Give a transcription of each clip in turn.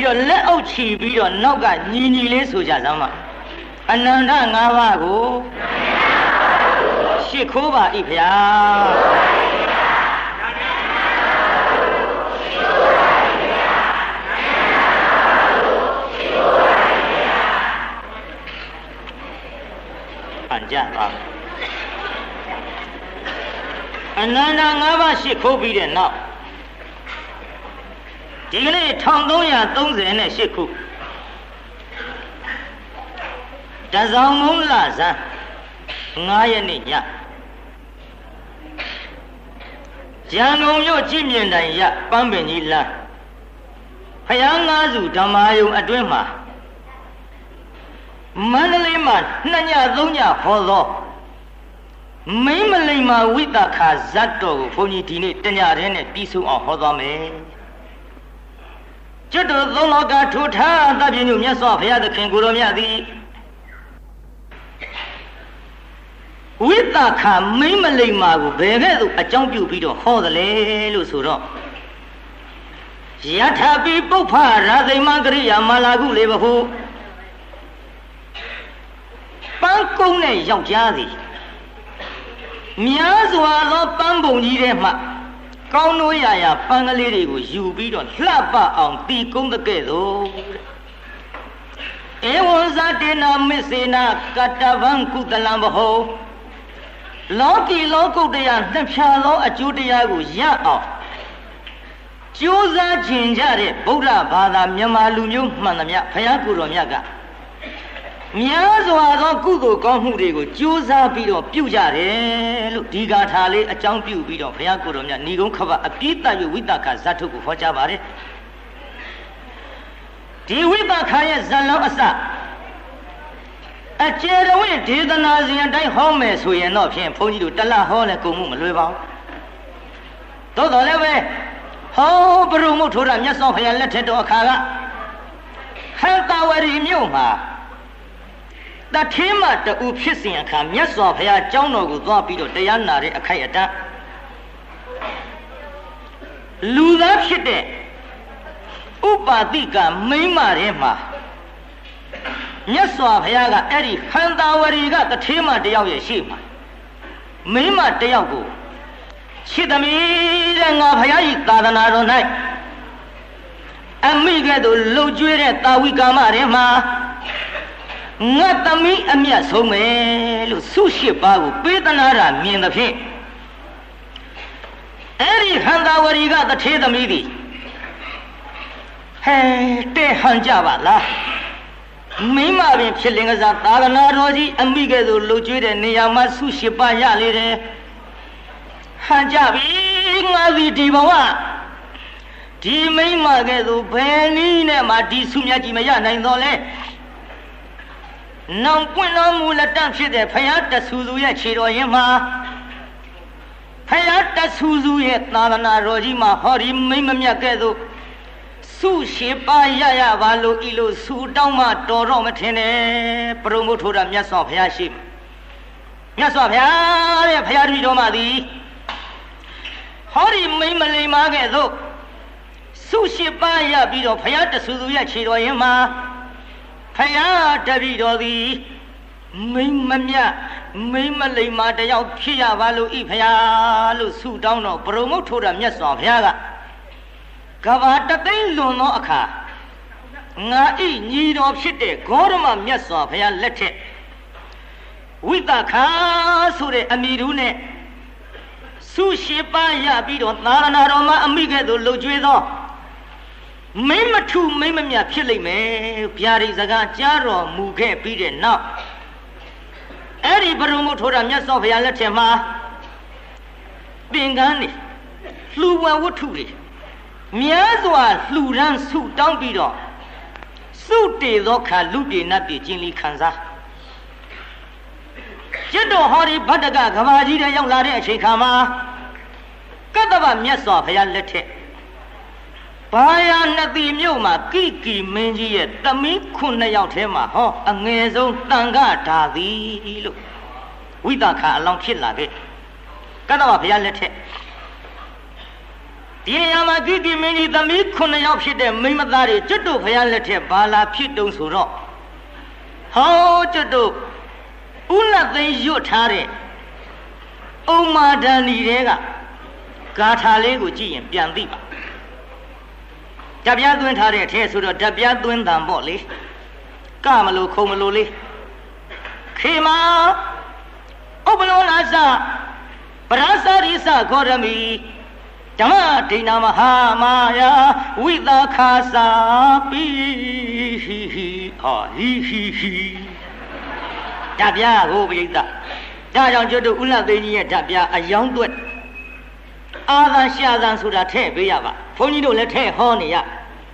တော့လက်အုပ်ချီပြီးတော့နောက်ကညီညီလေးဆိုကြစမ်းပါအနန္တ၅ပါးကိုရှစ်ခိုးပါ၏ဗျာအကြပါအနန္တ၅ပါးရှစ်ခိုးပြီးတဲ့နောက်ဒီကနေ့1338ခုတဇောင်းမုံလဇန်9ရက်နေ့ညရန်ကုန်မြို့ကြည်မြင်တိုင်ရပန်းပင်ကြီးလမ်းဖယားငါးစုဓမ္မာယုံအတွင်းမှာမန္တလေးမှာ2ည3ညဟောသောမိမလိမ္မာဝိတခါဇတ်တော်ကိုဘုန်းကြီးဒီနေ့တညတည်းနဲ့ပြီးဆုံးအောင်ဟောသွားမယ်ကျွတ်တော်သုံးလောကထူထားသဗ္ဗညုမြတ်စွာဘုရားသခင်ကိုယ်တော်မြတ်သည်ဝိတခါမိမလိမ္မာကိုဘယ်ကဲ့သို့အကြောင်းပြုပြီးတော့ဟောသလဲလို့ဆိုတော့ယထာပိပုပ္ဖရာသိမကရိယာမာလာကုလေဘဟုပန်းကုန်းနဲ့ယောက်ျားသည်များစွာသောပန်းပုံကြီးထဲမှကောင်းတို့ရာပန်းကလေးတွေကိုယူပြီးတော့လှပအောင်တီကုန်းတဲ့ကဲ့သို့ဧဝံဇတေနာမစ္စေနာကတ္တဗံကုတလံဘဟုလောကီလောကုတ္တရာနှစ်ဖြာသောအကျိုးတရားကိုရအောင်ကြိုးစားခြင်းကြတဲ့ဗုဒ္ဓဘာသာမြန်မာလူမျိုးမှန်သမျှဘုရားကိုယ်တော်မြတ်ကများစွာသောကုသိုလ်ကောင်းမှုတွေကိုကြိုးစားပြီးတော့ပြုကြတယ်လို့ဒီဂါထာလေးအကြောင်းပြုပြီးတော့ဘုရားကိုယ်တော်မြတ်ဏီကုံခဘအပြည့်တတ်၍ဝိတခဇတ်ထုကိုဟောကြားပါတယ်ဒီဝိတခရဲ့ဇတ်လုံးအစအကျေတော်ဝင်ဒေသနာစဉ်အတိုင်းဟောမယ်ဆိုရင်တော့ဖြင့်ဘုန်းကြီးတို့တလဟောလဲကုန်မှုမလွယ်ပါဘူးသို့တော်လည်းပဲဟောဘရုံမှုထိုးတာမြတ်စွာဘုရားလက်ထက်တော်အခါကဟေတာဝရီမြို့မှာတထေးမတူဖြစ်စဉ်အခါမြတ်စွာဘုရားကျောင်းတော်ကိုသွားပြီးတော့တရားနာတဲ့အခိုက်အတန့်လူသားဖြစ်တဲ့ဥပါတိကမိန်းမထဲမှာမြတ်စွာဘုရားကအဲ့ဒီဟန္တာဝရီကတထေးမတယောက်ရဲ့ရှေ့မှာမိန်းမတယောက်ကိုချစ်သမီးတဲ့ငါဘုရားဤသာသနာတော်၌အမိကဲ့သို့လှုပ်ကြွေးတဲ့တာဝိကာမထဲမှာငါသမီးအမျက်ဆုံးမယ်လို့ဆုရှိပါကိုပေးသနာတာမြင်သဖြင့်အဲ့ဒီဟန္တာဝရီကတထေးသမီးသည်ဟဲတဲ့ဟန်ကြပါလားမိမပင်ဖြစ်လင်ကစားသာသနာတော်ကြီးအမိကဲ့သို့လှုပ်ကြွေးတဲ့နေရာမှာဆုရှိပါရလေတယ်ဟန်ကြပြီငါစီဒီဘဝဒီမိမကဲ့သို့ဘယ်နည်းနဲ့မှဒီဆုမြတ်ကြီးမရနိုင်တော့လဲနောင်ပွင့်တော်မူလက်တန့်ဖြစ်တဲ့ဖယားတဆူဆူရဲ့ခြေတော်ရင်းမှာဖယားတဆူဆူရဲ့သာသနာတော်ကြီးမှာဟောဒီမိမမြတ်ကဲ့သို့ဆုရှိပါရပါလို့ဤလို့ဆုတောင်းမှတော်တော့မထင်နဲ့ပရုံမို့ထိုးတာမြတ်စွာဘုရားရှိမြတ်စွာဘုရားတဲ့ဘုရားတပည့်တော်မသည်ဟောဒီမိမလိမ္မာကဲ့သို့ဆုရှိပါရပြီးတော့ဘုရားတဆူဆူရဲ့ခြေတော်ရင်းမှာဖယားတပည့်တော်သည်မိမမြတ်မိမလိမ္မာတယောက်ဖြစ်ရပါလို့ဤဖယားလို့ဆုတောင်းတော့ပရုံမုတ်ထိုးတာမြတ်စွာဘုရားကကဘာတသိန်းလွန်သောအခါငါဤညီတော်ဖြစ်တဲ့ဂေါရမမြတ်စွာဘုရားလက်ထက်ဝိတခါဆိုတဲ့အမိတူနဲ့ဆုရှိပါရပြီးတော့သာသနာတော်မှာအမိကဲ့သို့လှုပ်ကြွေးသောမိမထူမိမမြဖြစ်လိမ့်မယ်ဗျာဒီစကားကြားတော်မူခဲ့ပြီးတဲ့နောက်အဲ့ဒီဘရုံမို့ထိုးတာမြတ်စွာဘုရားလက်ထက်မှာပင်ကန်းနေလှူဝဝတ္ထုတွေများစွာလှူဒန်းဆုတောင်းပြီးတော့စုတေသောခါလူတေနတ်တေကျင်လီခံစားကျွတ်တော်ဟောဒီဗတ္တကကဘာကြီးတဲ့ရောက်လာတဲ့အချိန်ခါမှာကတ္တဗမြတ်စွာဘုရားလက်ထက်ဘာယာနတိမြို့မှာကိကီမင်းကြီးရဲ့သမီး9ယောက်ထဲမှာဟောအငယ်ဆုံးတန်ခဓာသည်လို့ဝိတခါအလောင်းဖြစ်လာခဲ့ကတ္တဗဘုရားလက်ထက်ဒီနေရာမှာကိတိမင်းကြီးသမီး9ယောက်ဖြစ်တဲ့မိမသားတွေကျွတ်တို့ဖယားလက်ထက်ဘာလာဖြစ်တုံဆိုတော့ဟောကျွတ်တို့ဦးလက်သိန်းရွတ်ထားတဲ့အုံမာဒဏီတွေကဂါထာလေးကိုကြည့်ရင်ပြန်သိပါဓာပြားသွင်းထားတဲ့အထဲဆိုတော့ဓာပြားသွင်းတံပေါ့လေကမလို့ခုံမလို့လေးခေမာဥပလောနာစပရသရိစဂေါရမီဓမ္မဒိဏမဟာမာယာဝိသခာစာပိဟိဟိဟာဟိဟိဟိဓာပြားကိုပြိဿဒါကြောင့်ကျွတ်တို့ဥလသိန်းကြီးရဲ့ဓာပြားအယောင်းသွက်အာသာရှာသံဆိုတာထည့်ပေးရပါဘုန်းကြီးတို့လည်းထည့်ဟောနေရ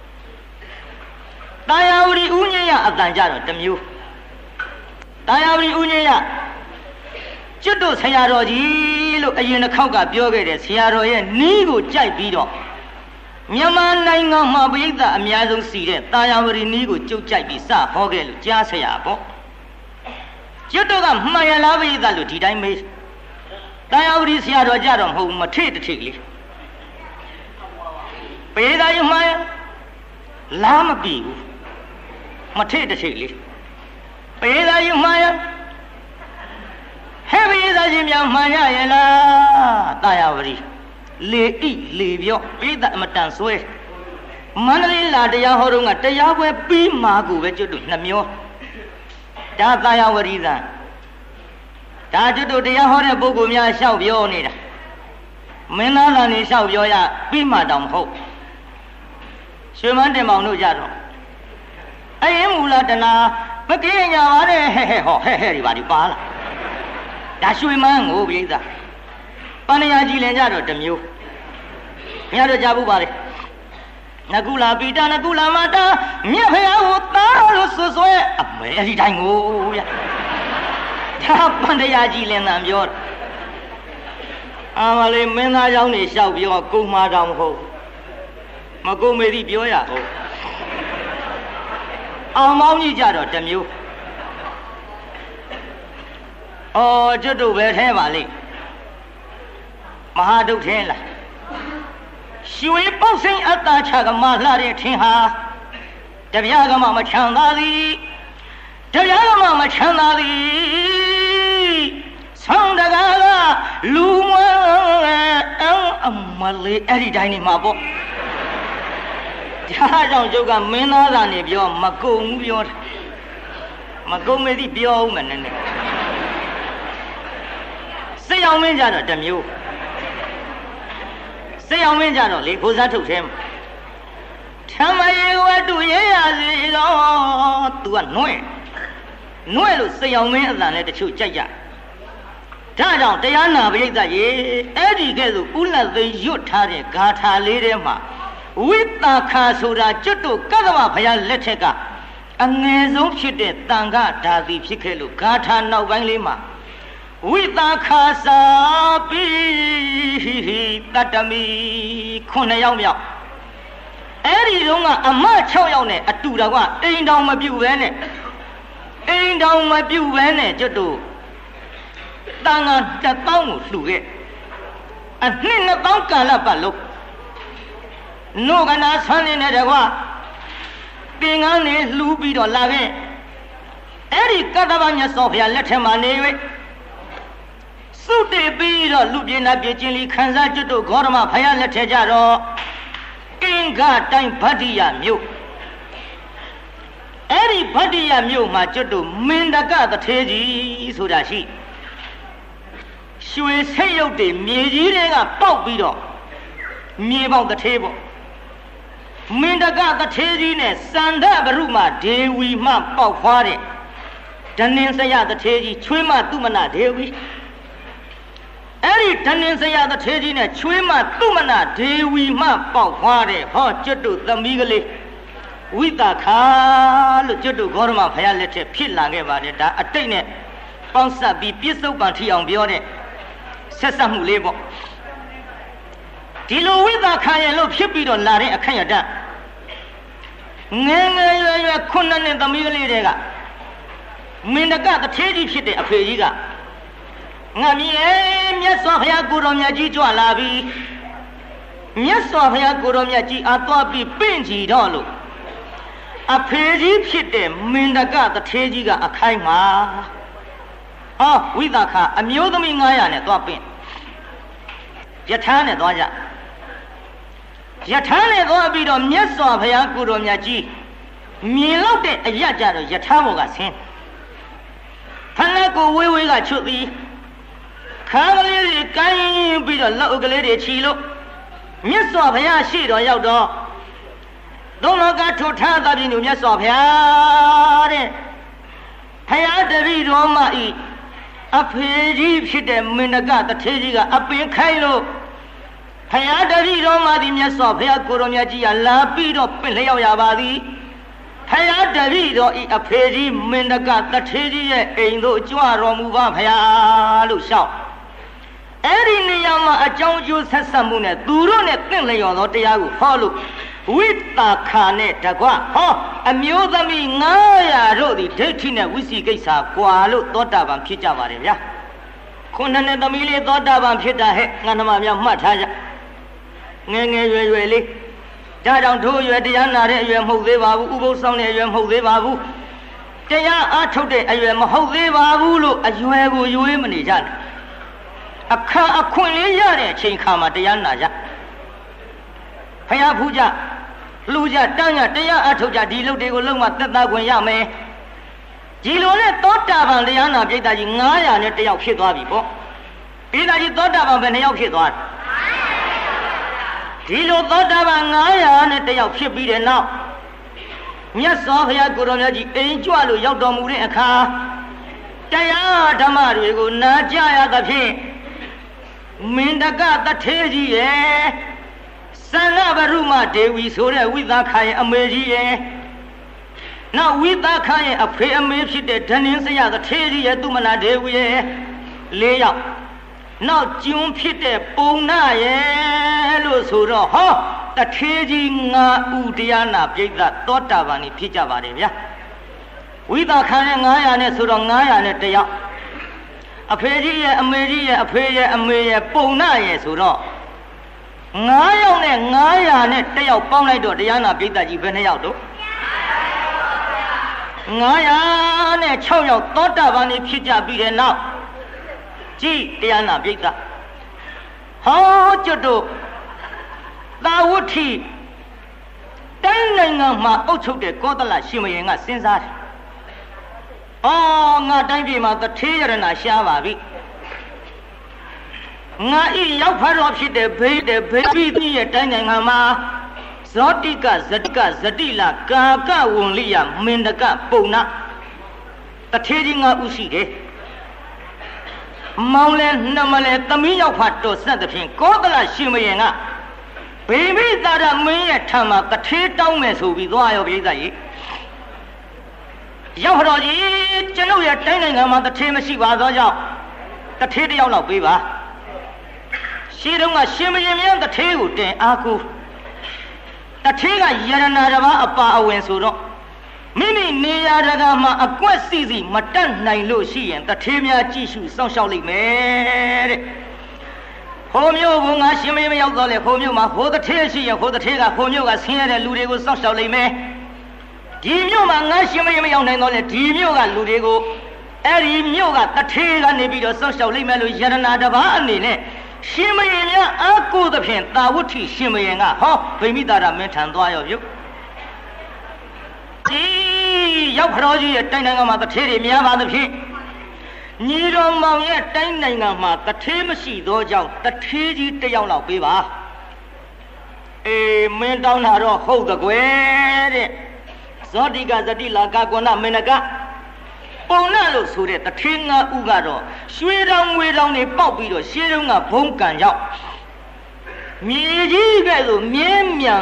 တာယာဝတီဥညရအတန်ကြတော့တစ်မျိုးတာယာဝတီဥညရကျွတ်တို့ဆရာတော်ကြီးလို့အရင်တစ်ခေါက်ကပြောခဲ့တဲ့ဆရာတော်ရဲ့နီးကိုကြိုက်ပြီးတော့မြန်မာနိုင်ငံမှာပရိသတ်အများဆုံးစီတဲ့တာယာဝတီနီးကိုကြုတ်ကြိုက်ပြီးစဟောခဲ့လို့ကြားဆရာပေါ့ကျွတ်တို့ကမှန်ရလားပရိသတ်လို့ဒီတိုင်းမေးတာယာဝတီဆရာတော်ကြတော့မဟုတ်မထေ့တထေ့လေးပရိသတ်ယူမှန်လားမပြီဘူးမထေ့တထေ့လေးပရိသတ်ယူမှန်ဟဲ့ပရိသတ်ရှင်များမှန်ရရဲ့လားတာယာဝတီလေဣလေပြောပရိသတ်အမတန်ဆွဲမန္တလေးလာတရားဟောတော့ကတရားပွဲပြီးမှာကိုပဲကျွတ်တို့နှမျောဒါတာယာဝတီသာဒါကျွတ်တို့တရားဟောတဲ့ပုဂ္ဂိုလ်များလျှောက်ပြောနေတာမင်းသားကနေလျှောက်ပြောရပြီးမှတောင်မဟုတ်ရွှေမန်းတင်မောင်တို့ကြတော့အရင်မူလာတနာမကင်းညာပါနဲ့ဟဲ့ဟဲ့ဟောဟဲ့ဟဲ့ဒီပါဒီပါလားဒါရွှေမန်းကိုပြိဿပဏ္ဏယာကြည်လင်ကြတော့တစ်မျိုးမြတ်တို့ကြားဘူးပါလေနကုလာပိတာနကုလာမတာမြတ်ဖရာကိုသားလို့ဆွဲအမဲအဲ့ဒီတိုင်းကိုဗျဒါပဏ္ဏယာကြည်လင်တန်ပြောအာမလေးမင်းသားเจ้าနေလျှောက်ပြောကုံမာတောင်မဟုတ်မကုံမေသည်ပြောရဟုတ်အောင်မောင်းကြီးကြတော့တစ်မျိုးအော်ကျွတ်တို့ပဲထဲပါလိမ့်မဟာဒုတ်ထဲလားရွှေပေါက်စိန်အတ္တချကမလှတဲ့ထင်ဟာတပြားကမှမချမ်းသာသည်တပြားကမှမချမ်းသာသည်ဆောင်းတကားကလူမအမလေးအဲ့ဒီတိုင်းနေမှာပေါ့ဒါကြောင့်ကျုပ်ကမင်းသားသာနေပြောမကုံဘူးပြောတယ်မကုံမေသည်ပြောဦးမယ်နည်းနည်းစိတ်အောင်မင်းကြတော့တစ်မျိုးစိတ်အောင်မင်းကြတော့လေဘုရားထုတ်သေးမှာထမယေဝတုရေရစီတော့ तू ကနွဲ့လို့စိတ်အောင်မင်းအတန်နဲ့တချို့ကြိုက်ကြဒါကြောင့်တရားနာပရိသတ်ရေအဲ့ဒီကဲ့သို့ဥလတ်သိရွတ်ထားတဲ့ဂါထာလေးထဲမှာဝိသခာဆိုတာကျွတ်တို့ကသဗ္ဗဘုရားလက်ထက်ကအငယ်ဆုံးဖြစ်တဲ့တန်ခါဓာတိဖြစ်ခဲ့လို့ဂါထာနောက်ပိုင်းလေးမှာဝိသခာစာပိတတမီ9ယောက်မြောက်အဲ့ဒီတုန်းကအမ6ယောက်နဲ့အတူတော်ကအိမ်တော်မပြုတ်ပဲနဲ့ကျွတ်တို့တန်ခါ1000ကိုလှူခဲ့အနှစ်2000ကာလပတ်လုံးနို့ကနာဆန်းနေတဲ့တကွာပင်ကန်းနေလှူပြီးတော့လာခဲ့အဲ့ဒီကတ္တဗမြတ်စွာဘုရားလက်ထက်မှာနေ၍စုတည်ပြီးတော့လူပြင်းနာပြချင်းလီခန်းစားကျွတ်တို့ဂေါရမဘုရားလက်ထက်ကြတော့အင်္ဂတိုင်းဗတ္တိယမြို့အဲ့ဒီဗတ္တိယမြို့မှာကျွတ်တို့မင်းတကတထေကြီးဆိုတာရှိရွှေဆိတ်ရုပ်တွေမြေကြီးတွေကပေါက်ပြီးတော့မြေပေါက်တထေပေါ့မင်းတကတထေကြီးနဲ့စန္ဒဘရုမဒေဝီမှပေါက်ဖွားတဲ့ဓနင်စရတထေကြီးချွေးမသူမနာဒေဝီအဲ့ဒီဓနင်စရတထေကြီးနဲ့ချွေးမသူမနာဒေဝီမှပေါက်ဖွားတဲ့ဟောကျွတ်တို့သမီးကလေးဝိသခာလို့ကျွတ်တို့ဂေါရမဘုရားလက်ထက်ဖြစ်လာခဲ့ပါတယ်ဒါအတိတ်နဲ့ပေါင်းစပ်ပြီးပြစ္ဆုတ်ပံထီအောင်ပြောတဲ့ဆက်ဆက်မှုလေးပေါ့ဒီလိုဝိသခာရဲ့လို့ဖြစ်ပြီးတော့လာတဲ့အခိုက်အတန့်ငယ်ငယ်ရွယ်9နှစ်သမီးကလေးတွေကမင်းတကတထေးကြီးဖြစ်တဲ့အဖေကြီးကငါမြည်မြတ်စွာဘုရားကိုတော်မြတ်ကြီးကြွလာပြီမြတ်စွာဘုရားကိုရောမြတ်ကြီးအားသွားပြီးပင့်ကြည်တော့လို့အဖေကြီးဖြစ်တဲ့မင်းတကတထေးကြီးကအခိုင်မှာဟောဝိသခအမျိုးသမီး900နဲ့သွားပင့်ယထာနဲ့သွားကြယထာနဲ့သွားပြီးတော့မြတ်စွာဘုရားကိုရောမြတ်ကြီးမြင်လောက်တဲ့အရကြတော့ယထာဘောကဆင်းဖဏကိုဝေးဝေးကချွတ်ပြီးခါကလေးတွေကိုင်းပြီးတော့လက်အုပ်ကလေးတွေချီလို့မြတ်စွာဘုရားရှိတော်ရောက်တော့သုံးလောကထိုထားသဖြင့်မြတ်စွာဘုရားတဲ့ဘုရားတပည့်တော်မဤအဖေကြီးဖြစ်တဲ့မင်းတကတထေးကြီးကအပင်ခိုင်းလို့ဘုရားတပည့်တော်မသည်မြတ်စွာဘုရားကိုရောမြတ်ကြီးကလာပြီးတော့ပင့်လျောက်ရပါသည်ဘုရားတပည့်တော်ဤအဖေကြီးမင်းတကတထေးကြီးရဲ့အိမ်သို့ကြွတော်မူပါဘုရားလို့လျှောက်အဲ့ဒီနေရာမှာအကြောင်းကျိုးဆက်ဆက်မှုနဲ့သူတို့နဲ့တင့်လျော်သောတရားကိုဟောလို့ဝိတာခာနဲ့တကွဟောအမျိုးသမီး900တို့သည်ဒိဋ္ဌိနဲ့ဝိစီကိစ္စကွာလို့သောတာပန်ဖြစ်ကြပါတယ်ဗျာခုနှစ်သမီးလေးသောတာပန်ဖြစ်တာဟဲ့ငါနှမများမှတ်ထားကြငယ်ငယ်ရွယ်ရွယ်လေးဒါကြောင့်တို့ရွယ်တရားနာတဲ့အရွယ်မဟုတ်သေးပါဘူးဥပုသ်ဆောင်တဲ့အရွယ်မဟုတ်သေးပါဘူးတရားအားထုတ်တဲ့အရွယ်မဟုတ်သေးပါဘူးလို့အရွယ်ကိုရွေးမနေကြနဲ့အခါအခွင့်လေးရတဲ့အချိန်ခါမှာတရားနာကြဖယားဖူးကြလူကြတန်းကြတရားအထုတ်ကြဒီလုပ်တွေကိုလုံးဝသက်သာခွင့်ရမယ်ဒီလိုနဲ့သောတာပန်တရားနာပြိတ္တာကြီး900နဲ့တယောက်ဖြစ်သွားပြီပေါ့ပြိတ္တာကြီးသောတာပန်ဘယ်နှယောက်ဖြစ်သွားဒီလိုသောတာပန်900နဲ့တယောက်ဖြစ်ပြီးတဲ့နောက်မြတ်စွာဘုရားကိုရောမြတ်ကြီးအိမ်ကြွလို့ရောက်တော်မူတဲ့အခါတရားဓမ္မတွေကိုနာကြရသဖြင့်မင်းတကတထေးကြီးရဲ့သန္နဗရုမဒေဝီဆိုတဲ့ဝိသခာရဲ့အမေကြီးရဲ့နောက်ဝိသခာရဲ့အဖေအမေဖြစ်တဲ့ဓနင်းစရတထေးကြီးရဲ့သူမနာဒေဝီရဲ့4ယောက်နောက်ကျွန်းဖြစ်တဲ့ပုံနာရဲ့လို့ဆိုတော့ဟောတထေးကြီး9ဦးတရားနာပြိဿသောတာပန်ကြီးဖြစ်ကြပါတယ်ဗျာဝိသခာနဲ့900နဲ့ဆိုတော့900နဲ့တယောက်အဖေကြီးရဲ့အမေကြီးရဲ့အဖေရဲ့အမေရဲ့ပုံနာရဲ့ဆိုတော့9ယောက်နဲ့900နဲ့တယောက်ပေါင်းလိုက်တော့တရားနာပြိဿကြီးဘယ်နှယောက်တို့900နဲ့6ယောက်သောတာပန်ကြီးဖြစ်ကြပြီးတဲ့နောက်ကြည်တရားနာပြိဿဟောကျွတ်တို့သာဝဋ္ဌိတိုင်းနိုင်ငံမှာအုပ်ချုပ်တဲ့ကောသလရှင်မယင်ကစဉ်းစားတယ်အော်ငါတိုင်းပြည်မှာတထေးရဏရှားပါပြီငါဤရောက်ဖတော်ဖြစ်တဲ့ဘေးတဲ့ဘေးပြီးရဲ့တိုင်းနိုင်ငံမှာဇောတိကဇတိကဇတိလကာကဝံလိယမင်တကပုံနာတထေးကြီး9ဦးရှိတယ်မောင်လဲနှမလဲသမီးရောက်ဖတော်ဆက်တဲ့ဖြင့်ကောသလရှင်မယင်ကဗိမိသာရမင်းရဲ့ထံမှာတထေးတောင်းမယ်ဆိုပြီးသွားရောပြိဿကြီးရောက်တော်ကြီးကျွန်ုပ်ရဲ့တိုင်းနိုင်ငံမှာတထေးမရှိပါသောကြောင့်တထေးတယောက်လောက်ပေးပါရှိတုန်းကရှင်မယင်မြတ်တထေးကိုတင်အားကိုတထေးကယရနာတစ်ပါးအပါအဝင်ဆိုတော့မိမိနေရာတကာမှာအကွက်စီစီမတတ်နိုင်လို့ရှိရင်တထေးများကြည့်ရှုစောင့်ရှောက်လိမ့်မယ်တဲ့ဟိုမျိုးကငါရှင်မယင်မရောက်တော့လေဟိုမျိုးမှာဟိုတထေးရှိရင်ဟိုတထေးကဟိုမျိုးကဆင်းရဲတဲ့လူတွေကိုစောင့်ရှောက်လိမ့်မယ်ဒီမြို့မှာငါရှင်မယင်မရောက်နိုင်တော့လေဒီမြို့ကလူတွေကိုအဲ့ဒီမြို့ကတထေးကနေပြီးတော့စောင့်ရှောက်လိမ့်မယ်လို့ယရနာတစ်ပါးအနေနဲ့ရှင်မယင်များအာကိုသဖြင့်တာဝဋ္ဌိရှင်မယင်ကဟောဗိမိတာရမင်းထံသွားရောပြုဒီရောက်ခရောကြီးရဲ့တိုင်းနိုင်ငံမှာတထေးတွေများပါသဖြင့်ညီတော်မောင်ရဲ့တိုင်းနိုင်ငံမှာတထေးမရှိသောကြောင့်တထေးကြီးတယောက်လောက်ပေးပါအေးမင်းတောင်းတာတော့ဟုတ်တကွယ်တဲ့ဇောတိကဇတိလာကကောဏမင်းကပုံနာလို့ဆိုတဲ့တထေး9ဦးကတော့ရွှေတောင်ငွေတောင်တွေပေါက်ပြီးတော့ရှေးတုန်းကဘုံကံရောက်မြေကြီးကဲ့သို့မြဲ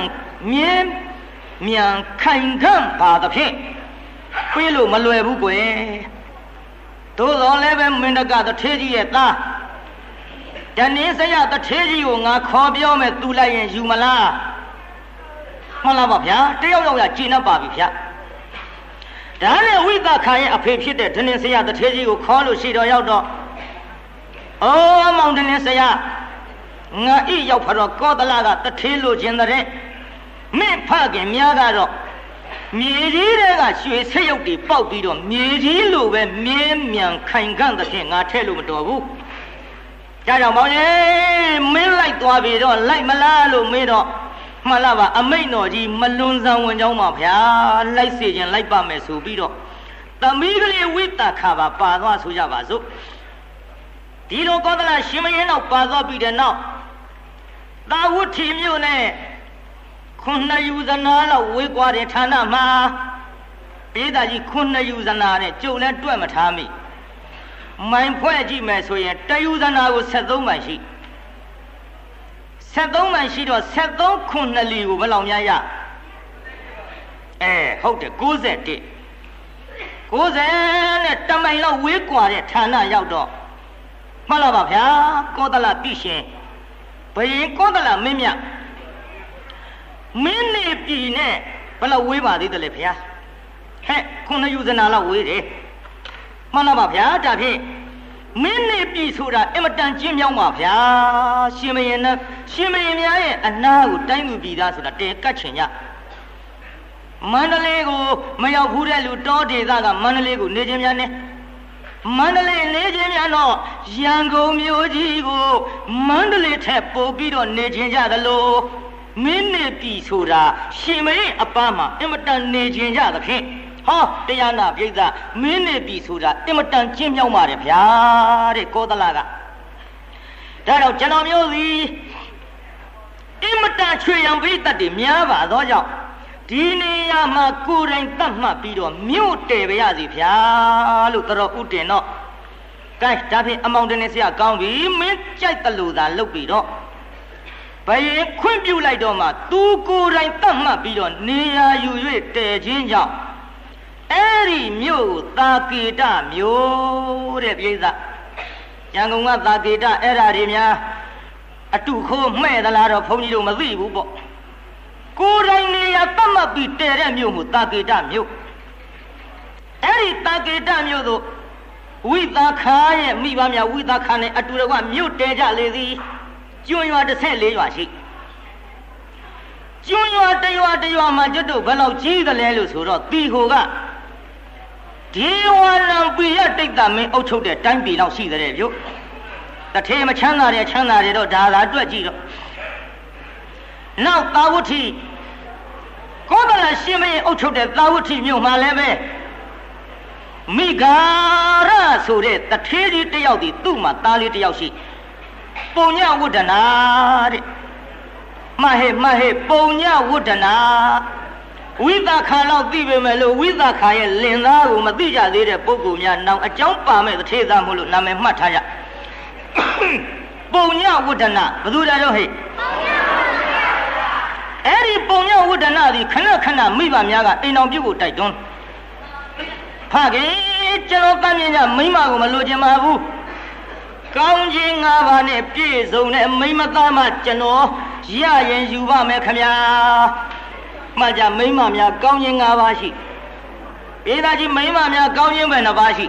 မြံခိုင်ခံ့ပါသဖြင့်ပြေးလို့မလွယ်ဘူးကွယ်သို့တော်လည်းပဲမင်းတကတထေးကြီးရဲ့သားတနည်းစရတထေးကြီးကိုငါခေါ်ပြောမယ်သူလိုက်ရင်ယူမလားမှန်လားပါဗျာတယောက်ယောက်ရကြည်နှပ်ပါပြီဗျာဒါနဲ့ဝိသခာရဲ့အဖေဖြစ်တဲ့ဒနင်းစရတထေးကြီးကိုခေါ်လို့ရှိတော်ရောက်တော့အော်မောင်ဒနင်းစရငါဤရောက်ဖတော့ကောသလကတထေးလိုချင်တဲ့မင်းဖခင်များကတော့မြေကြီးတွေကရွှေဆက်ရုပ်တွေပေါက်ပြီးတော့မြေကြီးလိုပဲမြင်းမြန်ခိုင်ခန့်တဲ့ဖြင့်ငါထဲလို့မတော်ဘူး။ကြောင့်မောင်ကြီးမင်းလိုက်သွားပြီတော့လိုက်မလားလို့မေးတော့မှန်လားပါအမိတ်တော်ကြီးမလွန်ဆန်ဝင်ကြောင်းပါဗျာလိုက်စေခြင်းလိုက်ပါမယ်ဆိုပြီးတော့သမီးကလေးဝိတခါပါသွားဆိုကြပါစို့ဒီလိုကောသလရှင်မင်းတော့ပါသွားပြီးတဲ့နောက်သာဝတိမြို့နဲ့ခုနှစ်ယူဇနာလောက်ဝေးကွာတဲ့ဌာနမှာပေးသားကြီးခုနှစ်ယူဇနာနဲ့ကျုပ်လည်းတွက်မထားမိမိုင်ဖွဲ့ကြည့်မယ်ဆိုရင်တယူဇနာကို73မိုင်ရှိ73မိုင်ရှိတော့73ခုနှစ်လီကိုဘယ်လောက်များရဟုတ်တယ်91နဲ့တမိုင်လောက်ဝေးကွာတဲ့ဌာနရောက်တော့မှတ်လားပါဗျာကောသလပြရှင်ဘယင်ကောသလမင်းမြမင်းနေပြည်နဲ့ဘယ်လောက်ဝေးပါသေးတယ်လဲဗျာဟဲ့ခုနှစ်ယူဇနာလောက်ဝေးတယ်မှန်လားပါဗျာဒါဖြင့်မင်းနေပြည်ဆိုတာအင်မတန်ကျင်းမြောင်းပါဗျာရှင်မင်းများရဲ့အနာကိုတိုင်းသူပြည်သားဆိုတာတဲကတ်ချင်ကြမန္တလေးကိုမရောက်ဘူးတဲ့လူတောဒေသကမန္တလေးကိုနေခြင်းများနဲ့မန္တလေးနေခြင်းများတော့ရန်ကုန်မြို့ကြီးကိုမန္တလေးထက်ပိုပြီးတော့နေခြင်းကြသလိုမင်းနေပြီဆိုတာရှင်မင်းအပန်းမှာအင်မတန်နေခြင်းကြသဖြင့်ဟောတရားနာပြိဿမင်းနေပြီဆိုတာအင်မတန်ကျင်းမြောင်းပါတယ်ဗျာတဲ့ကောသလကဒါတော့ကျွန်တော်မျိုးစီအင်မတန်ချွေရန်ပိတတ်တွေများပါသောကြောင့်ဒီနေရာမှာကိုယ်တိုင်တတ်မှတ်ပြီးတော့မြို့တည်ပါရစီဗျာလို့တော်ဥတင်တော့ကဲဒါဖြင့်အမောင်တနေဆရာကောင်းပြီမင်းကြိုက်တလို့သာလုပ်ပြီးတော့ဘယင်ခွင့်ပြုလိုက်တော့မှသူကိုယ်တိုင်တတ်မှတ်ပြီးတော့နေရာယူ၍တည်ခြင်းကြောင့်အဲ့ဒီမြို့ကိုသာကေတမြို့တဲ့ပြိဿရန်ကုန်ကသာကေတအဲ့ဓာတွေများအတုခိုးမှဲ့သလားတော့ဘုန်းကြီးတို့မသိဘူးပေါ့ကိုယ်တိုင်နေရာတတ်မှတ်ပြီးတည်တဲ့မြို့ကိုသာကေတမြို့အဲ့ဒီသာကေတမြို့သို့ဝိသခာရဲ့မိဘများဝိသခာနဲ့အတူတကွမြို့တည်ကြလေသည်ကျွန်းရွာ14ရွာရှိကျွန်းရွာတရွာမှာကျွတ်တို့ဘယ်လောက်ကြီးသလဲလို့ဆိုတော့တီဟိုကဒီဝါလံပိယတိတ်တမင်းအုပ်ချုပ်တဲ့တိုင်းပြည်လောက်ရှိတဲ့မြို့တထေမချမ်းသာတယ်တော့ဒါသာတွက်ကြည့်တော့နောက်သာဝတိကောသလရှင်မင်းအုပ်ချုပ်တဲ့သာဝတိမြို့မှာလည်းပဲမိဂါရဆိုတဲ့တထေးကြီးတယောက်ဒီသူ့မှာသားလေးတယောက်ရှိပုံညဝုဒ္ဒနာတဲ့မှဟဲ့ပုံညဝုဒ္ဒနာဝိသခာလောက်သိပေမဲ့လို့ဝိသခာရဲ့လင်သားကိုမသိကြသေးတဲ့ပုဂ္ဂိုလ်များနောက်အကြောင်းပါမဲ့တထေးသားမို့လို့နာမည်မှတ်ထားကြပုံညဝုဒ္ဒနာဘယ်သူလဲတော့ဟဲ့အဲ့ဒီပုံညဝုဒ္ဒနာဒီခဏမိဘများကအိမ်တော်ပြုတ်ကိုတိုက်တွန်းဖခင်ကျွန်တော်ကမြင်ကြမိမကိုမလိုချင်ပါဘူးကောင်းခြင်း၅ပါးနဲ့ပြည့်စုံတဲ့မိမသားမှကျွန်တော်ရရင်ယူပါမယ်ခမညာမှကြမိမများကောင်းခြင်း၅ပါးရှိဧသာကြီးမိမများကောင်းခြင်းပဲ2ပါးရှိ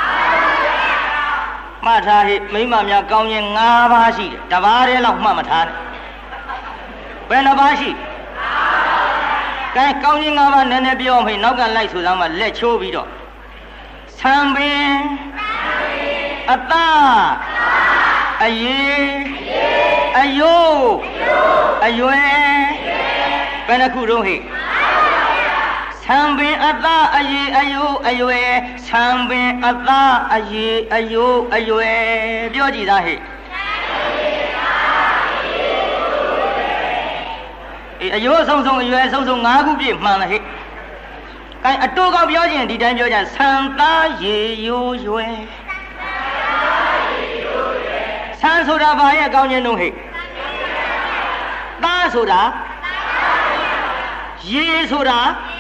မှတ်ထားဟိမိမများကောင်းခြင်း5ပါးရှိတယ်တပါးတည်းလောက်မှတ်မထားနဲ့ဘယ်2ပါးရှိကဲကောင်းခြင်း၅ပါးနည်းနည်းပြောမိနောက်ကလိုက်ဆိုသားမှလက်ချိုးပြီးတော့ဆံပင်အသားအရေးအယိုးအရွယ်ဘယ်နှခုတော့ဟိဆံပင်အသားအရေးအယိုးအရွယ်ဆံပင်အသားအရေးအယိုးအရွယ်ပြောကြည့်သားဟိအယိုးဆုံးအရွယ်ဆုံး5ခုပြည့်မှန်လားဟိအဲအတူကောက်ပြောခြင်းဒီတိုင်းပြောကြဆံသားရေယိုးရွယ်ဆန်းဆိုတာဘာရဲ့ကောင်းခြင်းတုံးဟိသားဆိုတာရေဆိုတာ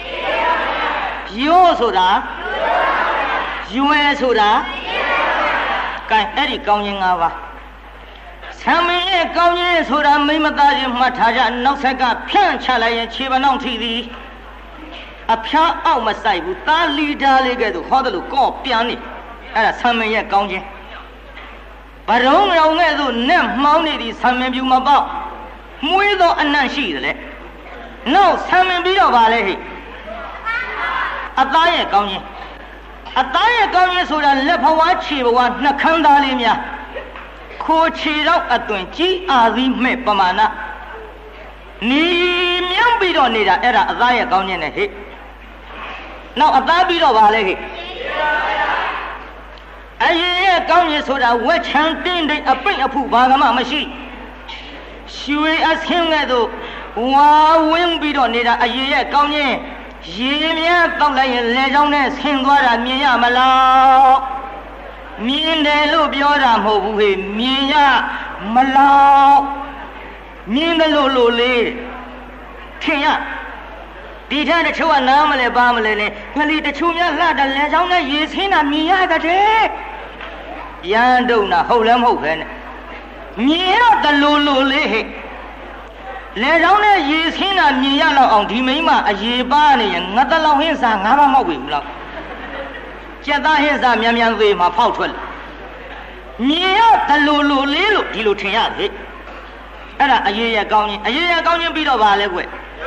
ရိုးဆိုတာရွယ်ဆိုတာကဲအဲ့ဒီကောင်းခြင်း၅ပါးဆံမင်းရဲ့ကောင်းခြင်းဆိုတာမိမသားချင်းမှတ်ထားကြနောက်ဆက်ကဖြန့်ချလိုက်ရင်ခြေပနှောင်းထီသည်အဖျားအောက်မဆိုင်ဘူးသားလီတာလေးကဲ့သို့ဟောတယ်လို့ကော့ပြန်နေအဲ့ဒါဆံမင်းရဲ့ကောင်းခြင်းဘာလုံးရောင်ခဲ့သို့နဲ့မှောင်းနေသည့်ဆံမင်ပြူမပေါက်မွေးသောအနံ့ရှိတယ်လေနောက်ဆံမင်ပြီးတော့ဗာလဲဟိအသားရဲ့ကောင်းခြင်းအသားရဲ့ကောင်းခြင်းဆိုတာလက်ဘဝခြေဘဝနှခမ်းသားလေးများခိုးခြေတော့အသွင်ကြီးအာသီးမဲ့ပမာဏနီမြုံပြီးတော့နေတာအဲ့ဒါအသားရဲ့ကောင်းခြင်းနဲ့ဟိနောက်အသားပြီးတော့ဗာလဲဟိအရင်ရဲ့ကောင်းခြင်းဆိုတာဝက်ချမ်းတင်းတိတ်အပိတ်အဖုဘာကမှမရှိရွှေအဆင်းကဲ့သို့ဝါဝင်းပြီးတော့နေတာအရင်ရဲ့ကောင်းခြင်းရေများတောက်လိုက်ရင်လေချောင်းနဲ့ဆင်းသွားတာမြင်ရမလားမြင်တယ်လို့ပြောတာမဟုတ်ဘူးဟေ့မြင်ရမလားမြင်တယ်လို့လေးထင်ရဒီထက်တချို့ကနားမလဲပါမလဲနဲ့ခလီတချို့များလှတယ်လေချောင်းနဲ့ရေဆင်းတာမြင်ရတဲ့ရန်တုံတာဟုတ်လည်းမဟုတ်ပဲနဲ့မြင်ရတလို့လေးဟဲ့လေချောင်းနဲ့ရေဆင်းတာမြင်ရတော့အောင်ဒီမိန်းမအရေပါနေရင်ငါတလောင်ဟင်းစားငါးပါးမောက်ပြီဘူးလားကျက်သားဟင်းစားမြန်မြန်သေးမှာဖောက်ထွက်လာမြင်ရတလို့လေးလို့ဒီလိုထင်ရတယ်အဲ့ဒါအရေရကောင်းခြင်းအရေရကောင်းခြင်းပြီးတော့ဗာလဲကွ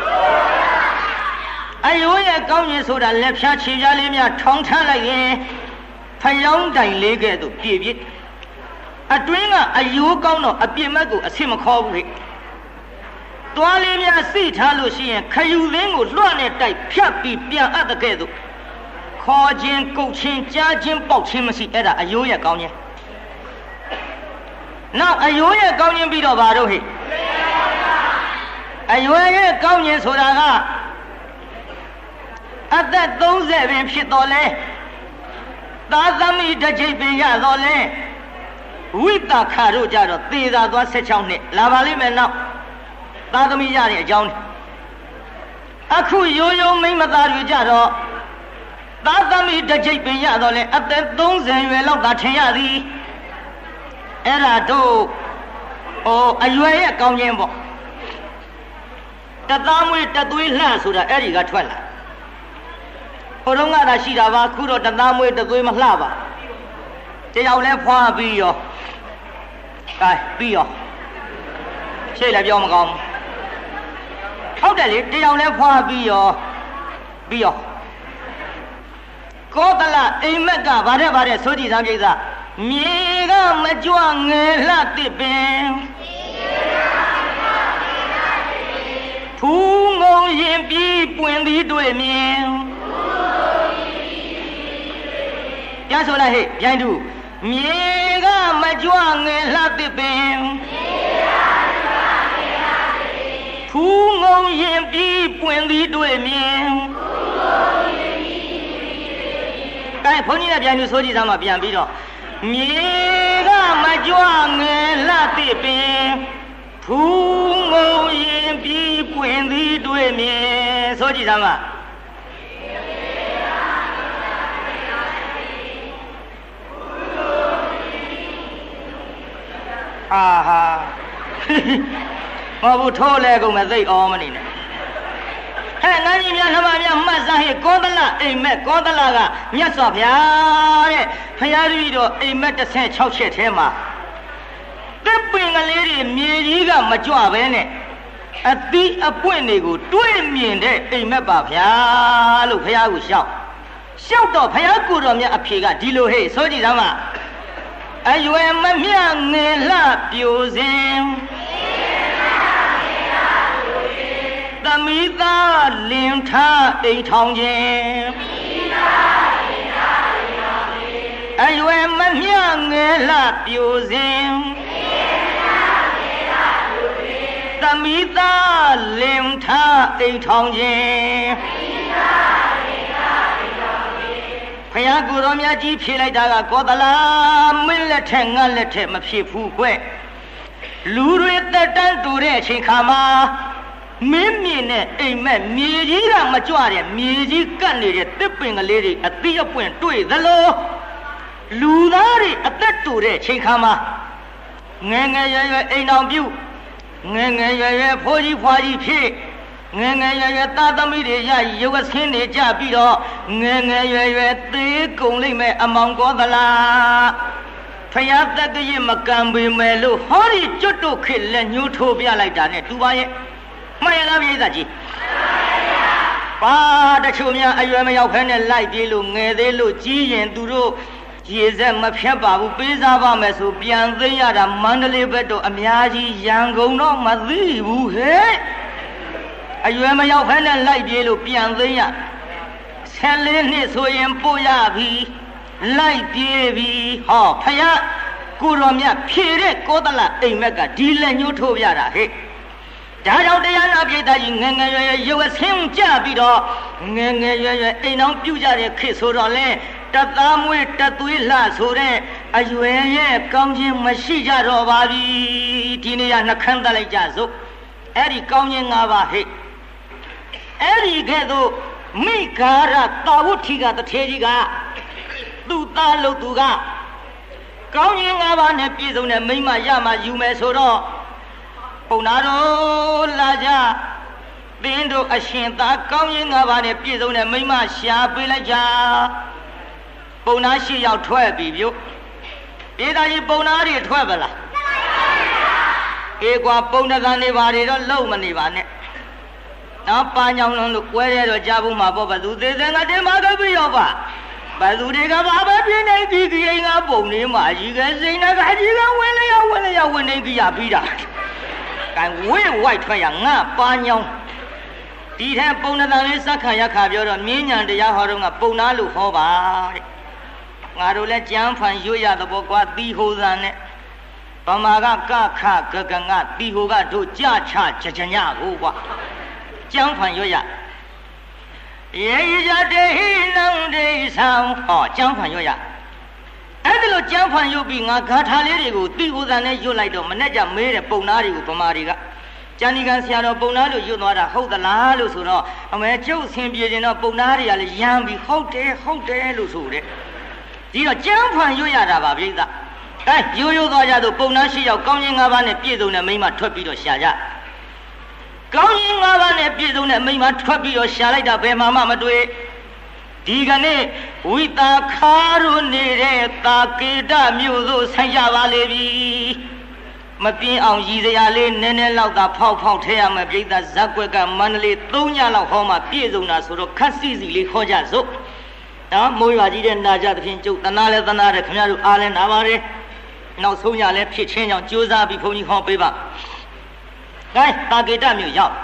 အယိုးရဲ့ကောင်းခြင်းဆိုတာလက်ဖြားခြေပြားလေးများထောင်းထမ်းလိုက်ရင်ဖယောင်းတိုင်လေးကဲ့သို့ပြည့်ပြည့်အတွင်းကအယိုးကောင်းတော့အပြစ်မဲ့ကိုအဆင်မခေါ်ဘူးလေတွားလေးများစိထားလို့ရှိရင်ခယူသင်းကိုလွှတ်နဲ့တိုက်ဖြတ်ပြီးပြန်အပ်တဲ့ကဲ့သို့ခေါ်ခြင်းကုတ်ခြင်းကြားခြင်းပေါက်ခြင်းမရှိအဲ့ဒါအယိုးရဲ့ကောင်းခြင်းနောက်အယိုးရဲ့ကောင်းခြင်းပြီးတော့ဗာတော့ဟဲ့အယိုးရဲ့ကောင်းခြင်းဆိုတာကအသက်30ပင်ဖြစ်တော်လဲသာသမီတစ်ကြိမ်ပင်ရတော်လဲဝိတခါတို့ကြတော့သေသာသွား16နှစ်လာပါလိမ့်မယ်နောက်သာသမီရတဲ့အကြောင်းအခုရိုးရိုးမိမသားတွေကြတော့သာသမီတစ်ကြိမ်ပင်ရတော်လဲအသက်30ရွယ်လောက်သာထင်ရသည်အဲ့ဒါတို့အရွယ်ရဲ့ကောင်းခြင်းပေါ့တသားမွေးတသွေးလှဆိုတာအဲ့ဒီကထွက်လာဟိုတုန်းကသာရှိတာပါအခုတော့တသားမွေးတသွေးမလှပါတယောက်လဲဖွာပြီးရောကဲပြီးရောရှေ့လည်းပြောမကောင်းဟုတ်တယ်လေတယောက်လဲဖွာပြီးရောကောသလအိမ်မက်ကဗါတဲ့ဆိုကြည်စမ်းပြိဿမြေကမကြွငယ်လှတစ်ပင်ဖူးငုံရင်ပြီးပွင့်သည်တွေ့မြင်ပြန်ဆိုလိုက်ဟဲ့ပြန်သူမြေကမကြွငယ်လှတစ်ပင်ဖူးငုံရင်ပြီးပွင့်သည်တွေ့မြင်ကဲဘုန်းကြီးကပြန်သူဆိုကြည့်စမ်းမှပြန်ပြီးတော့မြေကမကြွငယ်လှတစ်ပင်ဖူးငုံရင်ပြီးပွင့်သည်တွေ့မြင်ဆိုကြည့်စမ်းမှအာဟာမဟုတ်ဘူးထိုးလဲကုန်မယ်သိအောင်မနေနဲ့ဟဲ့ငန်းကြီးများနှမများမှတ်စားဟဲ့ကောသလအိမ်မက်ကောသလကမြတ်စွာဘုရားတဲ့ဘုရားတပည့်တော်အိမ်မက်16ချက်ထဲမှာတစ်ပင်ကလေးတွေမြေကြီးကမကြွပဲနဲ့အသီးအပွင့်တွေကိုတွေးမြင်တဲ့အိမ်မက်ပါဗျာလို့ဘုရားကိုလျှောက်တော့ဘုရားကိုယ်တော်မြတ်အဖြေကဒီလိုဟဲ့ဆိုကြည့်စမ်းပါအရွယ်မမြငယ်လှပြိုစဉ်သမီးသားလင်ထားအိမ်ထောင်ခြင်းအရွယ်မမြငယ်လှပြိုစဉ်သမီးသားလင်ထားအိမ်ထောင်ခြင်းဘုရားကိုယ်တော်မြတ်ကြီးဖြေလိုက်တာကကောသလမင်းလက်ထက်ငါလက်ထက်မဖြစ်ဘူးကွလူတွေတက်တန်းတူတဲ့အချိန်ခါမှာမင်းမြင်တဲ့အိမ်မက်မြေကြီးကမကြွတဲ့မြေကြီးကတ်နေတဲ့တစ်ပင်ကလေးတွေအသီးအပွင့်တွေ့သလိုလူသားတွေအသက်တူတဲ့အချိန်ခါမှာငယ်ငယ်ရွယ်ရွယ်အိမ်တော်ပြုငယ်ငယ်ရွယ်ရွယ်ဖိုးကြီးဖွားကြီးဖြစ်ငယ်ငယ်ရွယ်ရွယ်သားသမီးတွေရရုပ်ဆင်းနေကြပြီးတော့ငယ်ငယ်ရွယ်ရွယ်သေးကုန်လိမ့်မယ်အမောင်ကောသလားဖယားတက်ကရင်မကံပေမဲ့လို့ဟောဒီကျွတ်တို့ခေလက်ညှိုးထိုးပြလိုက်တာနဲ့တူပါရဲ့မှန်ရလားပြိဿကြီးပါတချို့များအရွယ်မရောက်ဖဲနဲ့လိုက်ပြေးလို့ငယ်သေးလို့ကြီးရင်သူတို့ရေစက်မဖြတ်ပါဘူးပေးစားပါမယ်ဆိုပြန်သိရတာမန္တလေးဘက်တော့အများကြီးရန်ကုန်တော့မသိဘူးဟဲ့အရွယ်မရောက်ဖဲနဲ့လိုက်ပြေးလို့ပြန်သိရ14နှစ်ဆိုရင်ပို့ရပြီလိုက်ပြေးပြီဟောဖယားကိုတော်မြတ်ဖြေတဲ့ကောသလအိမ်မက်ကဒီလက်ညှိုးထိုးပြတာဟဲ့ဒါကြောင့်တရားနာပြည်သားကြီးငငယ်ရွယ်ရွယ်ရုပ်အဆင်းကြပြီးတော့ငငယ်ရွယ်ရွယ်အိမ်အောင်ပြုကြတဲ့ခေတ်ဆိုတော့လဲတသားမွေးတသွေးလှဆိုတဲ့အရွယ်ရဲ့ကောင်းခြင်းမရှိကြတော့ပါပြီဒီနေ့ကနှခမ်းတက်လိုက်ကြစို့အဲ့ဒီကောင်းခြင်း၅ပါးဟဲ့အဲ့ဒီကဲ့သို့မိဂါရတာဝုထိကတထေကြီးကသူ့သားလို့သူကကောင်းခြင်း၅ပါးနဲ့ပြည့်စုံတဲ့မိမရမှယူမယ်ဆိုတော့ပုံနာတို့လာကြသင်တို့အရှင်သားကောင်းခြင်း၅ပါးနဲ့ပြည့်စုံတဲ့မိမရှာပေးလိုက်ကြပုံနာ၈ယောက်ထွက်ပြီပြုဒေသကြီးပုံနာတွေထွက်ပါလားအေးကွာပုံနာကနေပါတွေတော့လုံမနေပါနဲ့နောက်ပါညောင်းလုံးလို့ကွဲရဲတော့ကြားဖို့မှာပေါ့ဘသူသေးသေးငါတင်ပါခဲ့ပြီရောပါဘသူတွေကဘာပဲပြင်းနေဒီကိငါပုံနေမှာကြီးကစိန်နာကကြီးကဝင်လျောက်ဝင်နေကြရပြီးတာကန်ဝေးဝိုက်ထွက်ရငါပါညောင်းဒီထဲပုံနာလေးစက္ခရခါပြောတော့မြင်းညာတရားဟောတော့ကပုံနာလို့ဟောပါတဲ့ငါတို့လည်းကြမ်းဖန်ရွရတဲ့ဘောကွာတီဟိုသံနဲ့ဗမာကကခဂဂငါတီဟိုကတို့ကြချကြညကိုကွာကြမ်းဖန်ရွရရေရတဲ့ဟိနံဒေဆောင်ဟောကြမ်းဖန်ရွရအဲ့ဒါလို့ကြမ်းဖန်ရွပြီးငါဂါထာလေးတွေကိုတီဟိုသံနဲ့ရွတ်လိုက်တော့မနဲ့ကြမေးတဲ့ပုံနာတွေကိုဗမာတွေကကျန်ဒီကန်ဆရာတော်ပုံနာလို့ရွတ်သွားတာဟုတ်သလားလို့ဆိုတော့အမေကျုပ်ဆင်ပြေရင်တော့ပုံနာတွေကလည်းရမ်းပြီးဟုတ်တယ်လို့ဆိုတဲ့ဒီတော့ကျမ်းဖန်ရွတ်ရတာပါပြိဿအဲရိုးသွားကြသို့ပုံနာ၈ယောက်ကောင်းခြင်း၅ပါးနဲ့ပြည့်စုံတဲ့မိမထွက်ပြီးတော့ရှာကြကောင်းခြင်း၅ပါးနဲ့ပြည့်စုံတဲ့မိမထွက်ပြီးတော့ရှာလိုက်တာဘယ်မှမတွေ့ဒီကနေ့ဝိတာခါရုနေတဲ့တာကေတမြို့သို့ဆိုင်ကြပါလေပြီမပြင်းအောင်ရည်စရာလေးနည်းနည်းလောက်သာဖောက်ထဲရမယ်ပြိဿဇက်ွက်ကမန္တလေး3ညလောက်ဟောမှပြည့်စုံတာဆိုတော့ခက်စီလေးခေါ်ကြစို့နော်မိုးရွာကြီးတဲ့နာကြသဖြင့်ကျုပ်တနာလဲတနာတယ်ခင်ဗျားတို့အားလဲနာပါတယ်နောက်ဆုံးညလဲဖြစ်ချင်းကြောင့်ကြိုးစားပြီးဘုန်းကြီးဟောပေးပါကဲတာကေတမြို့ရောက်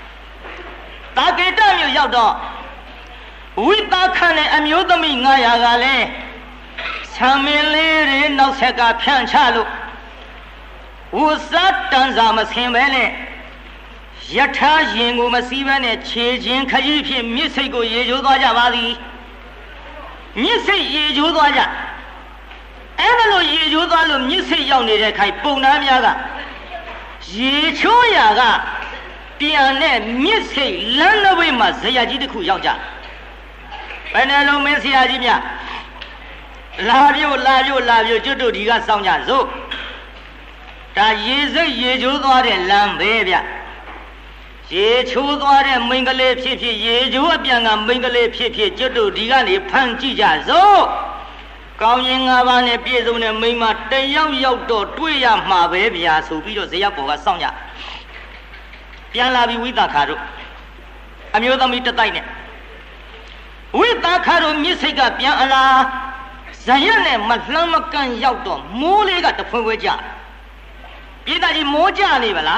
တော့ဝိတာခနဲ့အမျိုးသမီး900ကလည်းဆံမင်းလေးတွေနောက်ဆက်ကဖြန့်ချလို့ဝုဇတ်တန်စာမဆင်ပဲနဲ့ယထာရင်ကိုမစီးပဲနဲ့ခြေချင်းခကြီးဖြင့်မြစ်စိတ်ကိုရေချိုးသွားကြပါသည်မြစ်စိတ်ရေချိုးသွားကြအဲ့ဒါလို့ရေချိုးသွားလို့မြစ်စိတ်ရောက်နေတဲ့ခိုင်ပုံနာများကရေချိုးရာကပြန်နဲ့မြစ်စိတ်လမ်းတစ်ဝေးမှာဇရာကြီးတစ်ခုရောက်ကြဘယ်နဲ့လုံးမင်းဆရာကြီးများလာပြို့ကျွတ်တို့ဒီကစောင့်ကြစို့ဒါရေစိတ်ရေချိုးသွားတဲ့လမ်းပဲဗျရေချိုးသွားတဲ့မိန်းကလေးဖြစ်ရေချိုးအပြန်ကမိန်းကလေးဖြစ်ကျွတ်တို့ဒီကနေဖမ်းကြည့်ကြစို့ကောင်းရင်၅ပါးနဲ့ပြည့်စုံတဲ့မိန်းမတယောက်ယောက်တော့တွေ့ရမှာပဲဗျာဆိုပြီးတော့ဇရပ်ပေါ်ကစောင့်ကြပြန်လာပြီးဝိသခါတို့အမျိုးသမီးတတိုက်နဲ့ဝိသခါတို့မြစ်စိတ်ကပြန်အလားဇရက်နဲ့မလှမ်းမကန့်ရောက်တော့မိုးလေးကတဖွဲဖွဲကြပြည်သားကြီးမိုးကြနေပါလား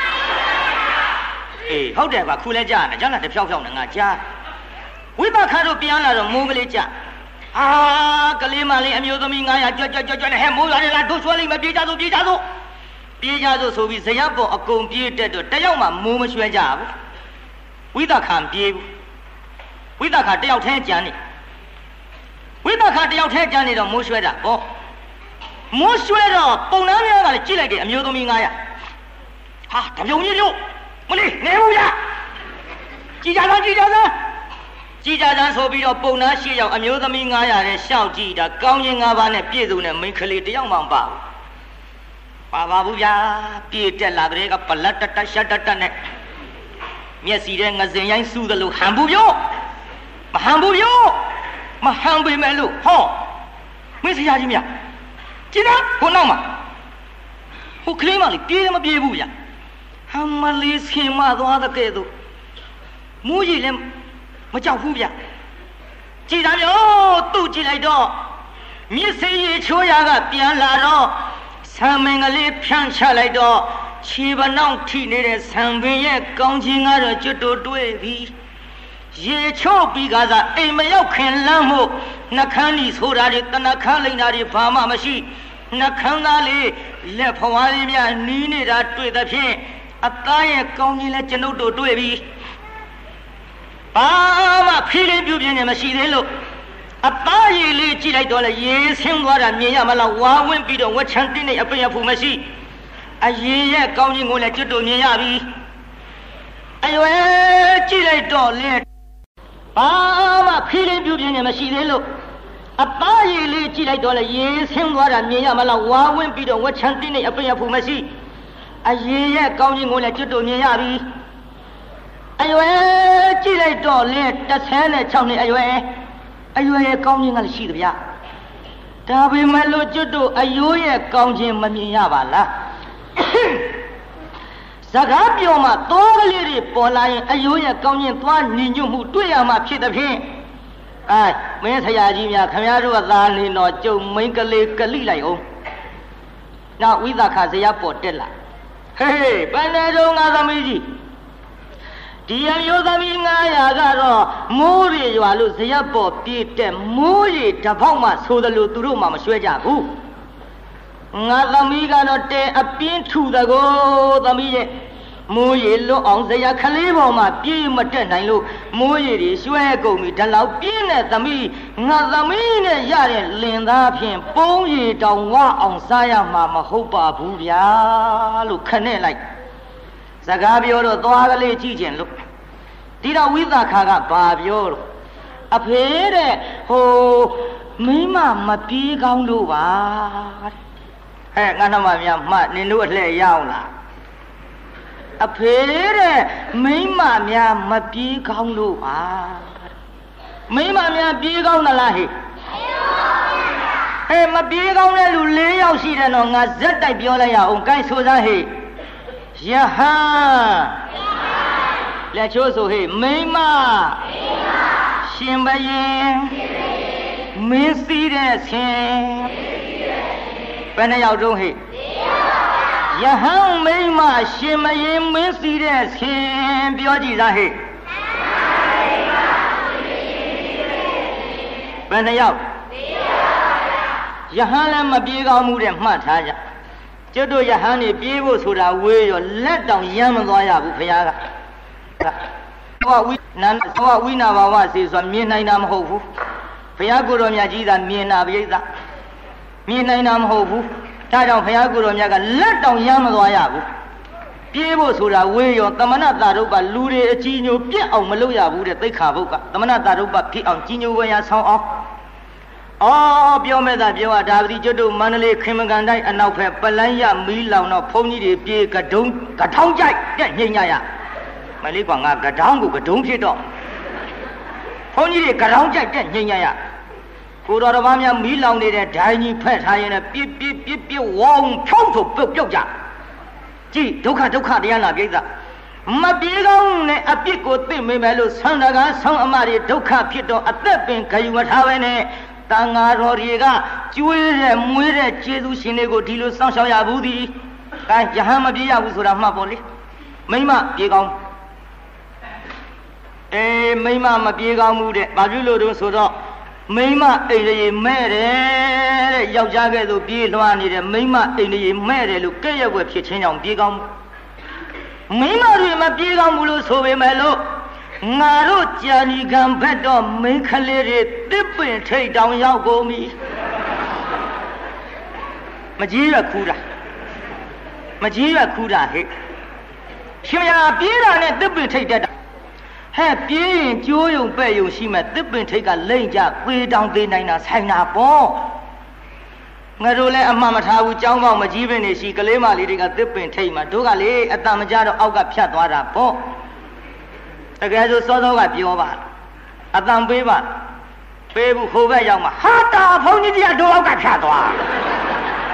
အေးဟုတ်တယ်ကွာခုလဲကြရတယ်ကျန်တာတဖြောက်နဲ့ငါကြားဝိသခါတို့ပြန်လာတော့မိုးကလေးကြကလေးမလေးအမျိုးသမီး900ကြွနဲ့ဟဲ့မိုးရွာတယ်လားတို့ဆွဲလိုက်မပြေးကြစို့ဆိုပြီးဇရပ်ပေါ်အကုန်ပြေးတက်တော့တယောက်မှမိုးမရွှဲကြဘူးဝိသခါမပြေးဘူးဝိသခါတယောက်ထဲကြမ်းနေတော့မိုးရွှဲတာပေါ့မိုးရွှဲတော့ပုံနာများကလည်းကြည့်လိုက်တယ်အမျိုးသမီး900ဟာတပြုံကြီးလို့မလေးနေဘူးဗျကြည်ကြစမ်းဆိုပြီးတော့ပုံနာ8ယောက်အမျိုးသမီး900နဲ့ရှောက်ကြည့်တာကောင်းရင်5ပါးနဲ့ပြည့်စုံတဲ့မိန်းကလေးတယောက်မှမပါဘူးဗျာပြည့်တက်လာတဲ့ကပလက်တရှက်တနဲ့မျက်စီထဲငစင်ရိုင်းစူးသလိုဟန်ဘူးပြောမဟန်ပေမဲ့လို့ဟောမင်းဆရာကြီးမြတ်记得我闹嘛，我克里嘛里别他妈别不呀，他妈里钱嘛多的给都，母一人没叫夫呀，记得了都记来着，你谁也瞧呀个变来着，上面个里偏下来着，七八弄体内的上边也钢筋啊着就都对比。也瞧比个啥，哎没有看栏目，那看你错哪里，那看你哪里爸妈没事，那看哪里来跑完里面你那啥对的偏，啊大爷讲你来见到都对比，爸妈批人表变你们西人路，啊大爷来进来多了也听我的面呀嘛了，我问比着我前天的也不也不没事，啊爷爷讲你我来就到面呀比，哎呦哎进来多了。爸妈批人表变你们西人路，啊大爷来进来多了也听我的面呀嘛了，我问比着我前天的也不也不没事，啊爷爷讲你我来就到面呀比，哎呦哎进来多了这才来找你哎呦哎讲你我来西的呀，大伯们路就到哎呦哎讲你没面呀吧了。这个表嘛，多个里的波拉人，哎呦呀，高人多你就木对呀嘛，批的批，哎，没才呀，今天看下这个咱里呢，就每个里来用，那为啥看这也不得了？嘿嘿，本来就俺咱们的，第二有咱们俺呀个说，某人话路这也不必的，某人这方嘛，说的路都是我们学家不。俺咱们个那在啊边出的个，咱们也每一路昂着呀，看里头嘛，边么正南路，每一的学狗咪这老边呢，咱们俺咱们呢呀的领大片，帮一张我昂啥呀嘛嘛好把不呀路看来来，这个表了多个来几件路，第二为啥看看把表了，啊别的哦，没嘛嘛别讲路吧。哎，俺他妈呀妈，你路来要了。啊，别的没嘛呀，没别讲路啊。没嘛呀，别讲那啦嘿。哎，没别讲那路来要是的喏，俺这代表了呀，我该说啥嘿？呀哈。来就说嘿，没嘛。信不信？没事的钱。本来要中嘿，一行没嘛，什么也没事的钱，标记上嘿。本来要，一行来没别搞木的马查着，这都一行的别不出来，为了来当衙门多呀不赔呀个。我为那娃谁说面那那么好苦，赔呀过了面记得面那别子。面那那么好苦，他让朋友过了面个来当衙门多呀不，别不出来为了他们那大肉把路的鸡牛别熬么路呀不的得看不个，他们那大肉把皮熬鸡牛问呀炒熬，哦表妹的表啊，大不的就都满那里开门干带，俺老婆本来呀没老那碰你的别个中在这人家呀，没里讲啊个中皮着，碰你的个中在这人家呀。古到的外面没老的人，带你拍啥人呢？别往飘出不表家，这都看的样那边子，没别讲呢啊！别个对没买路上那个上阿妈的都看皮到啊这边可以我查问呢，当俺说这个就人每人接触新那个地路上小亚布的，哎，也还没别亚布说了嘛不哩，没嘛别讲，哎，没嘛没别讲木的，把这路都说到。没嘛，哎嘞，买的，要价格都别乱的，没嘛，哎嘞，买的路，这也会撇钱让别讲，没嘛的嘛，别讲不路所谓买路，俺路家里干不到，没看来的，得本车当要过米，没几月苦着，嘿，什么呀？别人呢，得本车得。还别人就用白用西嘛，这边这个人家归当对那才拿包。我说来妈妈查我讲话嘛，基本的是个来嘛里这个这边这嘛，都个来咱们家都熬个片多少包。这个就说到个标吧，咱背吧，背部后边要嘛，哈大跑你这都熬个片多。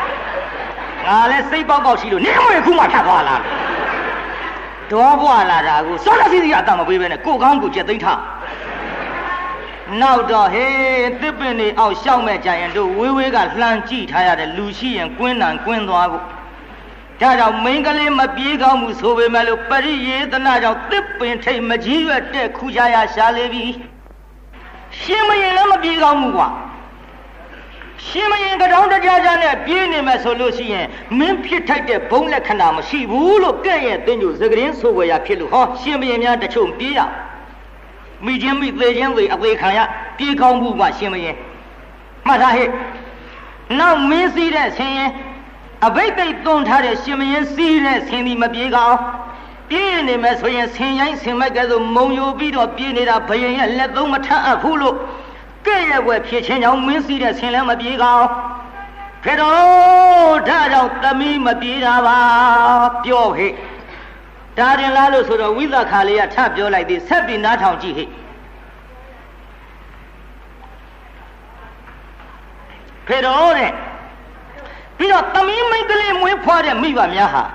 ငါလည်းစိတ်ပေါက်ပေါက်ရှိလို့နင်းမွေခုမှဖြတ်သွားလားဒေါ်ဘွားလာတာကိုစောလက်စီစီအတမပေးပဲနဲ့ကိုကောင်းကိုကျက်သိမ့်ထားနောက်တော့ဟေးတစ်ပင်နေအောင်ရှောက်မဲ့ကြရင်တို့ဝေးဝေးကလှမ်းကြည့်ထားရတဲ့လူရှိရင်ကွင်းနံကွင်းသွားကိုဒါကြောင့်မိန်းကလေးမပြေးကောင်းမှုဆိုပေမဲ့လို့ပရိယေသနာကြောင့်တစ်ပင်ထိတ်မကြီးရွက်တဲ့ခူချရာရှာလေပြီရှင်မရင်လည်းမပြေးကောင်းမှုကွာရှင်မရင်ကြောင်တရားကြနဲ့ပြေးနေမယ်ဆိုလို့ရှိရင်မင်းဖြစ်ထိုက်တဲ့ဘုံလက္ခဏာမရှိဘူးလို့ကဲ့ရဲ့တင်းကျိုစကရင်ဆိုဝယ်ရဖြစ်လို့ဟောရှင်မရင်များတချို့ပြေးရမိချင်းမိသေးချင်းသေးအသေးခံရပြေးကောင်းမှုကရှင်မရင်မှတ်ထားဟဲ့နောက်မင်းစည်းတဲ့ဆင်းရင်အဘိဓိတ်သွန်းထားတဲ့ရှင်မရင်စည်းတဲ့ဆင်းပြီးမပြေးကောင်းပြေးနေမယ်ဆိုရင်ဆင်ရိုင်းဆင်မိုက်ကဲဆိုမုံယိုပြီးတော့ပြေးနေတာဘယင်ရဲ့လက်သုံးမထအပ်ဘူးလို့ကဲ့ရဲ့ွယ်ဖြစ်ချင်းကြောင့်မင်းစည်းတဲ့ဆင်လည်းမပြေးကောင်းဖေတော်ဒါကြောင့်သမီးမပြေးတာပါပြောဟဲ့ဒါတင်လားလို့ဆိုတော့ဝိသခါလေးကထပြောလိုက်သေးဆက်ပြီးနားထောင်ကြည့်ဟဲ့ဖေတော်တဲ့ပြီးတော့သမီးမိန်းကလေးမွေးဖွားတဲ့မိဘများဟာ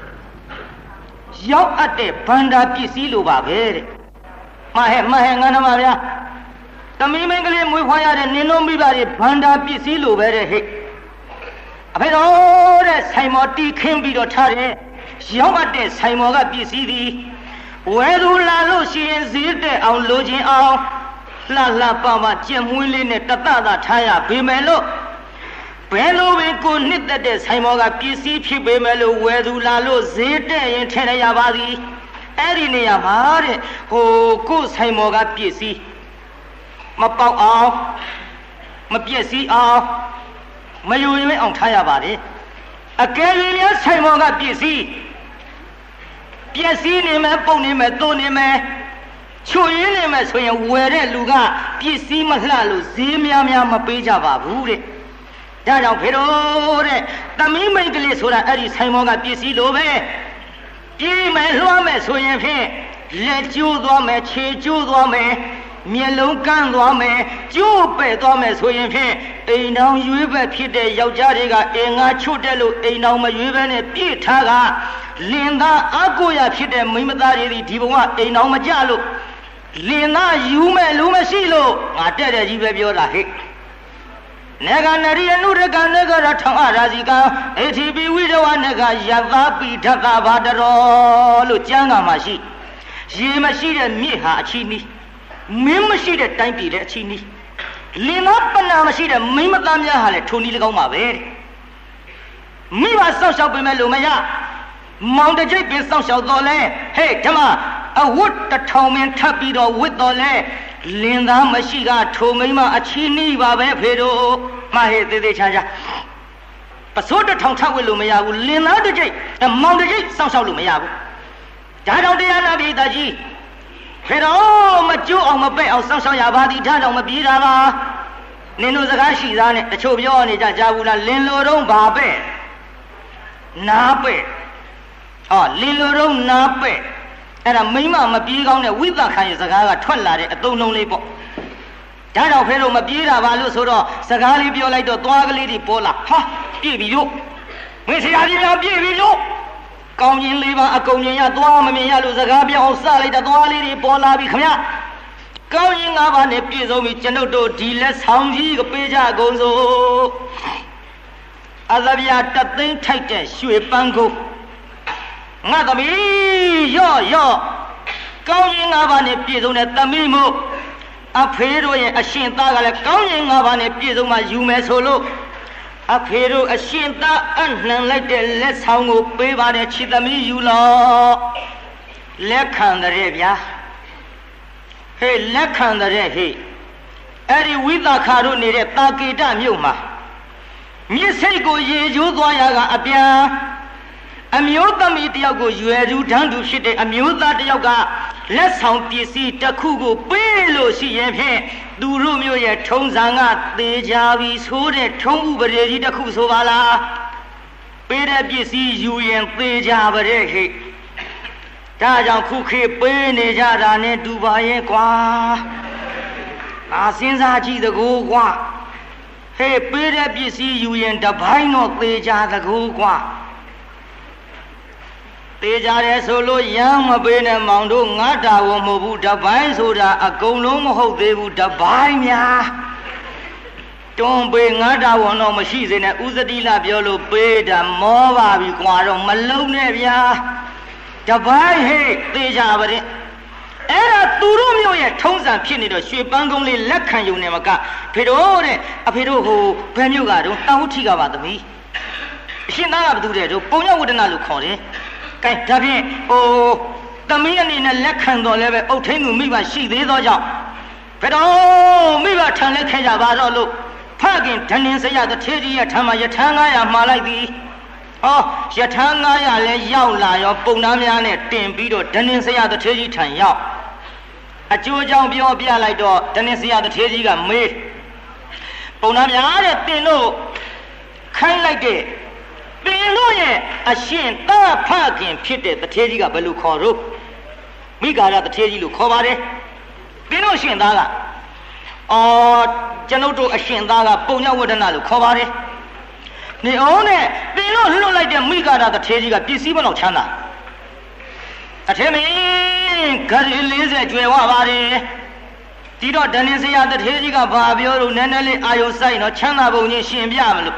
ရောက်အပ်တဲ့ဗန္ဒာပစ္စည်းလိုပါပဲတဲ့မှဟဲ့ငါနမဗျာသမီးမိန်းကလေးမွေးဖွားရတဲ့နင်တို့မိဘတွေဗန္ဒာပစ္စည်းလိုပဲတဲ့ဟဲ့အဖေတော်တဲ့ဆိုင်မော်တီခင်းပြီးတော့ထားတယ်ရောက်အပ်တဲ့ဆိုင်မော်ကပစ္စည်းသည်ဝဲသူလာလို့ရှိရင်ဈေးတဲ့အောင်လိုချင်အောင်လှပပကြက်မွေးလေးနဲ့တတသာထားရပေမဲ့လို့ဘယ်လိုပဲကိုနှစ်သက်တဲ့ဆိုင်မော်ကပစ္စည်းဖြစ်ပေမဲ့လို့ဝယ်သူလာလို့ဈေးတက်ရင်ထည့်ရပါသည်အဲ့ဒီနေရာမှာတဲ့ဟိုကိုဆိုင်မော်ကပစ္စည်းမပေါက်အောင်မပြည့်စည်အောင်မယိုယွင်းအောင်ထားရပါတယ်အကယ်၍များဆိုင်မော်ကပစ္စည်းပျက်စီးနေမယ်ပုံနေမယ်သွန်းနေမယ်ချွေရင်းနေမယ်ဆိုရင်ဝယ်တဲ့လူကပစ္စည်းမလှလို့ဈေးများမပေးကြပါဘူးတဲ့ဒါကြောင့်ဖေတော်တဲ့သမီးမိန်းကလေးဆိုတာအဲ့ဒီဆိုင်မောကပစ္စည်းလိုပဲပြေးမယ်လွှမ်းမယ်ဆိုရင်ဖြင့်လက်ကျိုးသွားမယ်ခြေကျိုးသွားမယ်မျက်လုံးကန်းသွားမယ်ကျိုးပဲ့သွားမယ်ဆိုရင်ဖြင့်အိမ်တော်ရွေးပဲဖြစ်တဲ့ယောက်ျားတွေကအိမ်ငါချွတ်တယ်လို့အိမ်တော်မရွေးပဲနဲ့ပြည့်ထားကလင်သားအကိုရဖြစ်တဲ့မိန်းမသားတွေဒီဘဝအိမ်တော်မကြလို့လင်သားယူမဲ့လူမရှိလို့ငါတဲ့တဲ့ကြီးပဲပြောတာဟဲ့နေကနရိယနုရကနေကရထောင်အရာစီကအေတီပိဝိဒဝနေကယသာပိဓကဘာတရောလို့ကျမ်းဂန်မှာရှိရေမရှိတဲ့မြစ်ဟာအချီနီးမင်းမရှိတဲ့တိုင်းပြည်လည်းအချီနီးလင်သားပနာမရှိတဲ့မိန်းမသားများဟာလည်းထုံနီး၎င်းပါပဲတဲ့မိဘစောင့်ရှောက်ပေမဲ့လို့မရမောင်တကျိတ်ပင်စောင့်ရှောက်တော်လဲဟဲ့ဓမ္မအဝတ်တစ်ထောင်မင်းထပ်ပြီးတော့ဝတ်တော်လဲလင်သားမရှိကထိုမိမအချီးနှီးပါပဲဖေတို့မဟဲ့သေးသေးချာချာပစိုးတစ်ထောင်ထပ်ဝတ်လို့မရဘူးလင်သားတစ်ကျိတ်မောင်တစ်ကျိတ်စောင့်ရှောက်လို့မရဘူးဒါကြောင့်တရားနာပိသကြီးဖေတို့မကျိုးအောင်မပဲ့အောင်စောင့်ရှောက်ရပါသည်ဒါကြောင့်မပြေးတာပါနင်တို့စကားရှိသားနဲ့တချို့ပြောနေကြကြားဘူးလားလင်လိုတော့ဘာပဲ့နားပဲ့လင်လိုတော့နားပဲ့အဲ့ဒါမိမမပြေးကောင်းတဲ့ဝိသခံရဲ့စကားကထွက်လာတဲ့အသုံးလုံးလေးပေါ့ဒါကြောင့်ဖေတို့မပြေးတာပါလို့ဆိုတော့စကားလေးပြောလိုက်တော့သွားကလေးတွေပေါ်လာဟာပြည့်ပြီလို့မင်းဆရာကြီးများပြည့်ပြီလို့ကောင်းခြင်းလေးပါအကုန်မြင်ရသွားမမြင်ရလို့စကားပြောအောင်စလိုက်တာသွားလေးတွေပေါ်လာပြီခင်ဗျကောင်းခြင်း၅ပါးနဲ့ပြည့်စုံပြီကျွန်ုပ်တို့ဒီလက်ဆောင်ကြီးကိုပေးကြကုန်စို့အသဗျာတသိန်းထိုက်တဲ့ရွှေပန်းကိုငါသမီးရော့ကောင်းခြင်း၅ပါးနဲ့ပြည့်စုံတဲ့သမီးမို့အဖေတို့ရဲ့အရှင်သားကလည်းကောင်းခြင်း၅ပါးနဲ့ပြည့်စုံမှယူမယ်ဆိုလို့အဖေတို့အရှင်သားအနှံလိုက်တဲ့လက်ဆောင်ကိုပေးပါတယ်ချစ်သမီးယူလို့လက်ခံတဲ့ဗျာဟေးလက်ခံတဲ့ဟေးအဲ့ဒီဝိသခါတို့နေတဲ့တာကေတမြို့မှာမြစ်စိတ်ကိုရေကျိုးသွားရကအပြန်အမျိုးသမီးတယောက်ကိုရွယ်သူထမ်းသူဖြစ်တဲ့အမျိုးသားတယောက်ကလက်ဆောင်ပစ္စည်းတစ်ခုကိုပေးလို့ရှိရင်ဖြင့်သူတို့မျိုးရဲ့ထုံးစံကသေချာပြီးဆိုတဲ့ထုံးဥပဒေကြီးတစ်ခုဆိုပါလားပေးတဲ့ပစ္စည်းယူရင်သေချာပါတဲ့ဟဲ့ဒါကြောင့်ခုခေတ်ပေးနေကြတာနဲ့တူပါရဲ့ကွာငါစဉ်းစားကြည့်တကူကွာဟ嘿，别的必须有人的牌诺对家的狗瓜。对家的手路养么别人忙着俺家我们不这白手的啊，公路么后头不这白面。东北俺家我那么细些呢，屋子里那边路北的毛娃比瓜肉么老那边，这白嘿对家不的。哎呀，都罗苗也通常骗你的学办公里来看有那么干，譬如的啊，譬如后朋友家中当提个话的没，现在不都的就朋友我的那路考的，该这边哦，咱们你那来看到那边哦，听我没把西的多讲，譬如没把厂来开下把道路，怕跟城里谁家的车子也他妈也厂啊呀马来的。哦，些厂啊呀来要啦要帮他们呢，定比着城里谁家的车子厂要。啊，就讲表来着，真的是要的车子个没，帮他们的电脑看来的，电脑也啊现大怕见撇的车子个不路考入，没搞的车子路考吧的，电脑现大个，哦，电脑都现大个，帮着我的那路考吧的，你哦呢，电脑路来的没搞的车子个必须不能抢的。啊，前面可是来在绝望吧的，知道真的是要的天气个发表了，那里还有谁呢？抢那包你先别么了，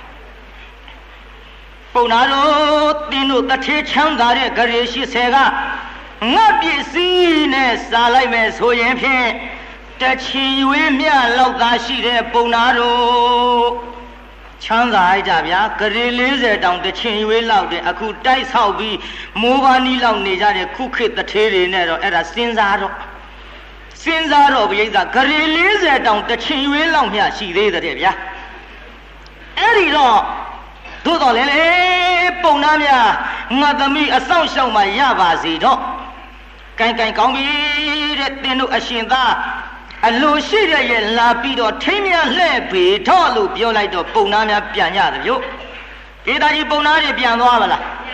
不拿着电脑的车抢大的，可是是谁个？我必须呢，啥来买抽烟片，这七位面老大西的不拿着。抢大一家边，可是来在当的七位老的，啊，苦带草比，莫把你老那家的苦开的车里那着，哎，他现在不一样，可是来在当的七位老面西的这边，哎，里头多到来帮那面，我的米啊上小嘛也把谁着，刚刚比的电脑啊现在。啊，路西的人啦，比到前面来北套路标来到帮那面变样的有，给大家帮那里变多少了？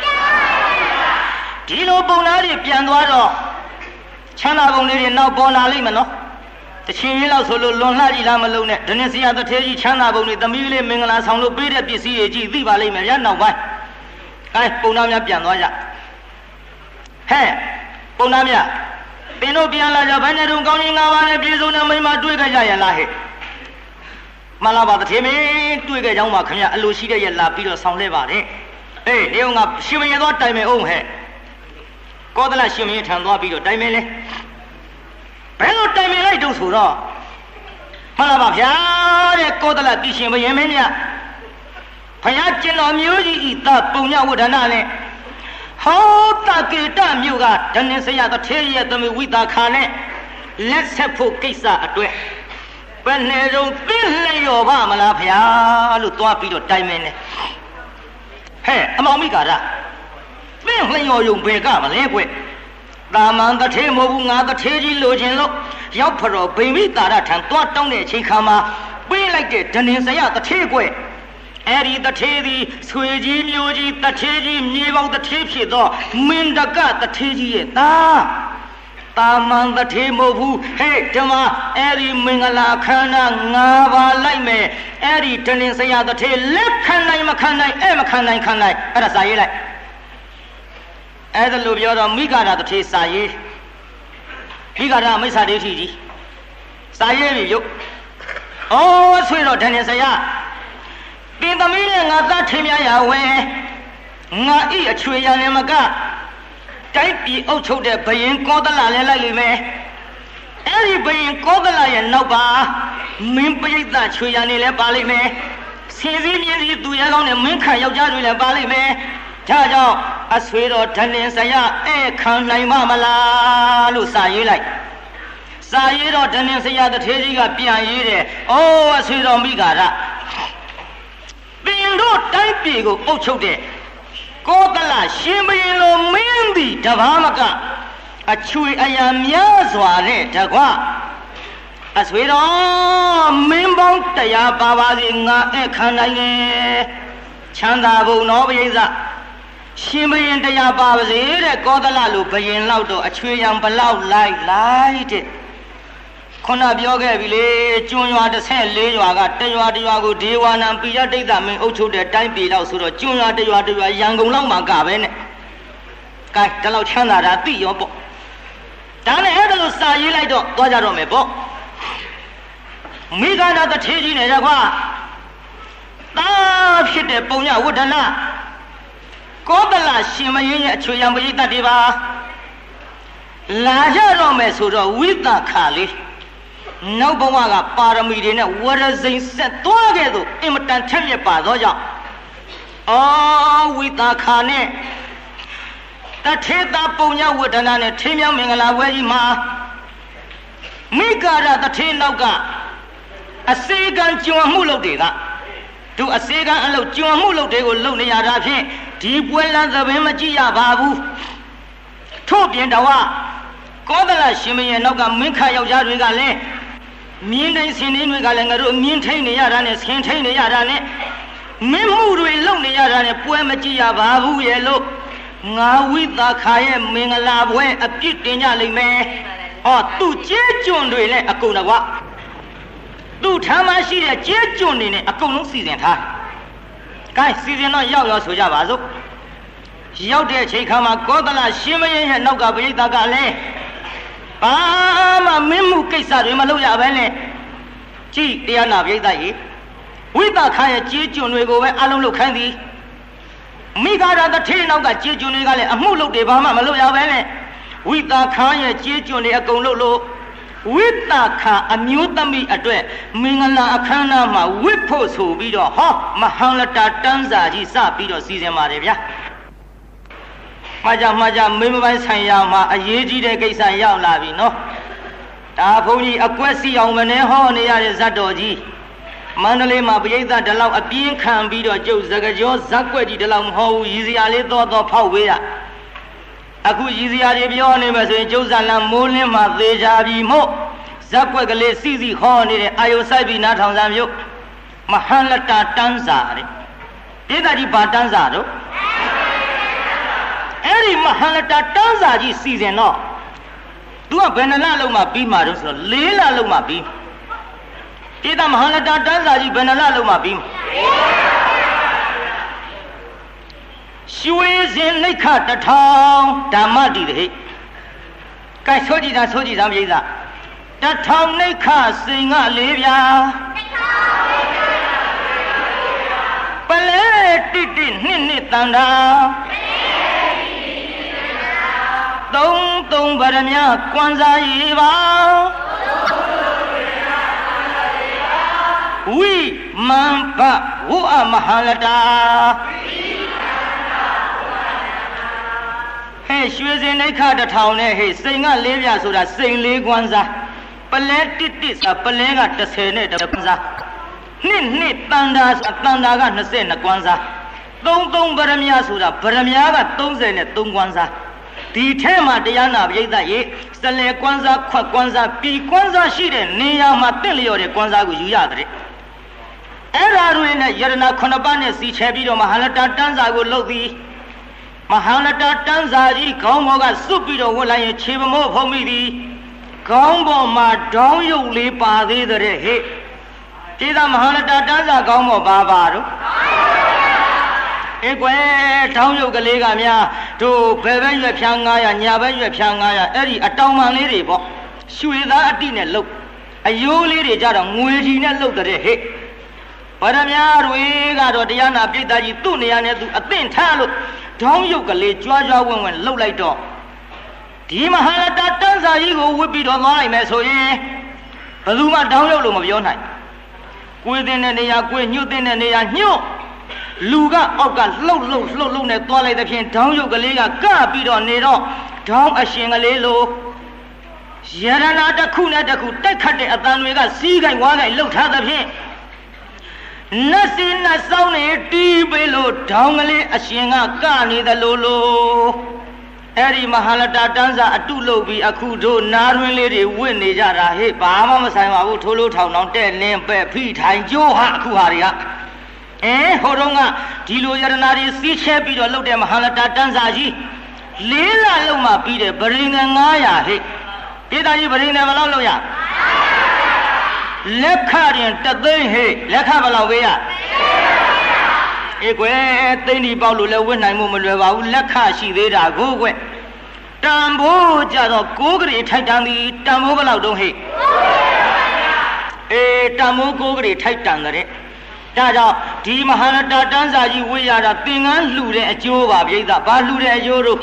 这路帮那里变多少？抢那帮里的闹帮哪里么喏？这前面老说路弄哪里那么路呢？真的是要到天气抢那帮里，咱们有的明个那上路北的必须也去对吧？里面人闹完，哎，帮那面变多少？嘿，帮那面。电脑变了，这反正从刚进俺娃那别说那没嘛对个家也拉黑，马老把的前面对个人嘛看呀，路西的也拉比了上来吧的，哎，你我新闻也多对面哦嘿，搞得那新闻差多比了对面嘞，别说对面来就错了，马老把偏的搞得那比新闻也没呢，偏见到没有一打不鸟我在那里。好大个大庙个，真的是要到天爷都没为他看呢，来才破给啥对，本来就本来要把么那偏路多比较对面呢，嘿，阿毛没干啥，本来要用白干嘛来贵，大忙的车么不俺的车子路线路，要不着北美大的厂多种的去看嘛，本来的真的是要的车贵。哎，你的车子、随机、牛机的车子、面包的车皮子，门的个的车子也大，大忙的车模糊，嘿，这么，哎，你门个拉看那俺娃来没？哎，你真的是要的车来看来嘛看来，哎嘛看来，哎，他啥意来？哎，这路边上没干啥的车啥意？没干啥没啥的车子，啥意没有？哦，所以说真的是呀。跟他们俺在前面呀喂，俺一吹呀那么干，该比欧洲的别人搞得哪来里面，哎，你别人搞得哪人闹吧，门不一咱吹呀你来把里面，现在面的都要让你门看要家里来把里面，家长啊，随着真的是呀，哎，看来妈妈啦，路啥意来，啥意着真的是呀的天气个变异的，哦，随着没干啥。病毒带别个欧洲的，搞得啦新不人了门的这把么个，啊，吹哎呀面刷的这块，啊，虽然门帮的呀爸爸的啊，哎看来呢，强大不孬不意思，新不人的呀爸爸的搞得啦路不人老多，啊，吹样不老来的， ခုနပြောခဲ့ပြီလေကျွန်းရွာ14ရွာကတရွာကိုဒေဝနံပိယဒိဋ္ဌမင်းအုပ်ချုပ်တဲ့တိုင်းပြည်တော့ဆိုတော့ကျွန်းရွာတရွာရန်ကုန်လောက်မှာကပဲနဲ့ကဲဒီလောက်ချမ်းသာတာသိရောပေါ့ဒါနဲ့အဲ့ဒါလို့စာရေးလိုက်တော့သွားကြတော့မယ်ပေါ့မိဂန္ဓတထေးကြီးနဲ့တကွာတာဖြစ်တဲ့ပုံညဝဋ္ဌနာကောသလရှင်မင်းရဲ့အချွေရံပရိသတ်တွေပါလာကြတော့မယ်ဆိုတော့ဝိသခါလေးနောက်ဘဝကပါရမီတွေနဲ့ဝရဇိန်ဆက်သွားခဲ့သို့အင်မတန်ထက်မြက်ပါသောကြောင့်ဝိသခါနဲ့တထေတာပုံညဝဋ္ဌနာနဲ့ထေမြောင်းမင်္ဂလာပွဲကြီးမှာမိဂန္ဓတထေးနောက်ကအစေကံကျွံမှုလုပ်တွေကတို့အစေကံအလုပ်ကျွံမှုလုပ်တွေကိုလုပ်နေရတာဖြင့်ဒီပွဲလန်းသဘင်မကြည့်ရပါဘူးထို့ပြင်တော့ကောသလရှင်မင်းရဲ့နောက်ကမင်းခါယောက်ျားတွေကလည်းမြင်းတိုင်းဆင်းတိုင်းတွေကလည်းငါတို့မြင်းထိန်နေရတာနဲ့ဆင်းထိန်နေရတာနဲ့မင်းမှုတွေလုပ်နေရတာနဲ့ပွဲမကြည့်ရပါဘူးရဲ့လို့ငါဝိသခါရဲ့မင်္ဂလာပွဲအပြစ်တင်ကြလိမ့်မယ်သူကျေးကျွန်တွေလည်းအကုန်တော့သူ့ထမ်းမရှိတဲ့ကျေးကျွန်တွေနဲ့အကုန်လုံးစီစဉ်ထားကဲစီစဉ်တော့ရောက်ဆိုကြပါစို့ရောက်တဲ့အချိန်ခါမှာကောသလရှင်မင်းရဲ့နောက်ကပရိသတ်ကလည်းဘာမှမင်းမှုကိစ္စတွေမလုပ်ရဘဲနဲ့ကြည်တရားနာပရိသတ်ကြီးဝိသခါရဲ့ကျေးကျွန်တွေကိုပဲအလုံးလုပ်ခိုင်းသည်မိဂန္ဓတထေးနောက်ကကျေးကျွန်တွေကလည်းအမှုလုပ်တွေဘာမှမလုပ်ရဘဲနဲ့ဝိသခါရဲ့ကျေးကျွန်တွေအကုန်လုပ်လို့ဝိသခါအမျိုးသမီးအတွက်မင်္ဂလာအခမ်းအနားမှာဝိဖို့ဆိုပြီးတော့မဟံလတာတန်းစာကြီးစပြီးတော့စီစဉ်ပါတယ်ဗျာမှားကြမင်းမပိုင်းဆိုင်ရာမှာအရေးကြီးတဲ့ကိစ္စရောက်လာပြီနော်ဒါဘုန်းကြီးအကွက်စီအောင်မနေဟောနေရတဲ့ဇတ်တော်ကြီးမန္တလေးမှာပရိသတ်ဒီလောက်အပြင်းခံပြီးတော့ကျုပ်စကကြောဇက်ွက်ကြီးဒီလောက်မဟုတ်ဘူးရည်စရာလေးတော့ဖောက်ဝေးရအခုရည်စရာတွေပြောနေမယ်ဆိုရင်ကျုပ်ဇာလန်မိုးလင်းမှာသေးကြပြီမို့ဇက်ွက်ကလေးစီဟောနေတဲ့အာယုစိုက်ပြီးနားထောင်စမ်းမြို့မဟံလတာတန်းစာတဲ့ဒေသကြီးဘာတန်းစာတော့အဲ့ဒီမဟံလတာတန်းစာကြီးစီစဉ်တော့သူကဘယ်နှလလုံးမှပြီးမှာတော့ဆိုတော့4လလုံးမှပြီးဒေသမဟံလတာတန်းစာကြီးဘယ်နှလလုံးမှပြီးရွှေစင်လိခ1000ဓမ္မတိတဲ့ကဲဆိုကြည့်စမ်းပြိဿ1000လိခစိန်က4ပြာပလဲတိနှစ်တန်တာသုံးဗရမကွန်စာရေးပါဝိမံဘဝအမဟာလတာဟဲ့ရွှေစင်နိခ1000နဲ့ဟဲ့စိန်က4ပြဆိုတာစိန်4ကွန်စာပလဲတိစာပလဲက30နဲ့ကွန်စာနှစ်တန်တာတန်တာက22ကွန်စာသုံးဗရမဆိုတာဗရမက30နဲ့3ကွန်စာဒီထဲမှာတရားနာပရိသတ်ရေစလဲကွန်စာခွက်ကွန်စာပြည်ကွန်စာရှိတဲ့နေရာမှာတင့်လျော်တဲ့ကွန်စာကိုယူရတယ်အဲ့ဓာတွေနဲ့ယရဏ9ပါးနဲ့စီချဲပြီးတော့မဟာလတာတန်းစာကိုလုပ်ပြီးမဟာလတာတန်းစာကြီးခေါင်းပေါ်ကစွတ်ပြီးတော့ဝတ်လိုက်ရင်ခြေပမိုးဖုံးမိသည်ခေါင်းပေါ်မှာဒေါင်းရုပ်လေးပါသေးတဲ့ဟဲ့ဒီသာမဟာလတာတန်းစာခေါင်းပေါ်ပါတော့ကွယ်ထောင်းရုပ်ကလေးကများတို့ဘယ်ဘက်ရွက်ဖြား900ညာဘက်ရွက်ဖြား900အဲ့ဒီအတောင်မှန်လေးတွေပေါ့ရွှေသားအတိနဲ့လှုပ်အယိုးလေးတွေကြတော့ငွေထီနဲ့လှုပ်တဲ့ဟဲ့ဗရမတွေကတော့တရားနာပြိတ္တာကြီးသူ့နေရာနဲ့သူအသင့်ထားလို့ထောင်းရုပ်ကလေးကြွားဝင့်လှုပ်လိုက်တော့ဒီမဟာလတာတန်းစာကြီးကိုဝစ်ပြီးတော့သွားလိုက်မယ်ဆိုရင်ဘယ်သူမှထောင်းရုပ်လို့မပြောနိုင်ကိုယ်တဲ့နေရာကိုယ်ညှို့တဲ့နေရာညှို့လူကအောက်ကလှုပ်နဲ့သွားလိုက်တဲ့ဖြင့်ဒေါင်းရုပ်ကလေးကကပြီးတော့နေတော့ဒေါင်းအရှင်ကလေးလိုယရနာတစ်ခုနဲ့တစ်ခုတိုက်ခတ်တဲ့အတန်တွေကစီးကိုင်ဝါးကိုင်လှုပ်ထားတဲ့ဖြင့်နတ်စီနတ်ဆောင်နေတီးပေးလို့ဒေါင်းကလေးအရှင်ကကနေတယ်လို့အဲ့ဒီမဟာလတာတန်းစာအတုလုပ်ပြီးအခုတို့နားတွင်လေးတွေဝင့်နေကြတာဟေ့ဘာမှမဆိုင်ပါဘူးထိုးလို့ထောင်ထောင်တဲ့လင်းပဲ့ဖိထိုင်ကြိုးဟာအခုဟာတွေကဟိုတုန်းကဒီလိုယရနာတွေစီးချဲပြီးတော့လှုပ်တဲ့မဟာလတာတန်းစာကြီး4လလုံးမှပြီးတယ်ဗရင်ငယ်900ဟဲ့ဒေသကြီးဗရင်ငယ်ဘယ်လောက်လှုပ်ရလက်ခရင်တသိန်းဟဲ့လက်ခဘယ်လောက်ပေးရအေးကွယ်သိန်းဒီပေါက်လို့လည်းဝတ်နိုင်မှုမလွယ်ပါဘူးလက်ခရှိသေးတာကိုကွယ်တန်ဖိုးကြတော့ကိုးကလေးထိုက်တန်သည်တန်ဖိုးဘယ်လောက်တုံးဟဲ့အေးတန်ဖိုးကိုးကလေးထိုက်တန်တဲ့ဒါကြောင့်ဒီမဟာရတတန်းစာကြီးဝေးရတာသင်္ကန်းလှူတဲ့အကျိုးပါပြိဿဘာလှူတဲ့အကျိုးတို့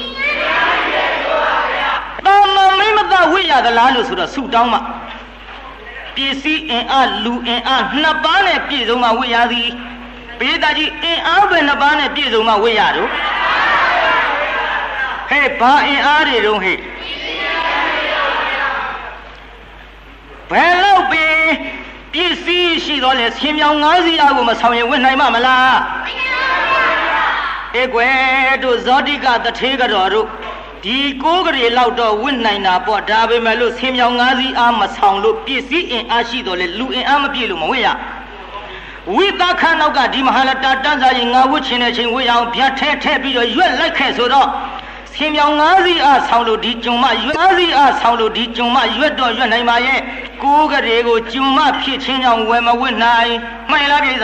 တာမမိမသာဝေးရသလားလို့ဆိုတော့ဆုတောင်းမှပစ္စည်းအင်အားလူအင်အားနှစ်ပါးနဲ့ပြည့်စုံမှဝေးရသည်ပိဋကကြီးအင်အားပဲနှစ်ပါးနဲ့ပြည့်စုံမှဝေးရတော့ဟဲ့ဘာအင်အားတွေတုံးဟဲ့ဘယ်လောက်ပဲပစ္စည်းရှိတော့လေဆင်းမြောင်9စီးအားကိုမဆောင်ရင်ဝတ်နိုင်မှာမလားအေးကွယ်တို့ဇောတိကတထေးကတော်တို့ဒီကိုးကလေးလောက်တော့ဝတ်နိုင်တာပေါ့ဒါပေမဲ့လို့ဆင်းမြောင်9စီးအားမဆောင်လို့ပစ္စည်းအင်အားရှိတော့လေလူအင်အားမပြည့်လို့မဝတ်ရဝိသခနောက်ကဒီမဟာလတတန်းစာရင်ငါဝတ်ချင်တဲ့ချိန်ဝတ်ရအောင်ဗျတ်ထဲပြီးတော့ရွက်လိုက်ခဲ့ဆိုတော့ဆင်းမြောင်9စီးအားဆောင်လို့ဒီကျုံမရွက်9စီးအားဆောင်လို့ဒီကျုံမရွက်တော့ရွက်နိုင်ပါရဲ့ကိုးကလေးကိုကျုံမဖြစ်ချင်းကြောင့်ဝယ်မဝတ်နိုင်မှန်လားပြိဿ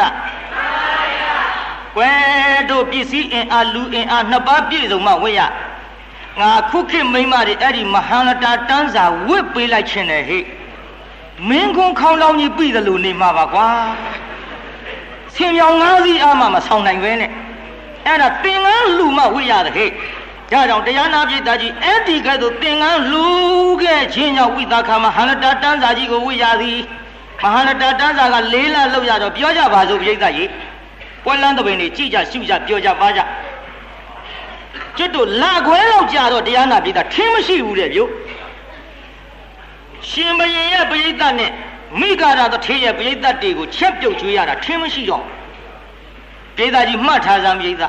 ကွယ်တို့ပစ္စည်းအင်အားလူအင်အားနှစ်ပါးပြည့်စုံမှဝတ်ရငါခုခေတ်မိန်းမတွေအဲ့ဒီမဟာလတတန်းစာဝတ်ပေးလိုက်ခြင်းနဲ့ဟဲ့မင်းကွန်းခေါင်းလောင်းကြီးပြည်တယ်လို့နေမှာပါကွာဆင်းမြောင်9စီးအားမှမဆောင်နိုင်ပဲနဲ့အဲ့ဒါသင်္ကန်းလူမှဝတ်ရတယ်ဟဲ့ဒါကြောင့်တရားနာပိဋကကြီးအဲ့ဒီကဲ့သို့သင်္ကန်းလူခဲ့ခြင်းကြောင့်ဝိသခမဟာလတတန်းစာကြီးကိုဝတ်ရသည်မဟာလတတန်းစာက၄လလောက်ရတော့ပြောကြပါစို့ပိဋကကြီးပွဲလန်းတပင်တွေကြည်ကြရှုကြပြောကြပါကြကျွတ်တို့လာခွဲလောက်ကြတော့တရားနာပိဋကထင်းမရှိဘူးတဲ့ဗျရှင်ဘရင်ရဲ့ပိဋကနဲ့မိဂရာတထေးရဲ့ပိဋကတွေကိုချက်ပြုတ်ကျွေးရတာထင်းမရှိတော့ပိဋကကြီးမှတ်ထားစမ်းပိဋက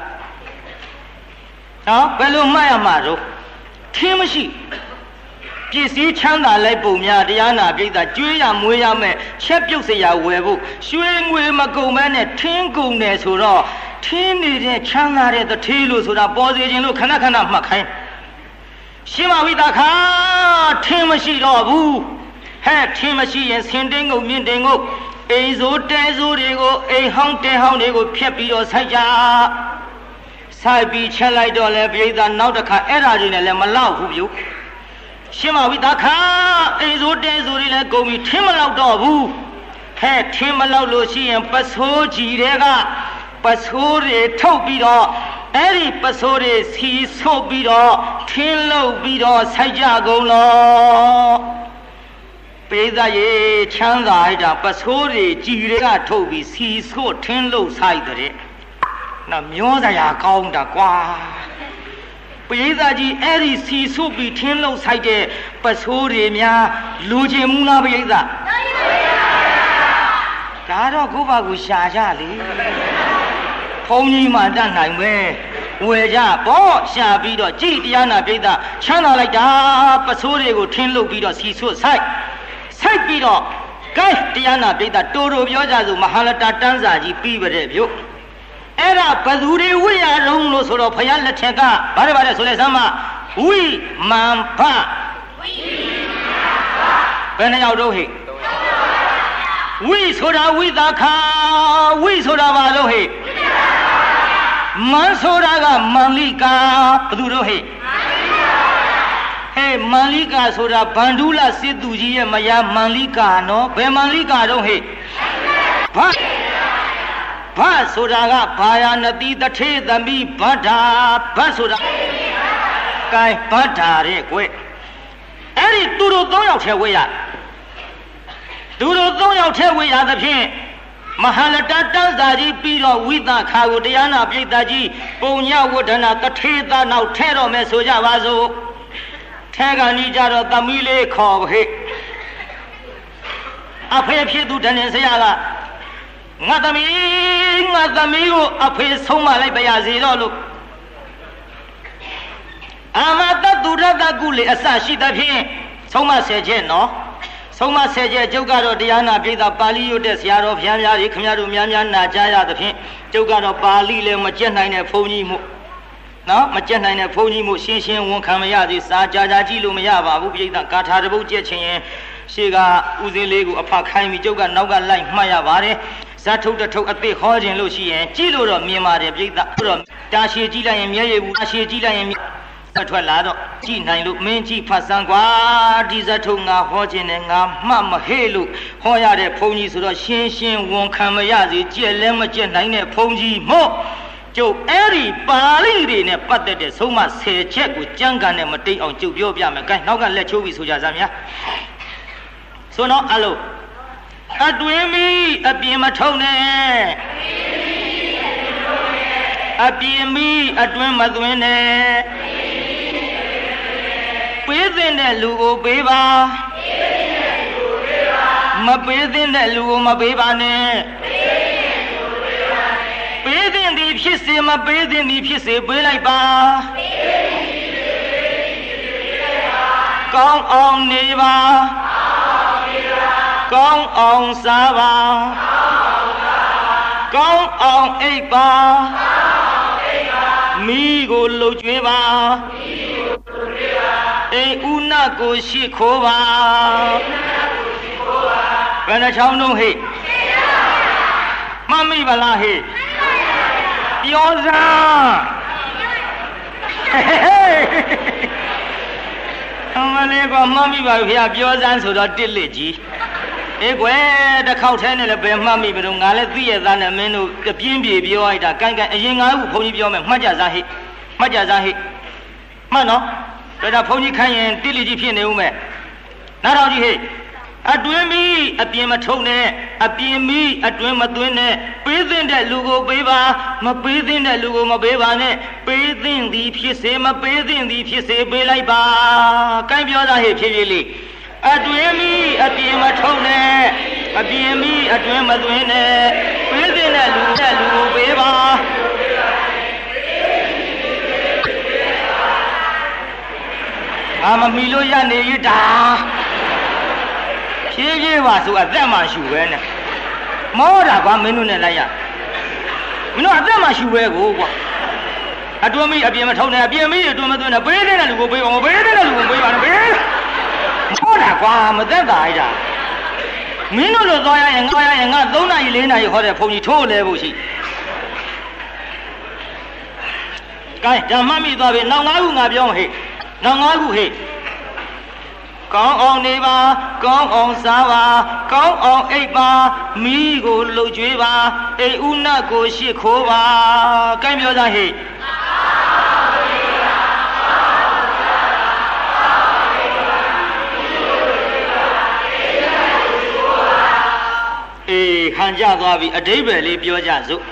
နော်ဘယ်လိုမှတ်ရမှာတော့ထင်းမရှိပစ္စည်းချမ်းသာလိုက်ပုံများတရားနာပိဋကကျွေးရမွေးရမယ်ချက်ပြုတ်စရာဝယ်ဖို့ရွှေငွေမကုန်မဲနဲ့ထင်းကုန်တယ်ဆိုတော့ထင်းနေတဲ့ချမ်းသာတဲ့တထေးလို့ဆိုတာပေါ်စေခြင်းလို့ခဏခဏမှတ်ခိုင်းရှင်မဝိသခာထင်းမရှိတော့ဘူးဟဲ့ထင်းမရှိရင်ဆင်တင်းကုန်မြင့်တင်ကုန်အိမ်စိုးတဲစိုးတွေကိုအိမ်ဟောင်းတဲဟောင်းတွေကိုဖျက်ပြီးတော့ဆိုင်ကြဆိုင်ပြီးချက်လိုက်တော့လေပြိဿနောက်တစ်ခါအဲ့ဓာကြီးနဲ့လည်းမလောက်ဘူးပြုရှင်မဝိသခာအိမ်စိုးတဲစိုးတွေလည်းကုန်ပြီးထင်းမလောက်တော့ဘူးဟဲ့ထင်းမလောက်လို့ရှိရင်ပစိုးကြီးတွေကပစိုးတွေထုတ်ပြီးတော့အဲ့ဒီပစိုးတွေစီဆို့ပြီးတော့ထင်းလုပ်ပြီးတော့ဆိုင်ကြကုန်လို့ပိဿရေချမ်းသာရတာပစိုးတွေကြည်တွေကထုတ်ပြီးစီဆို့ထင်းလုပ်ဆိုင်တဲ့နော်မျောစရာကောင်းတာကွာပိဿကြီးအဲ့ဒီစီဆို့ပြီးထင်းလုပ်ဆိုင်တဲ့ပစိုးတွေများလူချင်မှုလားပိဿဒါတော့ကိုယ့်ဘာကိုရှာကြလေဘုန်းကြီးမှတတ်နိုင်ပဲဝယ်ကြပေါ့ရှာပြီးတော့ကြည်တရားနာပိဋကချမ်းသာလိုက်တာပစိုးတွေကိုထင်းလုပ်ပြီးတော့စီဆွတ်ဆိုင်ပြီးတော့ကဲတရားနာပိဋကတိုးပြောကြစို့မဟာလတတန်းစာကြီးပြီးပါတဲ့ဗျအဲ့ဒါဘသူတွေဝိရလုံးလို့ဆိုတော့ဖယားလက်ထက်ကဗါတယ်ဆိုလဲစမ်းမဝိမံဖဘယ်နှယောက်တော့ဟဲ့ဝိဆိုတာဝိသခာဝိဆိုတာဘာလို့ဟဲ့မန်ဆိုတာကမန္လိကာဘသူတို့ဟဲ့ဟဲ့မန္လိကာဆိုတာဗန္ဓုလစစ်သူကြီးရဲ့မယားမန္လိကာနော်ဘယ်မန္လိကာတော့ဟဲ့ဘဆိုတာကဘာယာနတိတထေသမီးဗဒ္ဓဘဆိုတာကဲဗဒ္ဓတဲ့ကွအဲ့ဒီသူတို့၃ယောက်ထဲဝေးရသူတို့၃ယောက်ထဲဝေးရသဖြင့်မဟာလတတန်းစာကြီးပြီးတော့ဝိသခာကိုတရားနာပိဋကကြီးပုံညဝဒနာတထေသနောက်ထဲတော့မယ်ဆိုကြပါစို့ထဲကနီးကြတော့သမီးလေးခေါ်ဟဲ့အဖေဖြစ်သူတန်နေဆရာကငါသမီးကိုအဖေဆုံးမလိုက်ပါရစေတော့လို့အာမတတုရတကုလေအစရှိသဖြင့်ဆုံးမဆယ်ချက်နော်ဆုံးမဆယ်ချက်ကျုပ်ကတော့တရားနာပိဋကပါဠိရွတ်တဲ့ဆရာတော်ဘုရားများကြီးခမရတို့များနာကြားရသဖြင့်ကျုပ်ကတော့ပါဠိလည်းမကျက်နိုင်တဲ့ဘုန်းကြီးမို့နော်မကျက်နိုင်တဲ့ဘုန်းကြီးမို့ရှင်းဝန်ခံမရသေးစာကြာကြည့်လို့မရပါဘူးပိဋကဂါထာတစ်ပုဒ်ကျက်ခြင်းရင် Shiga Uzilegu upon Kaimi Joga Noga like Maya Vare, Sato the Tok at the Hojin Lucy and Chilo Mima de Brita, Dashi Gila and Yayu, Dashi Gila and Lado, Gina look Menchi Pasangua, Dizatunga, Hojin and Mamma Helu, Hoya de ponies or Shin won't come Yazi, Jelemajan, Nine Ponji Mo. Joe Eri Bali in a patte so much say check with Jangan and Mate on Jubia Makai. Now can let you with Sujazamia. So now, hello. Adwimi, a beamatone. A beami, a dwimadwine. Within the Lugo Beba. My within the Lugo Mabebane. Bathing the Pissy, my bathing the Pissy, will I bar? Gong on Neva, Gong on Sava, Gong on Eba, Migo Lojeva, A Unago Shikova, when I shall know he, Mammy Valahi. Yoza! Amalega, Mammy, we have yours answered or diligee. Egway, the cow ten and a bear mammy, but on Galathea than a menu, the Pimbi, Bioida, Ganga, a young out pony biome, Majazahi, Majazahi. Mano, but a pony can diligee piano. Not all you hate. A dwimmy, a beamatone, a beamy, a dwimadwine, breathing that Lugo Beba, my breathing that Lugo Mabevane, breathing the Pisse, my breathing the Pisse, Belaiba, Cambiota Hipili. A dwimmy, a beamatone, a beamy, a dwimadwine, breathing that Lugo Beba. I'm a Miloya Nida. She was at them as you went. More about Menunelaya. You know, at them as you were over. I do me a beamatone, a beamy, a domaduna, breathing and go away on breathing and go away on breath. More about that Ida. Minulo Zoya and Goya and Adona Elena, you heard a pony toe level. Guy, the mammy of it, now I will have your head. Now I will hate. Gong on Neva, Gong on Sava, Gong on Eba, Migo Lojeva, A Unago Shikova, Camioda He. A Hanjagavi, a David Biojazo.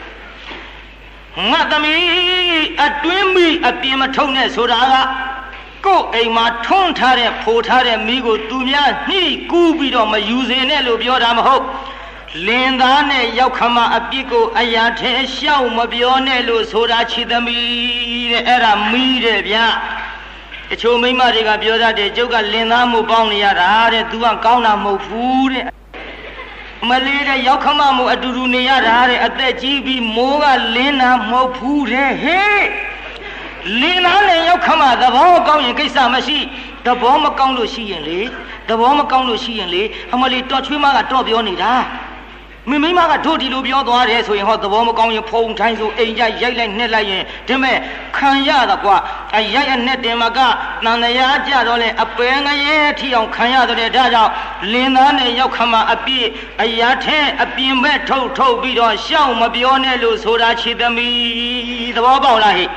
Natami, a twimby, a Pimatone Sodaga. Go a maton tare, potare, migo, dumia, he, goobido, my using a lubiodam hope. Lindane, Yakama, a pico, ayate, shao, mabionello, sodachi, the me, era media. A chomi mariga bioda de Joga Linamo Bonia, Duan Kauna mo food. Malida Yakama, a durunia, at the GB, Moga, Lena, mo food, hey. Lina and Yokama, the bomb going Kisamashi, the bomb account of she and Lee, the bomb account of she and Lee, Hamali touch me maga top yonida. Mimimaga toti lubio, so you have the bomb account of Pong times of Aja Yay Nelayan, Deme, Kanya the Qua, a Yayan net demaga, Nanaya Jadole, a Penga Yeti on Kanya the Dada, Lina and Yokama, a bee, a Yate, a beam metal, Tobido, Shao, Mabionello, Sodachi, the me, the Bobola.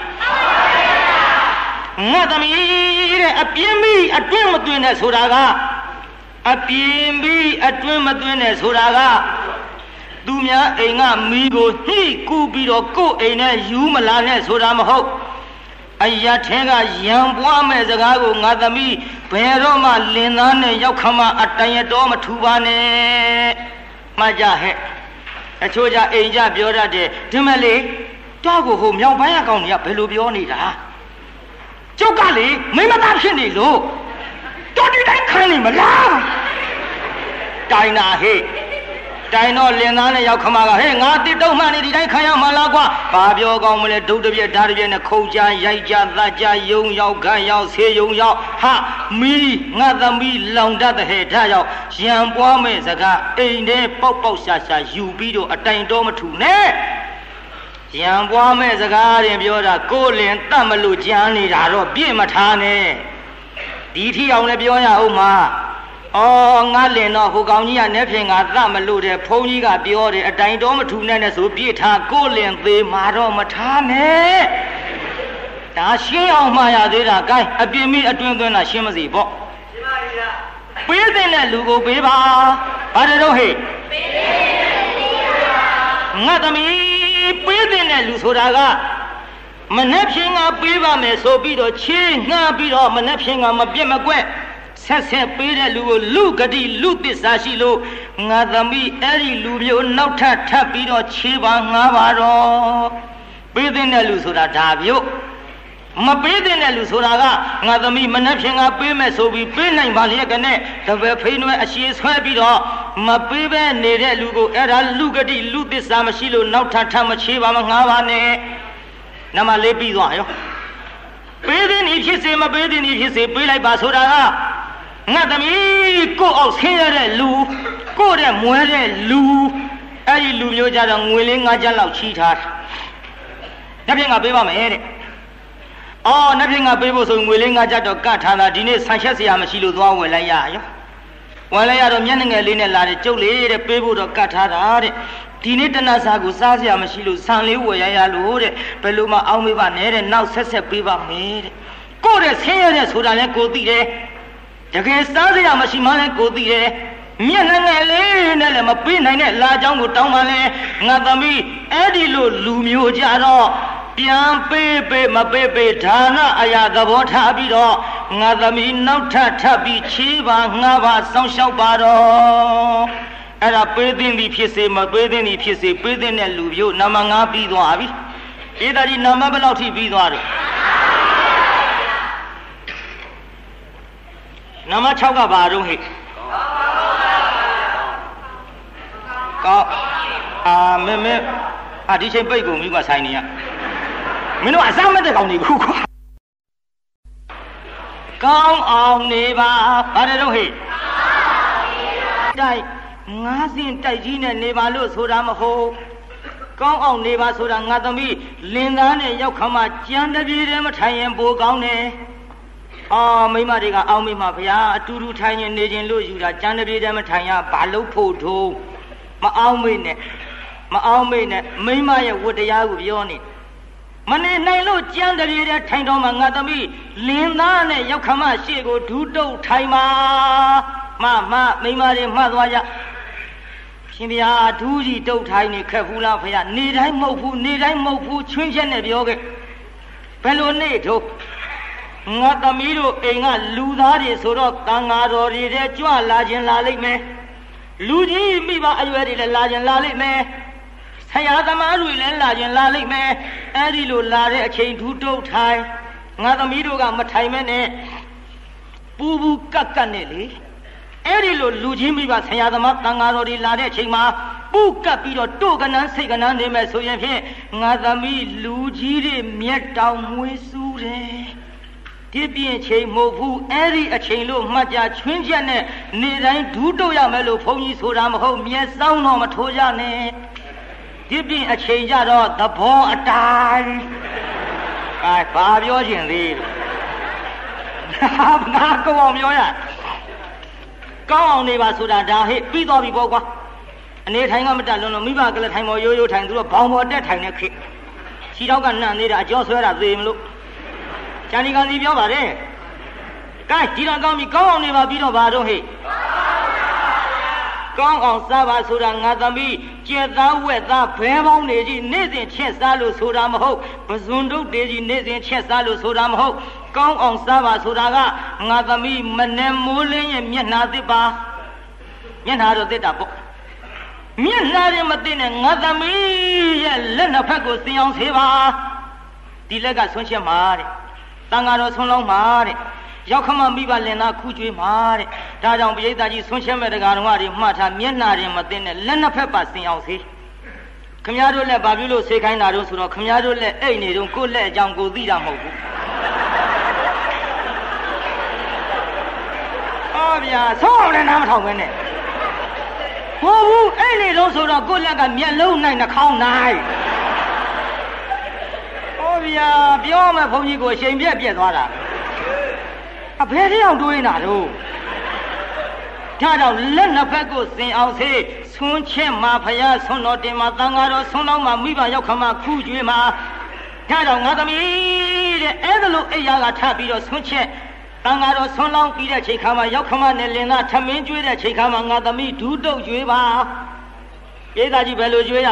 Natami, a PMB, a Dwimadwin Suraga, a PMB, a Dwimadwin Suraga, Dumia, Enga, Migo, he, Kubido, Ko, Ena, Yumalane, Suramaho, Ayatenga, Yambuame, Zagago, Natami, Peroma, Linane, Yokama, Atayadoma, Tubane, Majahe, a Choja, Aja, Bioda de Timale, Dago, whom Yabayagon, Yapelubionida. Jokali, Mimatashi, low. Don't you that kind of Dina he. တိုင်တော့လင်သားနဲ့ရောက်ခမကဟဲ့ငါတစ်တုံးမှနေဒီတိုင်းခံရမှာလားကွာဘာပြောကောင်းမလဲဒုတ်တပြက်ဓာတ်တပြက်နဲ့ခုံချရိုက်ချသတ်ချယုံရောက်ခန့်ရောက်ဆေးယုံရောက်ဟာမီးငါသမီးလောင်တတ်တဲ့ဟဲ့ဒါရောက်ရံပွားမဲ့စကားအိမ်ထဲပေါက်ပေါက်ရှာရှာယူပြီးတော့အတိုင်တော့မထူနဲ့ရံပွားမဲ့စကားရင်ပြောတာကိုလင်တတ်မလို့ကြမ်းနေတာတော့ပြည့်မထားနဲ့ဒီထီအောင်လည်းပြောရအောင်မှာအော်ငါလင်တော့ဟိုကောင်ကြီးကနဲ့ဖြင့်ငါတတ်မလို့တဲ့ဖုန်းကြီးကပြောတယ်အတိုင်တော့မထူနဲ့နဲ့ဆိုပြည့်ထားကိုလင်သေးမှာတော့မထားနဲ့ဒါရှင်းအောင်မှားရသေးတာဂိုင်းအပြင်းမိအတွင်းသွင်းတာရှင်းမစီပေါ့ရှင်းပါပြီလားပေးတဲ့လူကိုပေးပါဘာတွေတော့ဟဲ့ပေးငါသမီးပေးတဲ့လူဆိုတာကမနှက်ဖြင်းကပေးပါမယ်ဆိုပြီးတော့ချေးငှားပြီးတော့မနှက်ဖြင်းကမပြတ်မကွက်ဆက်ဆက်ပေးတဲ့လူကိုလူဂတိလူသစ္စာရှိလို့ငါသမီးအဲ့ဒီလူမျိုးနောက်ထပ်ပြီးတော့ချေးပါငှားပါတော့ပေးတဲ့လူဆိုတာဒါမျိုးမပေးတဲ့လူဆိုတာကငါသမီးမနှက်ဖြင်းကပေးမယ်ဆိုပြီးပေးနိုင်ပါလျက်ကနဲ့တပည့်ဖိနွယ်အရှိဆွဲပြီးတော့မပေးပဲနေတဲ့လူကိုအဲ့ဒါလူဂတိလူသစ္စာမရှိလို့နောက်ထပ်မချေးပါမငှားပါနဲ့နမလေးပြီးသွားရောပေးတဲ့နေဖြစ်စေမပေးတဲ့နေဖြစ်စေပေးလိုက်ပါဆိုတာကငါသမီးကိုအောင်ဆင်းရတဲ့လူကိုတဲ့မွဲတဲ့လူအဲ့ဒီလူမျိုးကြတော့ငွေလေး9ကျပ်လောက်ချီးထားတယ်။နှစ်ဖြင့်ကပေးပါမယ်တဲ့။အော်နှစ်ဖြင့်ကပေးဖို့ဆိုငွေလေး9ကျပ်တော့ကတ်ထားတာဒီနေ့ဆန်ချက်စရာမရှိလို့သွားဝယ်လိုက်ရရော။ဝယ်လိုက်ရတော့မျက်နှာငယ်လေးနဲ့လာတယ်ကျုပ်လေးတဲ့ပေးဖို့တော့ကတ်ထားတာတဲ့။ဒီနေ့တနတ်စားကိုစားစရာမရှိလို့ဆန်လေးဝယ်ရလို့တဲ့ဘယ်လိုမှအောင်းမေးပါနဲ့တဲ့နောက်ဆက်ပေးပါမယ်တဲ့။ကိုတဲ့ဆင်းရတဲ့ဆိုတာလဲကိုသိတယ်တကယ်စားစရာမရှိမှလည်းကိုသိတယ်မျက်နှာငယ်လေးနဲ့လည်းမပေးနိုင်တဲ့လာကြောင်းကိုတောင်းပါလဲငါသမီးအဲ့ဒီလိုလူမျိုးကြတော့ပြန်ပေးမပေးဌာနအရာသဘောထားပြီးတော့ငါသမီးနောက်ထပ်ပြီးချေးပါငါပါစောင့်ရှောက်ပါတော့အဲ့ဒါပေးသိသည်ဖြစ်စေမပေးသိသည်ဖြစ်စေပေးတဲ့လူမျိုးနံပါတ်5ပြီးသွားပြီဧဒါဒီနံပါတ်ဘယ်လောက်ထိပြီးသွားတယ်နံပါတ်6ကဘာတော့ဟဲ့ကောင်းမဲဒီချိန်ပိတ်ကုန်ပြီကွာဆိုင်နေရမင်းတို့အစမတဲ့ကောင်တွေခုကွာကောင်းအောင်နေပါဘာတွေတော့ဟဲ့တိုက်ငါးစင်တိုက်ကြီးနဲ့နေပါလို့ဆိုတာမဟုတ်ကောင်းအောင်နေပါဆိုတာငါသမီးလင်သားနဲ့ရောက်ခမှကြံတပြေတည်းမထိုင်ရင်ပိုကောင်းတယ်အော်မိမတွေကအောင်းမိမဗျာအတူတူထိုင်ရင်နေခြင်းလို့ယူတာကြံတပြေတည်းမထိုင်ရဘာလို့ဖို့ထိုးမအောင်းမိနဲ့မိမရဲ့ဝတ္တရားကိုပြောနေမနေနိုင်လို့ကြံတပြေတည်းထိုင်တော့မှငါသမီးလင်သားနဲ့ရောက်ခမှရှေ့ကိုဒူးတုတ်ထိုင်ပါမိမတွေမှတ်သွားကြရှင်ဗျာဒူးကြီးတုတ်ထိုင်နေခက်ဘူးလားဗျာနေတိုင်းမဟုတ်ဘူးချွင်းချက်နဲ့ပြောခဲ့ဘယ်လိုနေတော့ငါသမီးတို့အိမ်ကလူသားတွေဆိုတော့တန်ဃာတော်တွေတဲ့ကြွလာခြင်းလာလိမ့်မယ်လူကြီးမိဘအရွယ်တွေလည်းလာခြင်းလာလိမ့်မယ်ဆရာသမားတွေလည်းလာခြင်းလာလိမ့်မယ်အဲ့ဒီလိုလာတဲ့အချိန်ဒူးတုတ်ထိုင်ငါသမီးတို့ကမထိုင်မဲနဲ့ပူကတ်နဲ့လေအဲ့ဒီလိုလူကြီးမိဘဆရာသမားတန်ဃာတော်တွေလာတဲ့အချိန်မှာပူကပ်ပြီးတော့တို့ကနန်းစိတ်ကနန်းနေမယ်ဆိုရင်ဖြင့်ငါသမီးလူကြီးတွေမျက်တောင်မွေးစူးတယ်ဒီပြင်းချိန်မဟုတ်ဘူးအဲ့ဒီအချိန်လို့မှတ်ကြချွင်းချက်နဲ့နေတိုင်းဒူးတို့ရမယ်လို့ဘုန်းကြီးဆိုတာမဟုတ်မျက်စောင်းတော့မထိုးကြနဲ့ဒီပြင်းအချိန်ကြတော့သဘောအတိုင်းဘာပြောချင်သေးလဲငါကောင်းအောင်ပြောရကောင်းအောင်နေပါဆိုတာဒါဟဲ့ပြီးသွားပြီပေါ့ကွာအနေထိုင်ကမတက်လုံးလုံးမိဘကလည်းထိုင်ပေါ်ရိုးထိုင်သူတို့ဘောင်ပေါ်တက်ထိုင်နေခေခြေတော့ကနှံ့နေတာအကျော်ဆွဲတာသေမလို့ကျန်ဒီကောင်စီပြောပါတယ်ကဲဒီတော့ကောင်းပြီကောင်းအောင်နေပါပြီးတော့ဘာတော့ဟဲ့ကောင်းအောင်စားပါဆိုတာငါသမီးကျက်သားဝက်သားဘဲပေါင်းနေကြီးနေ့စဉ်ချက်စားလို့ဆိုတာမဟုတ်ပဇွန်တုတ်တွေကြီးနေ့စဉ်ချက်စားလို့ဆိုတာမဟုတ်ကောင်းအောင်စားပါဆိုတာကငါသမီးမနဲ့မိုးလင်းရဲ့မျက်နှာသစ်ပါမျက်နှာတော့သစ်တာပေါ့မျက်နှာရင်မသိနဲ့ငါသမီးရဲ့လက်နှစ်ဖက်ကိုစင်အောင်ဆေးပါဒီလက်ကဆွန့်ချက်မှာတဲ့တန်ဃာတော်ဆွန့်လောင်းမှာတဲ့ရောက်ခမမိဘလင်သားခူးကျွေးမှာတဲ့ဒါကြောင့်ပရိသတ်ကြီးဆွန့်ချက်မဲ့တကားတော်တွေမှတ်ထားမျက်နာရင်မသိနဲ့လက်နှစ်ဖက်ပါစင်အောင်စေခမည်းတော်လက်ဘာပြုလို့ဆေးခိုင်းတာတို့ဆိုတော့ခမည်းတော်လက်အိတ်နေတော့ကိုယ့်လက်အကြောင်းကိုသိတာမဟုတ်ဘူးအော်ဗျာဆုံးအောင်လည်းနားမထောင်ပဲနဲ့ဟုတ်ဘူးအဲ့နေတော့ဆိုတော့ကိုယ့်လက်ကမျက်လုံးနိုင်နှာခေါင်းနိုင်ဟောဗျာပြောမှဘုန်းကြီးကိုအချိန်ပြက်သွားတာအဘယ်တယောက်တွေးနေတာတော့ဒါကြောင့်လက်နှစ်ဖက်ကိုစင်အောင်စေဆွန်းချက်မှာဖယားဆွန်းတော်တင်မှာတန်ဃာတော်ဆွန်းတော်မှာမိဘရောက်ခမခူးကျွေးမှာဒါကြောင့်ငါသမီးတဲ့အဲ့ဒါလို့အိယာကထပ်ပြီးတော့ဆွန်းချက်တန်ဃာတော်ဆွန်းလောင်းပြီးတဲ့ချိန်ခါမှာရောက်ခမနဲ့လင်သားထမင်းကျွေးတဲ့ချိန်ခါမှာငါသမီးဒူးတုတ်ကျွေးပါဧသားကြီးဘယ်လိုကျွေးရ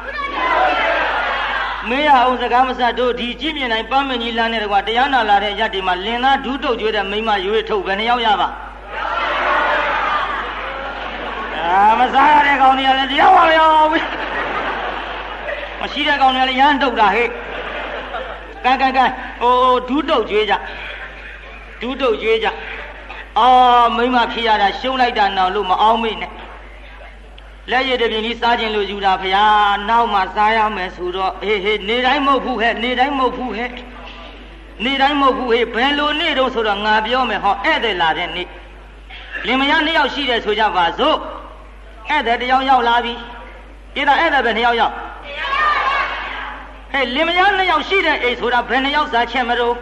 မေးရအောင်စကားမစတို့ဒီကြည့်မြင်နိုင်ပန်းမင်းကြီးလမ်းနဲ့တကွာတရားနာလာတဲ့ရက်ဒီမှာလင်သားဒူးတုတ်ကျွေးတဲ့မိမရွေးထုတ်ဘယ်နှယောက်ရပါမစားရတဲ့ကောင်တွေကလည်းတရားပါရောမရှိတဲ့ကောင်တွေကလည်းရမ်းတုတ်တာဟဲ့ကဲဟိုဒူးတုတ်ကျွေးကြဒူးတုတ်ကျွေးကြမိမဖြစ်ရတာရှုံးလိုက်တာနောက်လို့မအောင်မေ့နဲ့လက်ရည်တပြင်းကြီးစားခြင်းလို့ယူတာဖေဟာနောက်မှစားရမယ်ဆိုတော့ဟေးနေတိုင်းမဟုတ်ဘူးဟဲ့နေတိုင်းမဟုတ်ဘူးဟဲ့နေတိုင်းမဟုတ်ဘူးဟေးဘယ်လိုနေတော့ဆိုတော့ငါပြောမယ်ဟောဧည့်သည်လာတဲ့နေ့လင်မယား2ယောက်ရှိတယ်ဆိုကြပါစို့ဧည့်သည်1ယောက်ရောက်လာပြီဧည့်သည်ပဲ2ယောက်ရောက်ဟဲ့လင်မယား2ယောက်ရှိတဲ့အိမ်ဆိုတာဘယ်2ယောက်စားချက်မလို့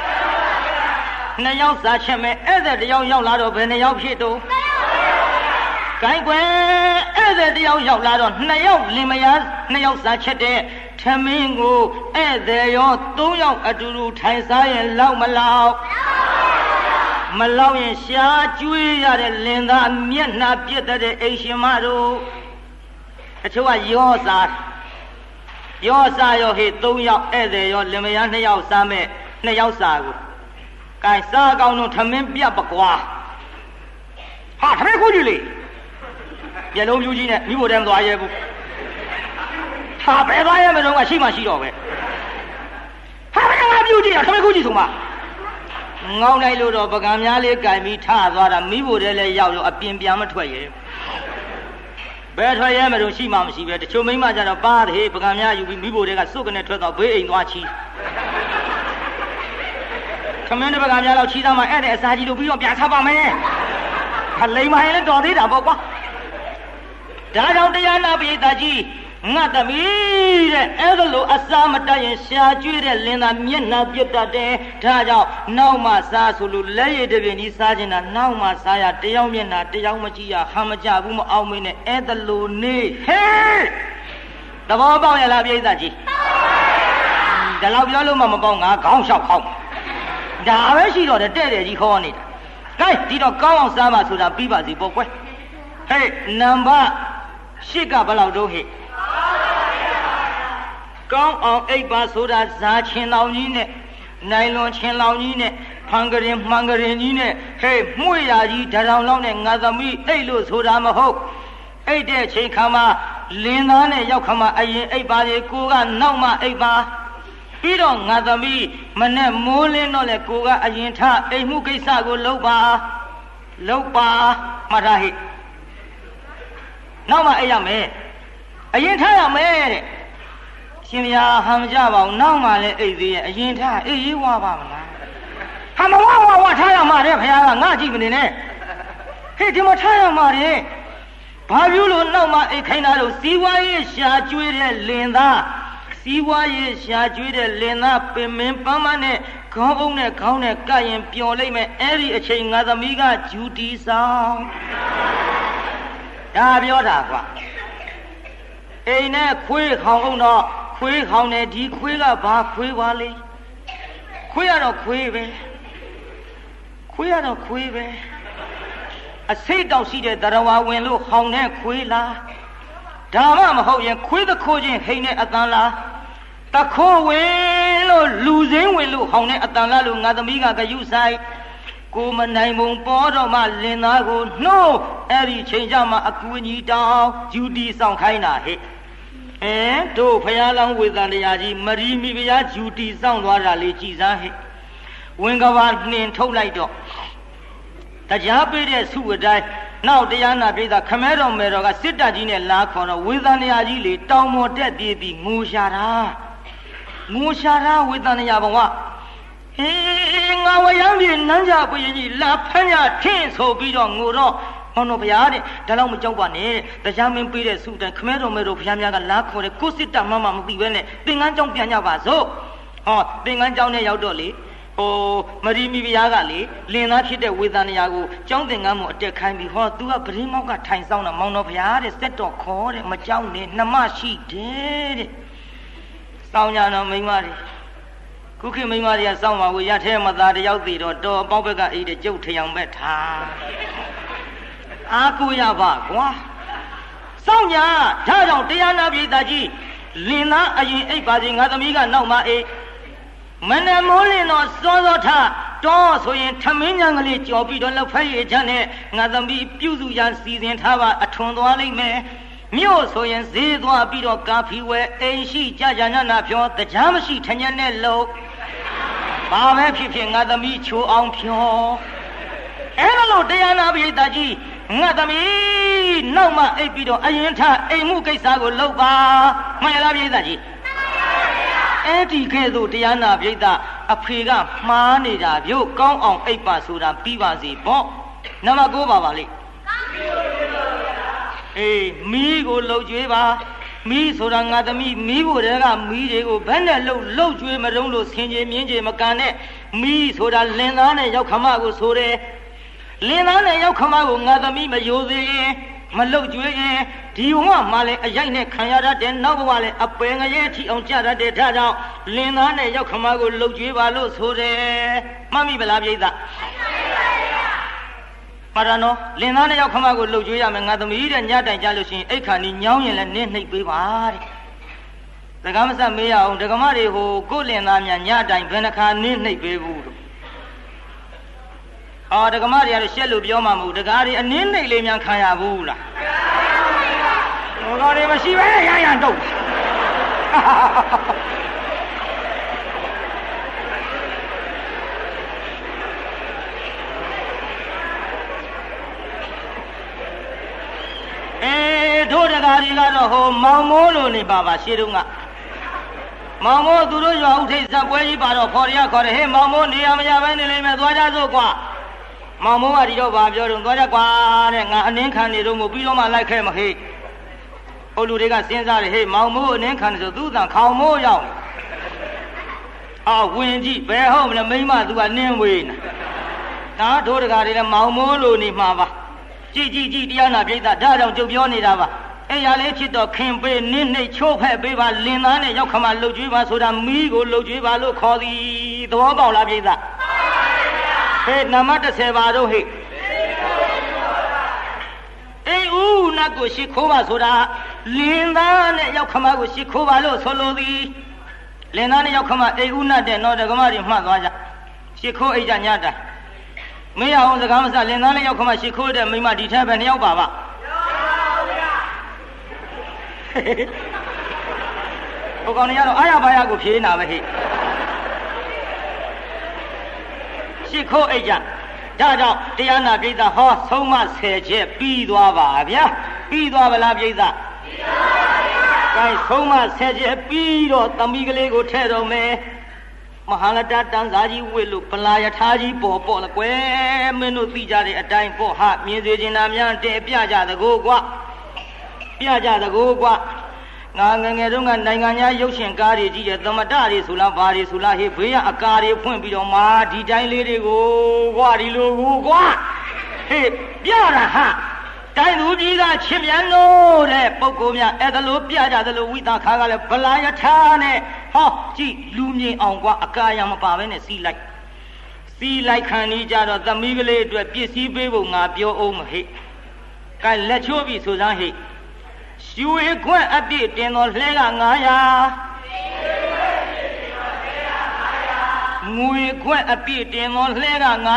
2ယောက်စားချက်မယ်ဧည့်သည်1ယောက်ရောက်လာတော့ဘယ်2ယောက်ဖြစ်တော့ကိုင်းကွယ်ဧည့်သည်1ယောက်ရောက်လာတော့2ယောက်လင်မယား2ယောက်စားချက်တဲ့ထမင်းကိုဧည့်သည်ရော3ယောက်အတူတူထိုင်စားရင်လောက်မလောက်မလောက်ရင်ရှားကျွေးရတဲ့လင်သားမျက်နှာပြည့်တဲ့အိမ်ရှင်မတို့တချို့ကရောစားရောဟေ့3ယောက်ဧည့်သည်ရောလင်မယား2ယောက်စားမဲ့2ယောက်စားကိုကိုင်းစားကောင်းတော့ထမင်းပြတ်ပကွာဟာထမင်းခိုးကြည့်လေမျက်လုံးပြူးကြီးနဲ့မိဖို့တည်းမသွားရဲဘူးဟာဘယ်သွားရဲမလို့ကရှိမှရှိတော့ပဲဟာဘယ်ကပြူးကြည့်ရထမင်းခိုးကြည့်ဆိုမှငောင်းလိုက်လို့တော့ပကံများလေးကြိုင်ပြီးထသွားတာမိဖို့တည်းလည်းရောက်လို့အပြင်ပြန်မထွက်ရဲဘယ်ထွက်ရဲမလို့ရှိမှမရှိပဲတချို့မိမကြတော့ပါတယ်ပကံများယူပြီးမိဖို့တည်းကစုပ်ကနေထွက်တော့ဘေးအိမ်သွားချီခမင်းတပကံများလောက်ချီသားမှအဲ့တဲ့အစာကြီးလို့ပြီးတော့ပြန်ထားပါမယ်ဟာလိမ်မရင်လည်းတော်သေးတာပေါ့ကွာဒါကြောင့်တရားနာပိဋကကြီးငါသမီးတဲ့အဲ့ဒါလိုအစာမတတ်ရင်ရှားကျွေးတဲ့လင်းသားမျက်နှာပြတ်တတ်တယ်ဒါကြောင့်နောက်မှစားဆိုလို့လက်ရည်တပြင်းကြီးစားခြင်းတာနောက်မှစားရတယောက်မျက်နှာတယောက်မကြည့်ရဟမ်းမကြဘူးမအောင်မင်းနဲ့အဲ့ဒါလိုနေဟဲ့သဘောပေါက်ရလားပိဋကကြီးဒါလောက်ပြောလို့မှမပေါက်ငါခေါင်းလျှောက်ခေါင်းဒါပဲရှိတော့တဲ့တဲ့ကြီးခေါ်နေတာကဲဒီတော့ကောင်းအောင်စားပါဆိုတာပြီးပါစီပေါ့ကွယ်ဟဲ့နံပါတ်8ကဘယ်လောက်တော့ဟဲ့ကောင်းအောင်အိပ်ပါဆိုတာဇာချင်းလောင်ကြီးနဲ့နိုင်လွန်ချင်းလောင်ကြီးနဲ့ဖန်ကရင်မှန်ကရင်ကြီးနဲ့ဟဲ့မှုရကြီးဓာတောင်လောက်နဲ့ငါသမီးအိပ်လို့ဆိုတာမဟုတ်အိပ်တဲ့ချိန်ခါမှာလင်းသားနဲ့ရောက်ခါမှာအရင်အိပ်ပါလေကိုကနောက်မှအိပ်ပါပြီးတော့ငါသမီးမနဲ့မိုးလင်းတော့လေကိုကအရင်ထအိမ်မှုကိစ္စကိုလုပ်ပါမှတ်ထားဟိနောက်မှအိပ်ရမယ်အရင်ထရမယ်တဲ့ရှင်ဗျာဟမ်ကြပါဦးနောက်မှလည်းအိပ်သေးရဲ့အရင်ထအိပ်ရေးဝါပါမလားဟာမဝါထားရမှာတဲ့ဖခင်ကငါကြည့်မနေနဲ့ဟေ့ဒီမှာထားရမှာတဲ့ဘာပြုလို့နောက်မှအိပ်ခိုင်းတာလို့စီဝါရေးရှာကျွေးတဲ့လင်သားစီဝါရေးရှာကျွေးတဲ့လင်သားပင်မင်းပန်းမနဲ့ခေါင်းအုံးနဲ့ခေါင်းနဲ့ကပ်ရင်ပျော်လိုက်မယ်အဲ့ဒီအချိန်ငါသမီးကဂျူတီဆောင်ဒါပြောတာကွာအိမ်နဲ့ခွေးခေါင်းအုံးတော့ခွေးခေါင်းနဲ့ဒီခွေးကဘာခွေးပါလိမ့်ခွေးရတော့ခွေးပဲအစိတ်တောင်ရှိတဲ့တရဝါဝင်လို့ဟောင်းနဲ့ခွေးလားဒါမှမဟုတ်ရင်ခွေးသခိုးချင်းဟိန်နဲ့အတန်လားတခိုးဝင်လို့လူစင်းဝင်လို့ဟောင်းနဲ့အတန်လားလို့ငါသမီးကဂယုဆိုင်ကိုမနိုင်ပုံပေါ်တော့မှလင်သားကိုနှိုးအဲ့ဒီချိန်ကြမှာအကူကြီးတောင်းယူတီဆောင်ခိုင်းတာဟဲ့တို့ဖယားလောင်းဝေသံတရားကြီးမရီမီဗျာဂျူတီဆောင်သွားတာလေကြည်စားဟဲ့ဝင်ကဘာနှင်ထုတ်လိုက်တော့တရားပေးတဲ့စုအတိုင်းနောက်တရားနာပြည်သားခမဲတော်မဲတော်ကစစ်တပ်ကြီးနဲ့လာခေါ်တော့ဝေသန္တရာကြီးလေတောင်ပေါ်တက်ပြေးပြီးငိုရှာတာဝေသန္တရာဘဝဟေးငါဝရမ်းပြေနန်းကြဘုရင်ကြီးလာဖမ်းရထင်းဆိုပြီးတော့ငိုတော့ဟောတော့ဗျာတဲ့ဒါတော့မကြောက်ပါနဲ့တရားမင်းပေးတဲ့စုတိုင်းခမဲတော်မဲတော်ဘုရားများကလာခေါ်တယ်ကိုစစ်တပ်မှမသိပဲနဲ့သင်္ကန်းကျောင်းပြန်ကြပါစို့ဟောသင်္ကန်းကျောင်းနဲ့ရောက်တော့လေမရီမီဗျာကလေလင်သားဖြစ်တဲ့ဝေသန္တရာကိုကျောင်းသင်္ကန်းမှုအတက်ခိုင်းပြီးဟော तू ကပရင်းမောက်ကထိုင်ဆောင်တာမောင်တော်ဗျာတဲ့စက်တော်ခေါ်တဲ့မကြောက်နဲ့နှမရှိတယ်တဲ့စောင်းကြတော့မိန်းမတွေခုခေတ်မိန်းမတွေကစောင်းပါကိုရထဲမသားတယောက်သေးတော့တော်ပေါက်ဘက်ကအိတ်တဲ့ကျုပ်ထယောင်ဘက်ထားအားကိုရပါကွာစောင်းကြဒါကြောင့်တရားနာပြည်သားကြီးလင်သားအရင်အိတ်ပါစီငါသမီးကနောက်မှအိတ်မနမိုးလင်းတော့စောစောထတော့ဆိုရင်ထမင်းညံကလေးကြော်ပြီးတော့လောက်ဖက်ရချမ်းနဲ့ငါသမီးပြုစုရန်စီစဉ်ထားပါအထွန်သွားလိမ့်မယ်မြို့ဆိုရင်ဈေးသွားပြီးတော့ကာဖီဝဲအိမ်ရှိကြကြညနာဖြောတရားမရှိထညက်နဲ့လို့ဘာပဲဖြစ်ဖြစ်ငါသမီးချိုးအောင်ဖြောအဲ့လိုတရားနာပိဋကကြီးငါသမီးနောက်မှအိပ်ပြီးတော့အရင်ထအိမ်မှုကိစ္စကိုလုပ်ပါမှန်လားပိဋကကြီးအဲ့ဒီကဲ့သို့တရားနာပိဋကအဖေကမှားနေတာပြုတ်ကောင်းအောင်အိပ်ပါဆိုတာပြီးပါစီပေါ့နံပါတ်9ပါပါလိအေးမီးကိုလှုပ်ကြွေးပါမီးဆိုတာငါသမီးမီးဖို့တဲကမီးတွေကိုဘယ်နဲ့လှုပ်ကြွေးမတုံးလို့ဆင်ခြေမြင်းခြေမကန်နဲ့မီးဆိုတာလင်သားနဲ့ရောက်ခမကိုဆိုတယ်လင်သားနဲ့ရောက်ခမကိုငါသမီးမယိုသေးရင်မလှုပ်ကြွေးရင်ဒီဘဝမှာလည်းအရိုက်နဲ့ခံရတတ်တယ်နောက်ဘဝလည်းအပယ်ငရဲထီအောင်ကြတတ်တယ်ဒါကြောင့်လင်သားနဲ့ရောက်ခမကိုလှုပ်ကြွေးပါလို့ဆိုတယ်မှတ်မိဗလားပြိဿပါရနော်လင်သားနဲ့ရောက်ခမကိုလှုပ်ကြွေးရမယ်ငါသမီးတဲ့ညတိုင်ကြလို့ရှိရင်အိတ်ခါနီညောင်းရင်လည်းနင်းနှိပ်ပေးပါတဲ့ဒကာမဆက်မေးရအောင်ဒကာမတွေဟိုကိုလင်သားများညတိုင်ဘယ်နှခါနင်းနှိပ်ပေးဘူးလို့ဒကာမတွေကတော့ရှက်လို့ပြောမှမဟုတ်ဒကာတွေအနင်းနှိပ်လေးများခံရဘူးလားဒကာတွေမရှိပဲရရတော့တို့တကားတွေကတော့ဟိုမောင်မိုးလို့နေပါရှေ့တုန်းကမောင်မိုးသူတို့ရွာဥထိတ်ဇက်ပွဲကြီးပါတော့ခေါ်ရခေါ်တယ်ဟေးမောင်မိုးနေရမရပဲနေလိမ့်မယ်သွားကြစို့ကွာမောင်မိုးကဒီတော့ဘာပြောတော့သွားကြကွာတဲ့ငါအနှင်းခံနေတော့မို့ပြီးတော့မှလိုက်ခဲ့မဟေးဟိုလူတွေကစဉ်းစားတယ်ဟေးမောင်မိုးအနှင်းခံနေဆိုသူ့တန်ခေါင်မိုးရောက်ဝင်ကြည့်ဘယ်ဟုတ်မလဲမိမသူကနင်းဝေးနေတာတို့တကားတွေလည်းမောင်မိုးလို့နေမှာပါကြည်တရားနာပြိဿဒါကြောင့်ကြုတ်ပြောနေတာပါအဲ့ရလေးဖြစ်တော့ခင်ပေးနင်းနှိပ်ချိုးဖက်ပေးပါလင်သားနဲ့ရောက်ခမလှုပ်ကြွေးပါဆိုတာမီးကိုလှုပ်ကြွေးပါလို့ခေါ်သည်သဘောပေါက်လားပြိဿဟေးနံပါတ်30ပါတော့ဟေးအေးဦးနတ်ကိုရှိခိုးပါဆိုတာလင်သားနဲ့ရောက်ခမကိုရှိခိုးပါလို့ဆိုလိုသည်လင်သားနဲ့ရောက်ခမအေးဦးနတ်တဲ့တော့ဒကမတွေမှတ်သွားကြရှိခိုးအိတ်ကြညတာမင်းအောင်စကားမစလင်သားလေးရောက်ခမရှိခိုးတဲ့မိမဒီထဲပဲ2ယောက်ပါဟိုကောင်တွေကတော့အားရပါရကိုဖြေးနေတာပဲဟိရှိခိုးအိတ်ကြဒါကြောင့်တရားနာပြိဿဟောဆုံးမ10ချက်ပြီးသွားပါဗျာပြီးသွားဗလားပြိဿပြီးသွားပါဗျာအဲဆုံးမ10ချက်ပြီးတော့သမီးကလေးကိုထဲတော်မယ်မဟာလတတန်စာကြီးဝစ်လို့ဗလာယထာကြီးပေါ်လကွယ်မင်းတို့သိကြတဲ့အတိုင်းပေါ့ဟာမြင်စေချင်တာများတဲ့ပြကြသကိုကွာပြကြသကိုကွာငါငငယ်တုန်းကနိုင်ငံသားရုပ်ရှင်ကားတွေကြီးတဲ့သမတတွေဆိုလားဘာတွေဆိုလားဟေးဘေးကအကာတွေဖွင့်ပြီးတော့မာဒီတိုင်းလေးတွေကိုကွာဒီလိုကိုကွာဟေးပြတာဟာတိုင်းသူကြီးကချစ်မြတ်လို့တဲ့ပုဂ္ဂိုလ်များအဲ့ဒါလိုပြကြသလိုဝိသခါကလည်းဗလာယထာနဲ့ဟောကြည့်လူမြင်အောင်ကွာအကာရမပါဘဲနဲ့စီးလိုက်ခံနေကြတော့သမီးကလေးအတွက်ပစ္စည်းပေးဖို့ငါပြောအောင်မဟိကဲလက်ချိုးပြီဆိုစမ်းဟိရွှေခွက်အပြည့်တင်တော်လှဲက900ငွေခွက်အပြည့်တင်တော်လှဲက900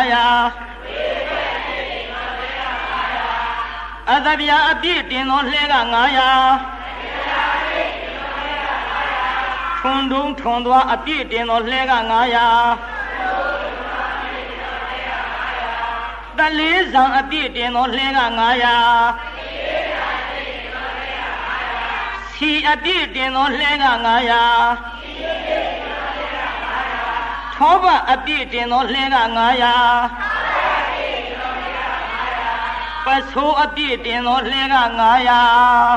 အသဗျာအပြည့်တင်တော်လှဲက900ထွန်တုံးထွန်သွားအပြည့်တင်တော်လှဲက900 တလေးဆောင်အပြည့်တင်သောလှဲက900စီအပြည့်တင်သောလှဲက900ထောပအပြည့်တင်သောလှဲက900ပဆိုးအပြည့်တင်သောလှဲက900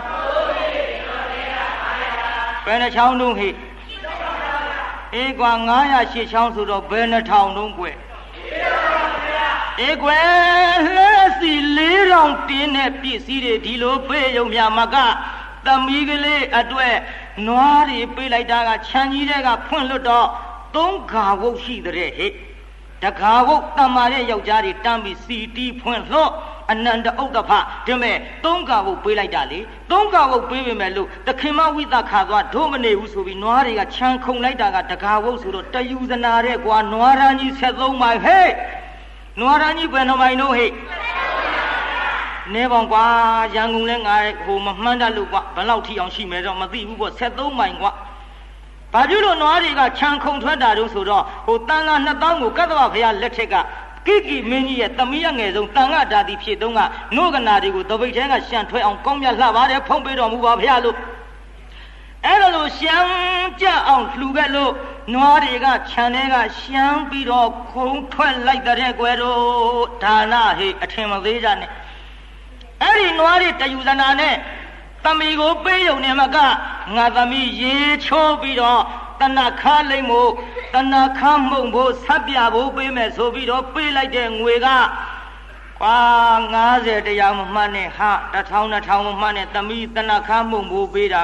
ဘယ်နှချောင်းတုံးဟိအေးကွာ900ရှစ်ချောင်းဆိုတော့ဘယ်နှထောင်တုံးကွယ်အေးကွယ်လှဲစီ4000တင်းတဲ့ပစ္စည်းတွေဒီလိုပေးရုံမြမကသမီးကလေးအတွက်နွားတွေပေးလိုက်တာကခြံကြီးတဲ့ကဖွင့်လွတ်တော့3ခါဝုတ်ရှိတဲ့ဟဲ့တခါဝုတ်တမ်းမာတဲ့ယောက်ျားတွေတမ်းပြီးစီတီးဖွင့်လွတ်အနန္တဥဒ္ဒဖဒီမဲ့3ခါဝုတ်ပေးလိုက်တာလေ3ခါဝုတ်ပေးပေမဲ့လို့တခင်မဝိသခါသွားဒို့မနေဘူးဆိုပြီးနွားတွေကခြံခုန်လိုက်တာကတခါဝုတ်ဆိုတော့တယူဇနာတဲ့ကွာနွားရန်ကြီး73မိုင်ဟဲ့နွားရန်ကြီးဘယ်နှမိုင်တော့ဟဲ့နေပေါင်းကွာရန်ကုန်လဲငါဟိုမမှန်းတတ်လို့ကွာဘယ်လောက်ထိအောင်ရှိမယ်တော့မသိဘူးပေါ့73မိုင်ကွာဘာဖြစ်လို့နွားတွေကခြံခုန်ထွက်တာတော့ဆိုတော့ဟိုတန်ခါ2000ကိုကတ္တဝဘုရားလက်ထက်ကကိကိမင်းကြီးရဲ့သမီးရငယ်ဆုံးတန်ခါဓာတိဖြစ်တုန်းကနို့ကနာတွေကိုတပိတ်ထဲကရှံထွက်အောင်ကောင်းမြတ်လှပါတယ်ဖုံးပေးတော်မူပါဘုရားလို့အဲ့ဒါလို့ရှံကြအောင်လှူခဲ့လို့နွားတွေကခြံထဲကရှံပြီးတော့ခုံထွက်လိုက်တဲ့ကွယ်တို့ဒါနဟိအထင်မသေးကြနဲ့အဲ့ဒီနွားတွေတယူဇနာနဲ့သမီးကိုပေးရုံနဲ့မကငါသမီးရေချိုးပြီးတော့တဏခါလိမ့်မို့တဏခါမှုန်ဖို့ဆက်ပြဖို့ပေးမယ်ဆိုပြီးတော့ပေးလိုက်တဲ့ငွေကကွာ90တရားမမှတ်နဲ့ဟာ1000 2000မမှတ်နဲ့သမီးတဏခါမှုန်ဖို့ပေးတာ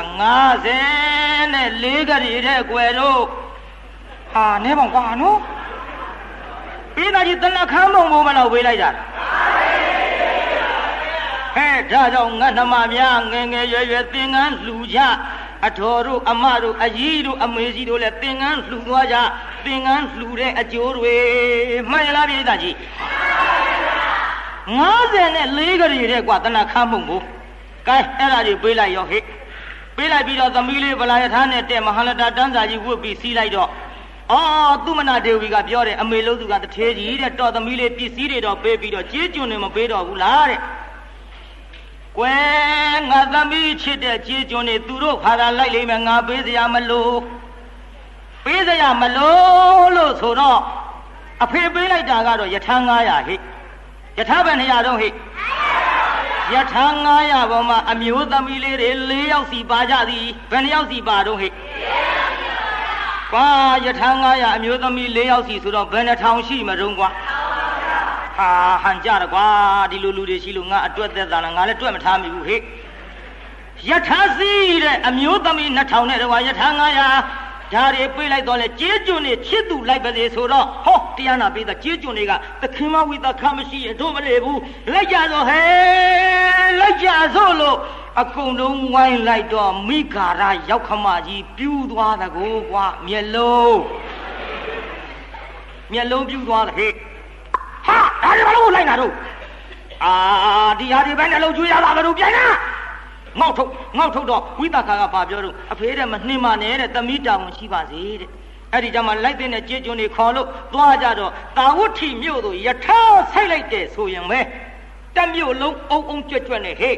54ကလေးတဲ့ကွယ်တို့ဟာနေပေါင်းကွာနော်ပေးတာကြီးတဏခါမှုန်ဖို့မလို့ပေးလိုက်တာဟဲ့ဒါကြောင့်ငါနှမများငယ်ငယ်ရွယ်ရွယ်သင်္ကန်းလှူကြအတော်တို့အမတို့အကြီးတို့အမေကြီးတို့လည်းသင်္ကန်းလှူသွားကြသင်္ကန်းလှူတဲ့အကျိုးတွေမှန်လားပြည်သားကြီး54ကလေးတဲ့ကွာတဏခါမှုန်ဖို့ကဲအဲ့ဒါကြီးပေးလိုက်ရောဟဲ့ပေးလိုက်ပြီးတော့သမီးလေးဗလာယထာနဲ့တဲ့မဟာလတာတန်းစာကြီးဝတ်ပြီးစီးလိုက်တော့အော်သူမနာဒေဝီကပြောတယ်အမေလို့သူကတထေးကြီးတဲ့တော်သမီးလေးပစ္စည်းတွေတော့ပေးပြီးတော့ကြေးကျွန်တွေမပေးတော့ဘူးလားတဲ့ကွယ်ငါသမီးချစ်တဲ့ကြေးကျွန်တွေသူတို့ခါသာလိုက်လိမ့်မယ်ငါပေးစရာမလိုလို့ဆိုတော့အဖေပေးလိုက်တာကတော့ယထာ900ဟိယထာပဲ200တော့ဟိယထာ900ပေါ်မှာအမျိုးသမီးလေးတွေ4ယောက်စီပါကြသည်ဘယ်နှယောက်စီပါတော့ဟိကွာယထာ900အမျိုးသမီး4ယောက်စီဆိုတော့ဘယ်နှထောင်ရှိမတုံးကွာဟာဟန်ကြရကွာဒီလိုလူတွေရှိလို့ငါအတွက်သက်သာလားငါလည်းတွက်မထားမိဘူးဟဲ့ယထာစီတဲ့အမျိုးသမီး2000နဲ့တော့ယထာ900ဓာတွေပေးလိုက်တော့လေကြေးကျွန်းတွေချစ်သူလိုက်ပါစေဆိုတော့ဟောတရားနာပေးတာကြေးကျွန်းတွေကသခင်မဝိသခမရှိရင်တို့မလေဘူးလိုက်ကြဆိုဟဲ့လိုက်ကြဆိုလို့အကုန်လုံးဝိုင်းလိုက်တော့မိဂါရရောက်ခမကြီးပြူးသွားတကောကွာမျက်လုံးပြူးသွားတယ်ဟဲ့ဟာဒါတွေဘာလို့လိုက်တာတို့ဒီဟာတွေပဲနှလုံးကျွေးရတာကတို့ပြန်လာငေါက်ထုတ်တော့ဝိသခါကဘာပြောတော့အဖေတဲ့မနှင်းမနဲ့တဲ့သမီးတောင်ရှိပါစေတဲ့အဲ့ဒီကြမှာလိုက်တဲ့ကြေးကျွန်းတွေခေါ်လို့သွားကြတော့တာဝဋ္ဌိမြို့သို့ယထာဆိုင်လိုက်တဲ့ဆိုရင်ပဲတက်မြို့လုံးအုံကြွက်နဲ့ဟဲ့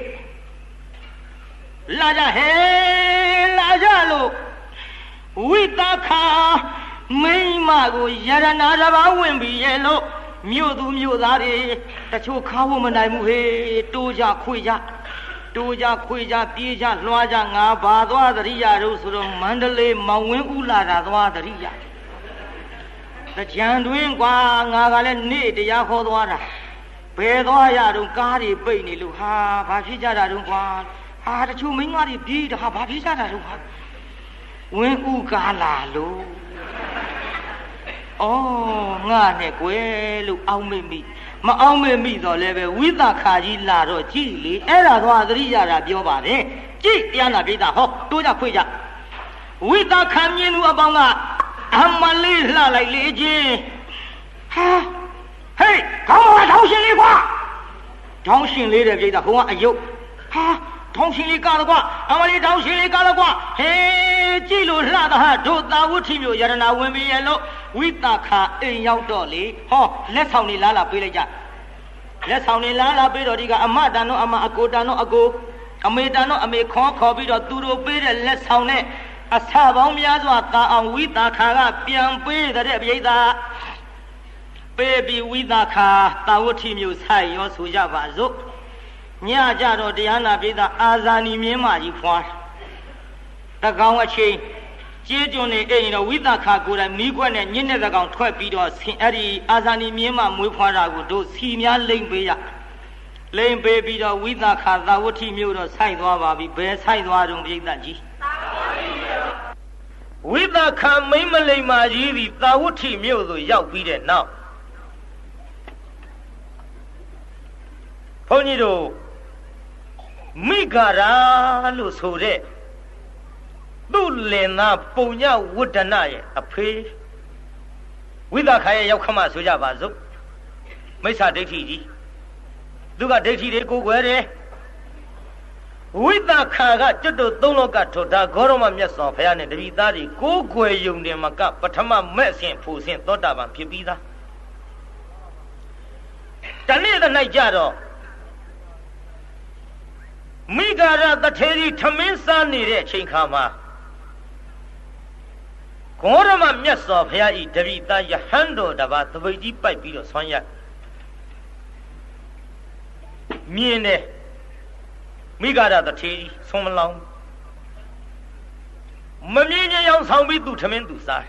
လာကြလို့ဝိသခါမိမကိုယရနာတစ်ပါးဝင်ပြီးရဲ့လို့မြို့သူမြို့သားတွေတချို့ခါဝမနိုင်ဘူးဟေးတိုးကြခွေကြပြေးကြလွှားကြငါဘာသွားသတိရတို့ဆိုတော့မန္တလေးမောင်ဝင်းဦးလာတာသွားသတိရတကြံတွင်ကွာငါကလည်းနေ့တရားခေါ်သွားတာဘယ်သွားရတော့ကားတွေပိတ်နေလို့ဟာဘာဖြစ်ကြတာတော့ကွာတချို့မိန်းမတွေပြေးတာဟာဘာဖြစ်ကြတာတော့ဟာဝင်းဦးကားလာလို့ငါနဲ့ကွယ်လို့အောင်းမိမအောင်မိတော့လည်းပဲဝိသခါကြီးလာတော့ကြည်လေအဲ့ဒါသွားသတိရတာပြောပါတယ်ကြည်တရားနာပိတာဟောတိုးကြခွေကြဝိသခါမြင်သူအပေါင်းကအမလေးလှလိုက်လေချင်းဟာဟေးခေါင်းကထောင်းရှင်လေးကွာထောင်းရှင်လေးတဲ့ပိတာဟိုကအယုတ်ဟာထောင်းရှင်လေးကားတော့ကွာအမလေးထောင်းရှင်လေးကားတော့ကွာဟေးကြည်လို့လှတာဟာဒုသာဝဋ္ဌိမျိုးယရနာဝင်ပြီးရဲ့လို့ဝိသခါအိမ်ရောက်တော့လေဟောလက်ဆောင်လေးလာပေးလိုက်ကြလက်ဆောင်တွေလာပြီးတော့ဒီကအမတန်တော့အမအကိုတန်တော့အကိုအမေတန်တော့အမေခေါ်ပြီးတော့သူတို့ပေးတဲ့လက်ဆောင်နဲ့အစပေါင်းများစွာတာအောင်ဝိသခာကပြန်ပေးတဲ့ပြိဿပေးပြီးဝိသခာတာဝတိမျိုးဆိုင်ရောဆိုကြပါစို့ညကြတော့တရားနာပြိဿအာဇာနည်မြင်းမကြီးဖွာတကောင်အချိန်ကျေးကျွန်းနေအိမ်တော့ဝိသခာကိုယ်တိုင်မိခွက်နဲ့ညင်းတဲ့တကောင်ထွက်ပြီးတော့အဲ့ဒီအာဇာနည်မြင်းမမွေးဖွားတာကိုတို့စီများလိမ့်ပေးရလိမ့်ပေးပြီးတော့ဝိသခာတာဝတိမျိုးတော့ဆိုင်သွားပါပြီဘယ်ဆိုင်သွားတုံးပြိဿကြီးဝိသခာမိမ့်မလိမ္မာကြီးသည်တာဝတိမြို့သို့ရောက်ပြီးတဲ့နောက်ဘုန်းကြီးတို့မိဂရာလို့ဆိုတဲ့သူ့လင်သားပုံညဝတ္တနရဲ့အဖေဝိသခာရဲ့ရောက်ခမဆိုကြပါစို့မိစ္ဆာဒိဋ္ဌိကြီးသူကဒိဋ္ဌိတွေကိုယ်ွယ်တယ်ဝိသခာကကျွတ်တို့သုံးလောကထောတာဂေါရမမြတ်စွာဘုရားနဲ့တပည့်သားတွေကိုယ်ွယ်ယုံတယ်မကပထမမဲ့ဆင့်ဖို့ဆင့်သောတာပန်ဖြစ်ပြီးသားတနေ့တနေ့ကြတော့မိဂရာတထေရီထမင်းစားနေတဲ့အချိန်ခါမှာဂေါရမမြတ်စွာဘုရားဤတပည့်သားယဟန်တော်တပါးသပိတ်ကြီးပိုက်ပြီးတော့ဆွမ်းရမြင်တယ်မိဂရာတထေရီဆုံးမလောင်းမမြင်ကြအောင်ဆောင်ပြီးသူထမင်းသူစား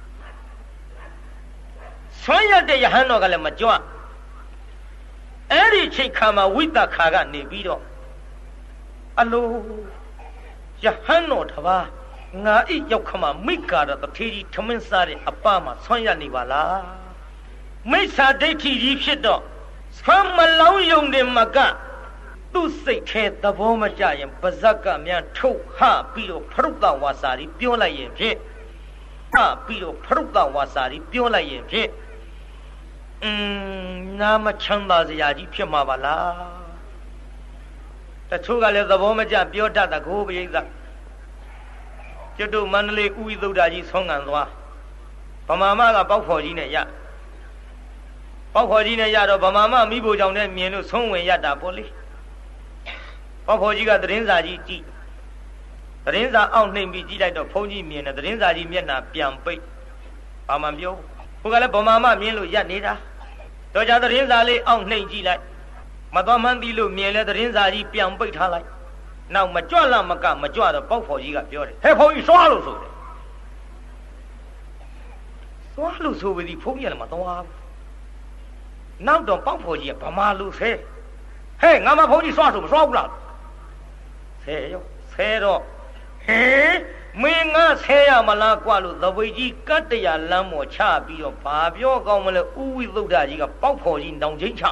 ဆွမ်းရတဲ့ယဟန်တော်ကလည်းမကြွအဲ့ဒီချိန်ခါမှာဝိသခာကနေပြီးတော့အလိုယဟန်တော်တပါးငါဤရောက်ခမမိဂရာတထေရီထမင်းစားတဲ့အပမှာဆွမ်းရနေပါလားမိစ္ဆာဒိဋ္ဌိကြီးဖြစ်တော့ဆွမ်းမလောင်းယုံတယ်မကသူ့စိတ်ထဲသဘောမကျရင်ပါဇက်ကများထုတ်ဟပြီးတော့ဖရုတ်တဝါစာရီပြောလိုက်ရင်ဖြင့်ဟပြီးတော့ဖရုတ်တဝါစာရီပြောလိုက်ရင်ဖြင့်နာမချမ်းသာစရာကြီးဖြစ်မှာပါလားတချို့ကလည်းသဘောမကျပြောတတ်တာကိုပရိသတ်ကျွတ်တို့မန္တလေးဥဝိသုဒ္ဓကြီးဆုံးငံသွားဗမာမကပေါက်ဖော်ကြီးနဲ့ရပေါက်ဖော်ကြီးနဲ့ရတော့ဗမာမမိဖို့ကြောင့်လည်းမြင်လို့ဆုံးဝင်ရတာပေါ့လေပေါက်ဖော်ကြီးကသတင်းစာကြီးကြည့်သတင်းစာအောက်နှိမ်ပြီးကြည့်လိုက်တော့ဘုန်းကြီးမြင်တယ်သတင်းစာကြီးမျက်နှာပြန်ပိတ်ဘာမှပြောဟိုကလည်းဗမာမမြင်လို့ရနေတာတော့ကြသတင်းစာလေးအောက်နှိမ်ကြည့်လိုက်မတော်မှန်းသိလို့မြင်လဲသတင်းစာကြီးပြန်ပိတ်ထားလိုက်နောက်မကြွလာမကမကြွတော့ပေါက်ဖော်ကြီးကပြောတယ်ဟဲ့ဘုန်းကြီးသွားလို့ဆိုတယ်သွားလို့ဆိုပြီးဘုန်းကြီးကလည်းမသွားဘူးနောက်တော့ပေါက်ဖော်ကြီးကဗမာလူဆဲဟဲ့ငါမဘုန်းကြီးသွားဆိုမသွားဘူးလားဆဲရောဆဲတော့ဟဲ့မင်းငါဆဲရမလားကွာလို့သပိတ်ကြီးကတ္တရာလမ်းပေါ်ချပြီးတော့ဘာပြောကောင်းမလဲဥဝိသုဒ္ဓကြီးကပေါက်ဖော်ကြီးတောင်ချင်းချ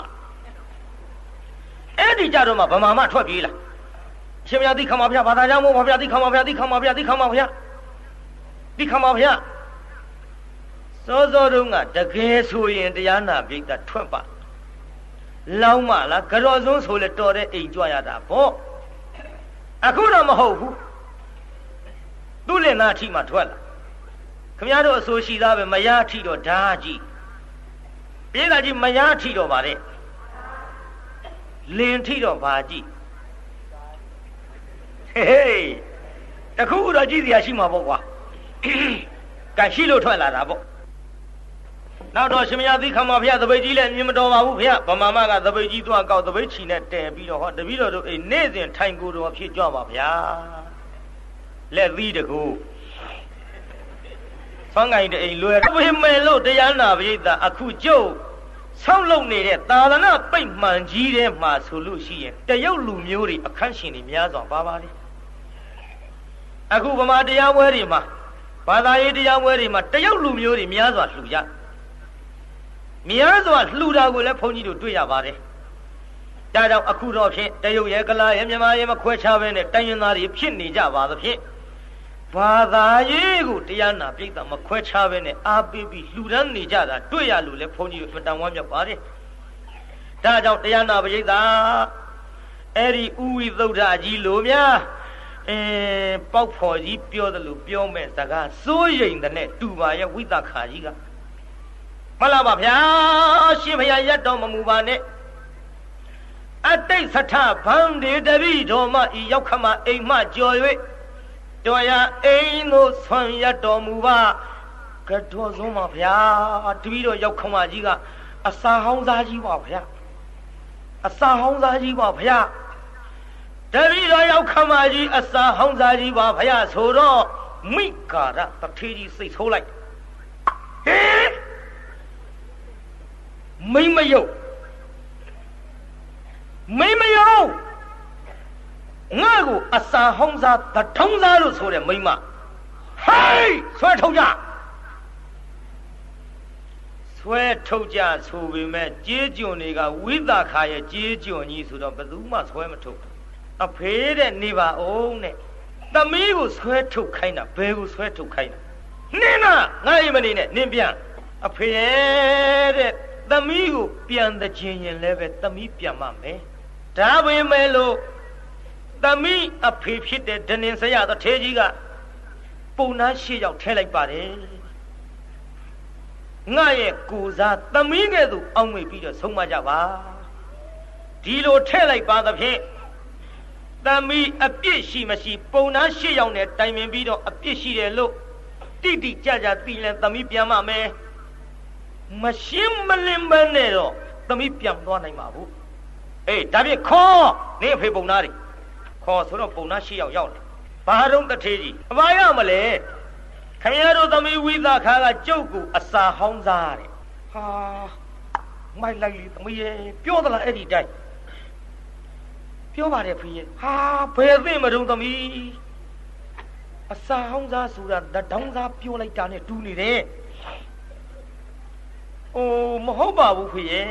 အဲ့ဒီကြတော့မှဗမာမထွက်ပြေးလာရှင်မြတ်သိခမဖျားဘာသာကြောင့်မို့ဖျားသိခမဖျားသိခမဖျားသိခမဖျားသိခမဖျားစောစောတုန်းကတကယ်ဆိုရင်တရားနာပိဋကထွက်ပါလောင်းမလားကြော်စုံးဆိုလဲတော်တဲ့အိမ်ကြွရတာဗောအခုတော့မဟုတ်ဘူးသူ့လင်သားအထိမှထွက်လာခမရတို့အဆိုရှိသားပဲမရအထိတော့ဓာကြီးပိဋကကြီးမရအထိတော့ပါတဲ့လင်ထိတော့ဘာကြည့်ဟေးတခုတော့ကြည့်စရာရှိမှာပေါ့ကွာကရှိလို့ထွက်လာတာပေါ့နောက်တော့ရှင်မယားသိခမဖျားသပိတ်ကြီးလည်းမြင်မတော်ပါဘူးဖျားဗမာမကသပိတ်ကြီးသွားကောက်သပိတ်ချီနဲ့တဲပြီးတော့ဟောတပည့်တော်တို့အိမ်နေ့စဉ်ထိုင်ကိုယ်တော်ဖြစ်ကြပါဗျာလက်သီးတကူဆွမ်းကိုင်းတဲ့အိမ်လွယ်ဝိမယ်လို့တရားနာပရိသတ်အခုကျုပ်ဆောက်လုပ်နေတဲ့သာသနာပိတ်မှန်ကြီးထဲမှာဆိုလို့ရှိရင်တရုတ်လူမျိုးတွေအခန့်ရှင်တွေများစွာပါပါလေအခုဗမာတရားပွဲတွေမှာဘာသာရေးတရားပွဲတွေမှာတရုတ်လူမျိုးတွေများစွာလှူကြများစွာလှူတာကိုလည်းဘုန်းကြီးတို့တွေ့ရပါတယ်ဒါကြောင့်အခုတော့ဖြင့်တရုတ်ရဲ့ကလာရဲ့မြန်မာရဲ့မခွဲခြားဘဲနဲ့တိုင်းရင်းသားတွေဖြစ်နေကြပါသဖြင့်ဘာသာရေးကိုတရားနာပြိဿမခွဲခြားဘဲနဲ့အားပေးပြီးလှူဒန်းနေကြတာတွေ့ရလို့လည်းဘုန်းကြီးတို့တန်ဝမ်းမြောက်ပါတယ်ဒါကြောင့်တရားနာပြိဿအဲ့ဒီဥဝိသုဒ္ဓကြီးလိုများပေါက်ဖော်ကြီးပြောတယ်လို့ပြောမဲ့စကားစိုးရိမ်တဲ့နဲ့တူပါရဲ့ဝိသခာကြီးကမလားပါဗျာရှင်ဘုရားရတ်တော်မမူပါနဲ့အတိတ်စထဘန်းဒီတပိတော်မဤရောက်ခမအိမ်မှကြော်၍တော်ရအိမ်သို့ဆွမ်းရတော်မူပါကတော်ဆုံးပါဗျာတပိတော်ရောက်ခမကြီးကအစာဟောင်းစားကြီးပါဗျာအစာဟောင်းစားကြီးပါဗျာတပိတော်ရောက်ခမကြီးအစာဟောင်းစားကြီးပါဗျာဆိုတော့မိကာရတထေကြီးစိတ်ဆိုးလိုက်ဟေးမိမယုတ်မိမယုတ်ငါ့ကိုအစာဟောင်းစားတထုံးစားလို့ဆိုတဲ့မိမဟေးဆွဲထုတ်ကြဆွဲထုတ်ကြဆိုပေမဲ့ကြေးကျွန်တွေကဝိသခာရဲ့ကြေးကျွန်ကြီးဆိုတော့ဘယ်သူမှဆွဲမထုတ်ဘူးအဖေတဲ့နေပါအောင်တဲ့သမီးကိုဆွဲထုတ်ခိုင်းတာဘယ်ကိုဆွဲထုတ်ခိုင်းတာနင်းနာငါအိမ်မနေနဲ့နင်းပြန်အဖေရဲ့တဲ့သမီးကိုပြန်တဲ့ခြင်းရင်လည်းပဲသမီးပြန်မှမယ်ဒါပေမဲ့လို့သမီးအဖေဖြစ်တဲ့ဒနင်ဆရာတထေကြီးကပုံနာရှေ့ရောက်ထဲလိုက်ပါတယ်ငါရဲ့ကိုစားသမီးကဲ့သို့အောင်းမေပြီးတော့ဆုံးမကြပါဒီလိုထဲလိုက်ပါသဖြင့်သမီးအပြစ်ရှိမရှိပုံနာရှေ့ရောက်နေတိုင်ပင်ပြီးတော့အပြစ်ရှိတယ်လို့တိတိကျကျသိလဲသမီးပြန်မှမယ်မရှင်းမလင်းမနဲ့တော့သမီးပြန်သွားနိုင်မှာဘူးအေးဒါဖြင့်ခေါ်နေအဖေပုံနာတွေခေါ်ဆိုတော့ပုံနာရှေ့ရောက်ရောက်တယ်ဘာတော့တထေးကြီးအပါရမလဲခင်ဗျားတို့သမီးဝိသခါကကျုပ်ကိုအစာဟောင်းစားတယ်ဟာမိုက်လိုက်လေသမီးရဲ့ပြောသလားအဲ့ဒီတိုင်းပြောပါတယ်ဖေရဲ့ဟာဘယ်သိမတုံးသမီးအစာဟောင်းစားဆိုတာတောင်းစားပြောလိုက်တာနဲ့တူနေတယ်အိုးမဟုတ်ပါဘူးဖေရဲ့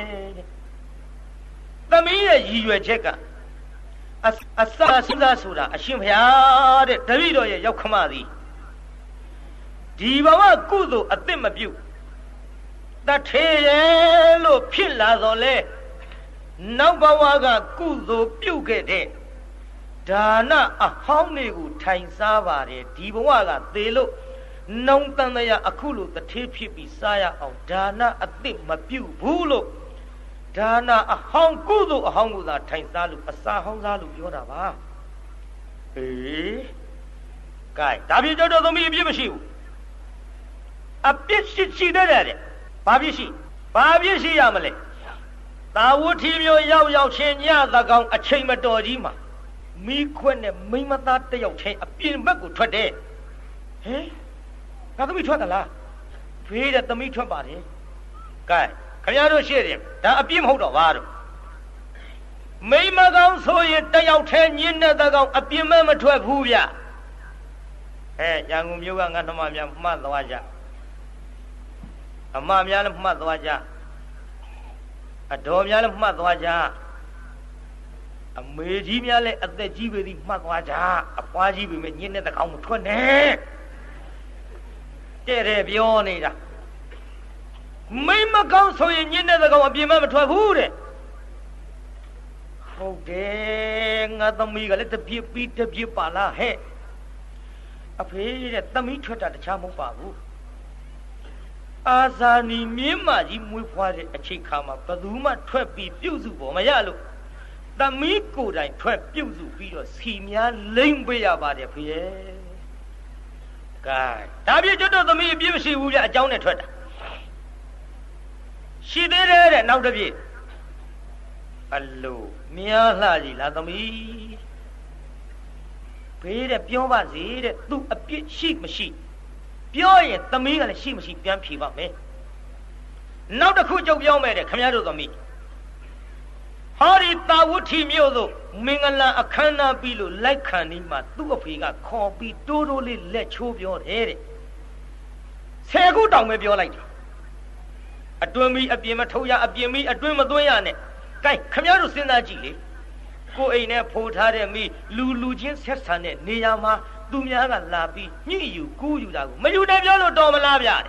သမီးရဲ့ရည်ရွယ်ချက်ကအစာစဉ်းစားဆိုတာအရှင်ဘုရားတဲ့တပည့်တော်ရဲ့ရောက်ခမသည်ဒီဘဝကုသိုလ်အသစ်မပြုတ်တထေရဲ့လို့ဖြစ်လာတော့လေနောက်ဘဝကကုသိုလ်ပြုတ်ခဲ့တဲ့ဒါနအဟောင်းတွေကိုထိုင်စားပါတယ်ဒီဘဝကသေလို့နောင်တန်ရအခုလိုတထေဖြစ်ပြီးစားရအောင်ဒါနအသစ်မပြုတ်ဘူးလို့ဒါနအဟောင်းကုသိုလ်အဟောင်းကိုသာထိုင်စားလို့အစာဟောင်းစားလို့ပြောတာပါဟေးကဲဒါပြကြောတော်သမီးအပြစ်မရှိဘူးအပြစ်ရှိတဲ့တဲ့ဘာပြစ်ရှိရမလဲသာဝတိမျိုးရောက်ချင်းညသကောင်အချိန်မတော်ကြီးမှာမိခွက်နဲ့မိမသားတယောက်ချင်းအပြင်ဘက်ကိုထွက်တယ်ဟင်ငါသမီးထွက်သလားဖေးတဲ့သမီးထွက်ပါတယ်ကဲခင်ဗျားတို့ရှေ့တယ်ဒါအပြစ်မဟုတ်တော့ဘာတို့မိမကောင်ဆိုရင်တယောက်ထဲညင်းတဲ့ကောင်အပြင်မထွက်ဘူးဗျရန်ကုန်မြို့ကငါနှမများမှတ်သွားကြအမများလည်းမှတ်သွားကြအတော်များလည်းမှတ်သွားကြအမေကြီးများလည်းအသက်ကြီးပေသည်မှတ်သွားကြအဖွားကြီးပေမဲ့ညင်းတဲ့ကောင်မထွက်နဲ့တဲ့ပြောနေတာမိမကောင်းဆိုရင်ညင်းတဲ့ကောင်အပြင်မထွက်ဘူးတဲ့ဟုတ်တယ်ငါသမီးကလည်းတပြစ်ပြီးတပြစ်ပါလားဟဲ့အဖေတဲ့သမီးထွက်တာတခြားမဟုတ်ပါဘူးအာဇာနည်မြင်းမကြီးမွေးဖွားတဲ့အချိန်ခါမှာဘယ်သူမှထွက်ပြီးပြုတ်စုပေါ်မရလို့သမီးကိုယ်တိုင်ထွက်ပြုတ်စုပြီးတော့စီများလိမ့်ပေးရပါတယ်ဖေရဲ့ကဲဒါပြည့်ကျွတ်တော်သမီးအပြည့်မရှိဘူးဗျအကြောင်းနဲ့ထွက်တာရှိသေးတယ်တဲ့နောက်တစ်ပြည့်အလိုများလှကြီးလားသမီးဖေးတဲ့ပြောပါစေတဲ့သူအပြည့်ရှိမရှိပြောရင်သမီးကလည်းရှိမရှိပြန်ဖြေပါမယ်နောက်တစ်ခုကြုတ်ပြောမယ်တဲ့ခမရတို့သမီးဟောဒီတာဝတိမြို့သို့မင်္ဂလာအခမ်းအနားပြီးလို့လိုက်ခံနေမှသူ့အဖေကခေါ်ပြီးတိုးတိုးလေးလက်ချိုးပြောတယ်တဲ့10ခုတောင်ပဲပြောလိုက်တယ်အတွင်းမီအပြင်မထုတ်ရအပြင်မီအတွင်းမသွင်းရနဲ့ကဲခမရတို့စဉ်းစားကြည့်လေကိုအိမ်နဲ့ဖိုးထားတဲ့မီလူချင်းဆက်ဆံတဲ့နေရာမှာသူများကလာပြီးညှိယူကူးယူတာကိုမယူတယ်ပြောလို့တော်မလားဗျာ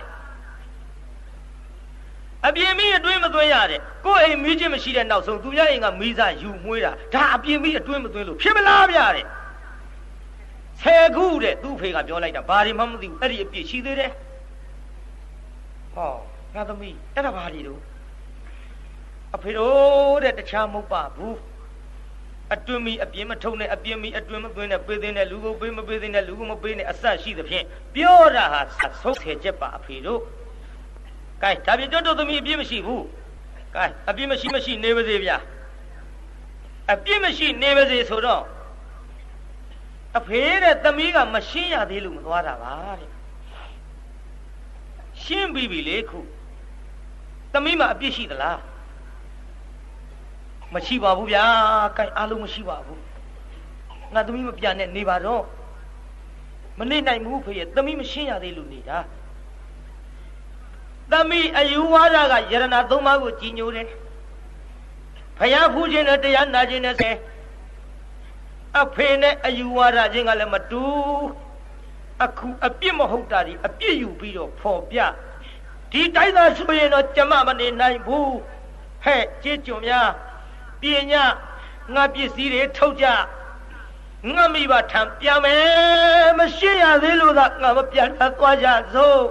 တဲ့အပြင်မီအတွင်းမသွင်းရတဲ့ကိုအိမ်မီးချင်းမရှိတဲ့နောက်ဆုံးသူများအိမ်ကမီးစားယူမွေးတာဒါအပြင်မီအတွင်းမသွင်းလို့ဖြစ်မလားဗျာတဲ့10ခုတဲ့သူ့ဖေကပြောလိုက်တာဘာတွေမှမသိဘူးအဲ့ဒီအပြစ်ရှိသေးတယ်ဟောငါသမီးအဲ့ဒါဘာတွေတော့အဖေတို့တဲ့တခြားမဟုတ်ပါဘူးအတွင်းမီအပြင်းမထုံနဲ့အပြင်းမီအတွင်းမသွင်းနဲ့ပေးသိတဲ့လူကိုပေးမပေးသိတဲ့လူကိုမပေးနဲ့အစရှိသဖြင့်ပြောတာဟာဆုံးဖြတ်ချက်ပါအဖေတို့ကဲဒါပြင်တို့သမီးအပြင်းမရှိဘူးကဲအပြင်းမရှိနေပါစေဗျာအပြင်းမရှိနေပါစေဆိုတော့အဖေတဲ့သမီးကမရှင်းရသေးလို့မသွားတာပါတဲ့ရှင်းပြီးပြီလေခုသမီးမှာအပြစ်ရှိသလားမရှိပါဘူးဗျာကဲအားလုံးမရှိပါဘူးငါသမီးမပြန်နဲ့နေပါတော့မနေနိုင်ဘူးဖေရဲ့သမီးမရှင်းရသေးလို့နေတာသမီးအယူဝါဒကယရဏသုံးပါးကိုကြီးညိုတယ်ဖယားဖူးခြင်းနဲ့တရားနာခြင်းနဲ့ဆဲအဖေနဲ့အယူဝါဒချင်းကလည်းမတူအခုအပြစ်မဟုတ်တာဒီအပြစ်ယူပြီးတော့ဖော်ပြဒီတိုင်းသာဆိုရင်တော့ကျမမနေနိုင်ဘူးဟဲ့ကြေးကျွန်များပညာငါပစ္စည်းတွေထုတ်ကြငါမိဘထံပြန်မယ်မရှင်းရသေးလို့သာငါမပြန်တာသွားကြစို့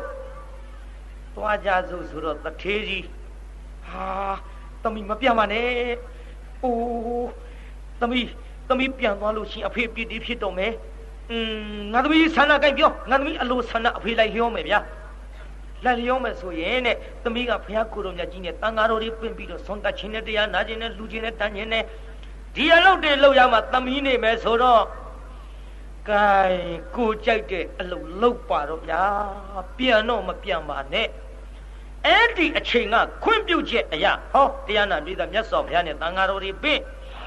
ဆိုတော့တထေးကြီးဟာသမီးမပြန်ပါနဲ့အိုးသမီးပြန်သွားလို့ရှိရင်အဖေပြစ်တီးဖြစ်တော့မယ်ငါသမီးဆန္ဒကြိုက်ပြောငါသမီးအလိုဆန္ဒအဖေလိုက်လျောမယ်ဗျာလိုက်လျောမယ်ဆိုရင်တဲ့သမီးကဘုရားကိုယ်တော်မြတ်ကြီးနဲ့တန်ဃာတော်တွေပြင်ပြီးတော့ဆွမ်းကခြင်းနဲ့တရားနာခြင်းနဲ့လူခြင်းနဲ့တန်ခြင်းနဲ့ဒီအလုပ်တွေလုပ်ရမှသမီးနေမယ်ဆိုတော့ကဲကိုကြိုက်တဲ့အလုပ်လုပ်ပါတော့ဗျာပြန်တော့မပြန်ပါနဲ့အဲ့ဒီအချိန်ကခွင့်ပြုချက်အရာဟောတရားနာပြည်သားမြတ်စွာဘုရားနဲ့တန်ဃာတော်တွေပြင်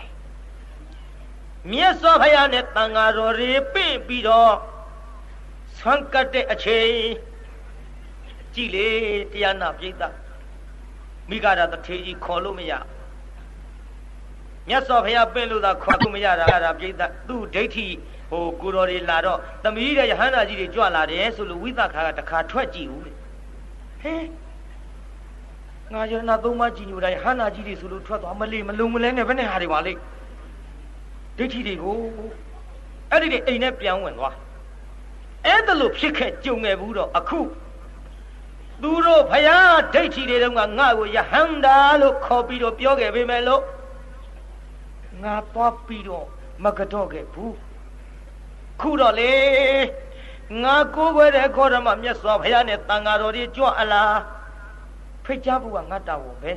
မြတ်စွာဘုရားနဲ့တန်ဃာတော်တွေပြင်ပြီးတော့ဆွမ်းကတဲ့အချိန်ကြည်လေတရားနာပြည်သားမိဂရာတထေကြီးခေါ်လို့မရမြတ်စွာဘုရားပြင်လို့သာခေါ်လို့မရတာပြည်သားသူ့ဒိဋ္ဌိဟိုကိုတော်တွေလာတော့သမီးတဲ့ယဟန္တာကြီးတွေကြွလာတယ်ဆိုလို့ဝိသခါကတခါထွက်ကြည့်ဦးလေဟဲငါယရဏသုံးပါးကြည်ညိုတိုင်းဟန္တာကြီးတွေဆိုလို့ထွက်သွားမလေးမလုံမလဲနဲ့ဘယ်နဲ့ဟာတွေပါလိဒိဋ္ဌိတွေကိုအဲ့ဒီအိမ်နဲ့ပြန်ဝင်သွားအဲ့ဒါလို့ဖြစ်ခဲ့ကြုံခဲ့ဘူးတော့အခုသူတို့ဘုရားဒိဋ္ဌိတွေတုန်းကငါ့ကိုယဟန္တာလို့ခေါ်ပြီးတော့ပြောခဲ့ပေမဲ့လို့ငါသွားပြီးတော့မကတော့ခဲ့ဘူးခုတော့လေငါကိုးကွယ်တဲ့ခေါ်ရမမြတ်စွာဘုရားနဲ့တန်ဃာတော်တွေကြွအလားဖိတ်ကြားဖို့ကငါတာဝန်ပဲ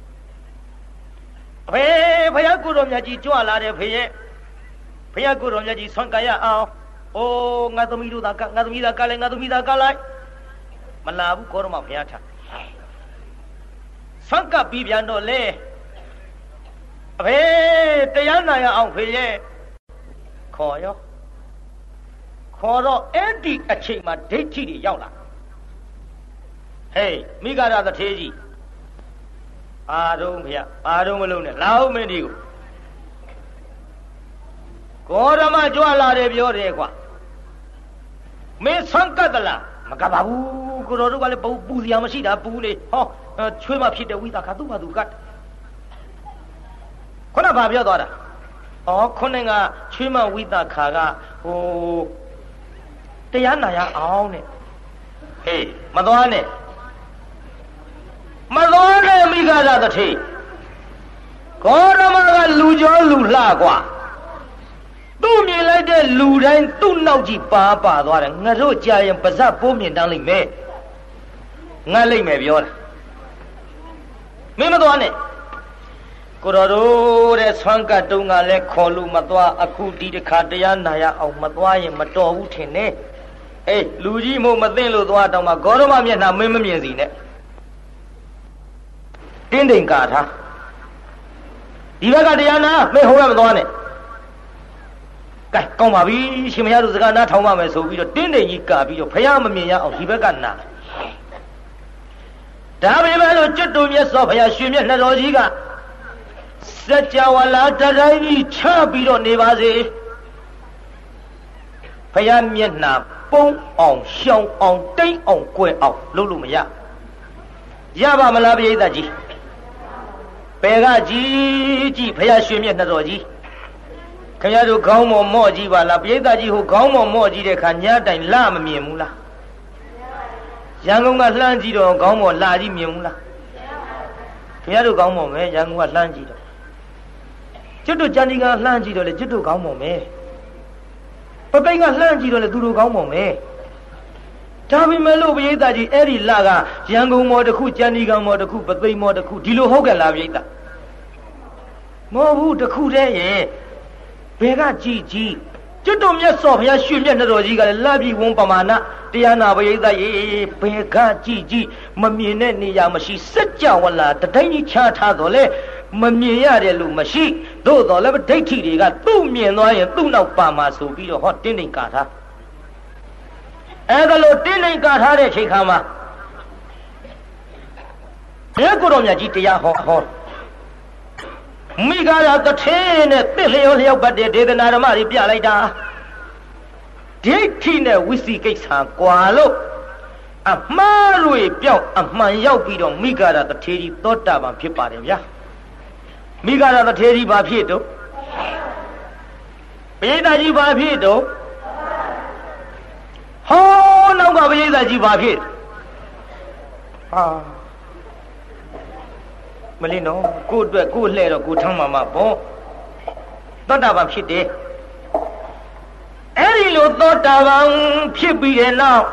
အဖေဘုရားကိုယ်တော်မြတ်ကြီးကြွလာတယ်ဖေရဲ့ဘုရားကိုယ်တော်မြတ်ကြီးဆွမ်းကရအောင်အိုးငါသမီးတို့သာငါသမီးသာကလိုက်ငါသမီးသာကလိုက်မလာဘူးခေါ်ရမဘုရားထဆွမ်းကပြီးပြန်တော့လေအဖေတရားနာရအောင်ဖေရဲ့ခေါ်ရောခေါ်တော့အဲ့ဒီအချိန်မှာဒိဋ္ဌိတွေရောက်လာဟေးမိဂရာတထေးကြီးအာရုံဖေအာရုံမလုံးနဲ့လာဦးမင်းဒီကိုကောရမကြွလာတယ်ပြောတယ်ကွာမင်းဆွမ်းကတ်သလားမကပ်ပါဘူးကိုတော်တို့ကလည်းပူစရာမရှိတာပူလေဟောချွေးမဖြစ်တဲ့ဝိသခါသူ့ဘာသူကတ်ခုနကဘာပြောသွားတာခုနကချွေးမဝိသခါကဟိုတရားနာရအောင်နဲ့ဟေးမသွားနဲ့မိဂရာတထေကောရမကလူကျော်လူလှกว่าသူ့မြင်လိုက်တဲ့လူတိုင်းသူ့နောက်ကြည့်ပါသွားတယ်ငါတို့ကြာရင်ပါဇက်ပိုးမြင်တန်းလိမ့်မယ်ငါလိမ့်မယ်ပြောတာမင်းမသွားနဲ့ကိုတော်တို့တဲ့ဆွမ်းကတ်တုံးကလည်းခေါ်လို့မသွားအခုဒီတစ်ခါတရားနာရအောင်မသွားရင်မတော်ဘူးထင်တယ်အေးလူကြီးမို့မသိလို့သွားတော့မှဂေါရမမျက်နှာမင်းမမြင်စီနဲ့တင်းတိမ်ကာထားဒီဘက်ကတရားနာမင်းဟိုဘက်မသွားနဲ့ကဲကောင်းပါပြီရှင်မရတို့စကားနားထောင်ပါမယ်ဆိုပြီးတော့တင်းတိမ်ကြီးကာပြီးတော့ဖယားမမြင်ရအောင်ဒီဘက်ကနာဒါပေမဲ့လို့ကျွတ်တူမြတ်စွာဘုရားရွှေမြတ်နှတော်ကြီးကစัจ java လာတတိုင်းကြီးချပြီးတော့နေပါစေဖယားမျက်နှာပုံအောင်ရှောင်းအောင်တိတ်အောင်ကွယ်အောင်လုပ်လို့မရပါမလားပရိသတ်ကြီးဘယ်ကကြီးဖယားရွှေမြတ်နှတော်ကြီးခင်ဗျားတို့ခေါင်းပေါ်မော့ကြည့်ပါလားပရိသတ်ကြီးဟိုခေါင်းပေါ်မော့ကြည့်တဲ့ခါညတိုင်လာမမြင်ဘူးလားရန်ကုန်ကလှမ်းကြည့်တော့ခေါင်းပေါ်လာကြည့်မြင်ဘူးလားခင်ဗျားတို့ခေါင်းပေါ်မယ်ရန်ကုန်ကလှမ်းကြည့်တော့ကျွတ်တို့ကြံဒီကလှမ်းကြည့်တော့လေကျွတ်တို့ကောင်းမွန်မယ်ပသိမ်ကလှမ်းကြည့်တော့လေသူတို့ကောင်းမွန်မယ်ဒါပေမဲ့လို့ပရိသတ်ကြီးအဲ့ဒီလကရန်ကုန်မော်တစ်ခုကြံဒီကမော်တစ်ခုပသိမ်မော်တစ်ခုဒီလိုဟုတ်ကဲ့လားပရိသတ်မဟုတ်ဘူးတစ်ခုတည်းရဲ့ဘယ်ကကြည်ကြီးကျွတ်တို့မြတ်စွာဘုရားရွှေမြတ်နှတော်ကြီးကလည်းလပြည့်ဝန်းပမာဏတရားနာပရိသတ်ရေဘယ်ကကြည်ကြီးမမြင်တဲ့နေရာမရှိစัจ java လာတတိုင်းကြီးချထားတော့လေမမြင်ရတယ်လို့မရှိသို့တော်လည်းဒိဋ္ဌိတွေကသူ့မြင်သွားရင်သူ့နောက်ပါမှာဆိုပြီးတော့ဟောတင်းတိမ်ကာထားအဲ့ဒါလို့တင်းတိမ်ကာထားတဲ့ချိန်ခါမှာဘယ်ကိုတော်မြတ်ကြီးတရားဟောမိဂါရတထေနဲ့တစ်လျောလျောက်ပတ်တဲ့ဒေသနာဓမ္မတွေပြလိုက်တာဒိဋ္ဌိနဲ့ဝိသိကိစ္စကွာလို့အမှားတွေပြောက်အမှန်ရောက်ပြီးတော့မိဂါရတထေကြီးသောတာပန်ဖြစ်ပါတယ်ဗျာမိဂါရတထေကြီးဘာဖြစ်တော့ပရိသတ်ကြီးဘာဖြစ်တော့ဟောနောက်ကပရိသတ်ကြီးဘာဖြစ်ဟာမလေးနော်ကို့အတွက်ကို့လှဲ့တော့ကိုထမ်းမှာပေါ့သောတာပန်ဖြစ်တယ်အဲ့ဒီလိုသောတာပန်ဖြစ်ပြီးတဲ့နောက်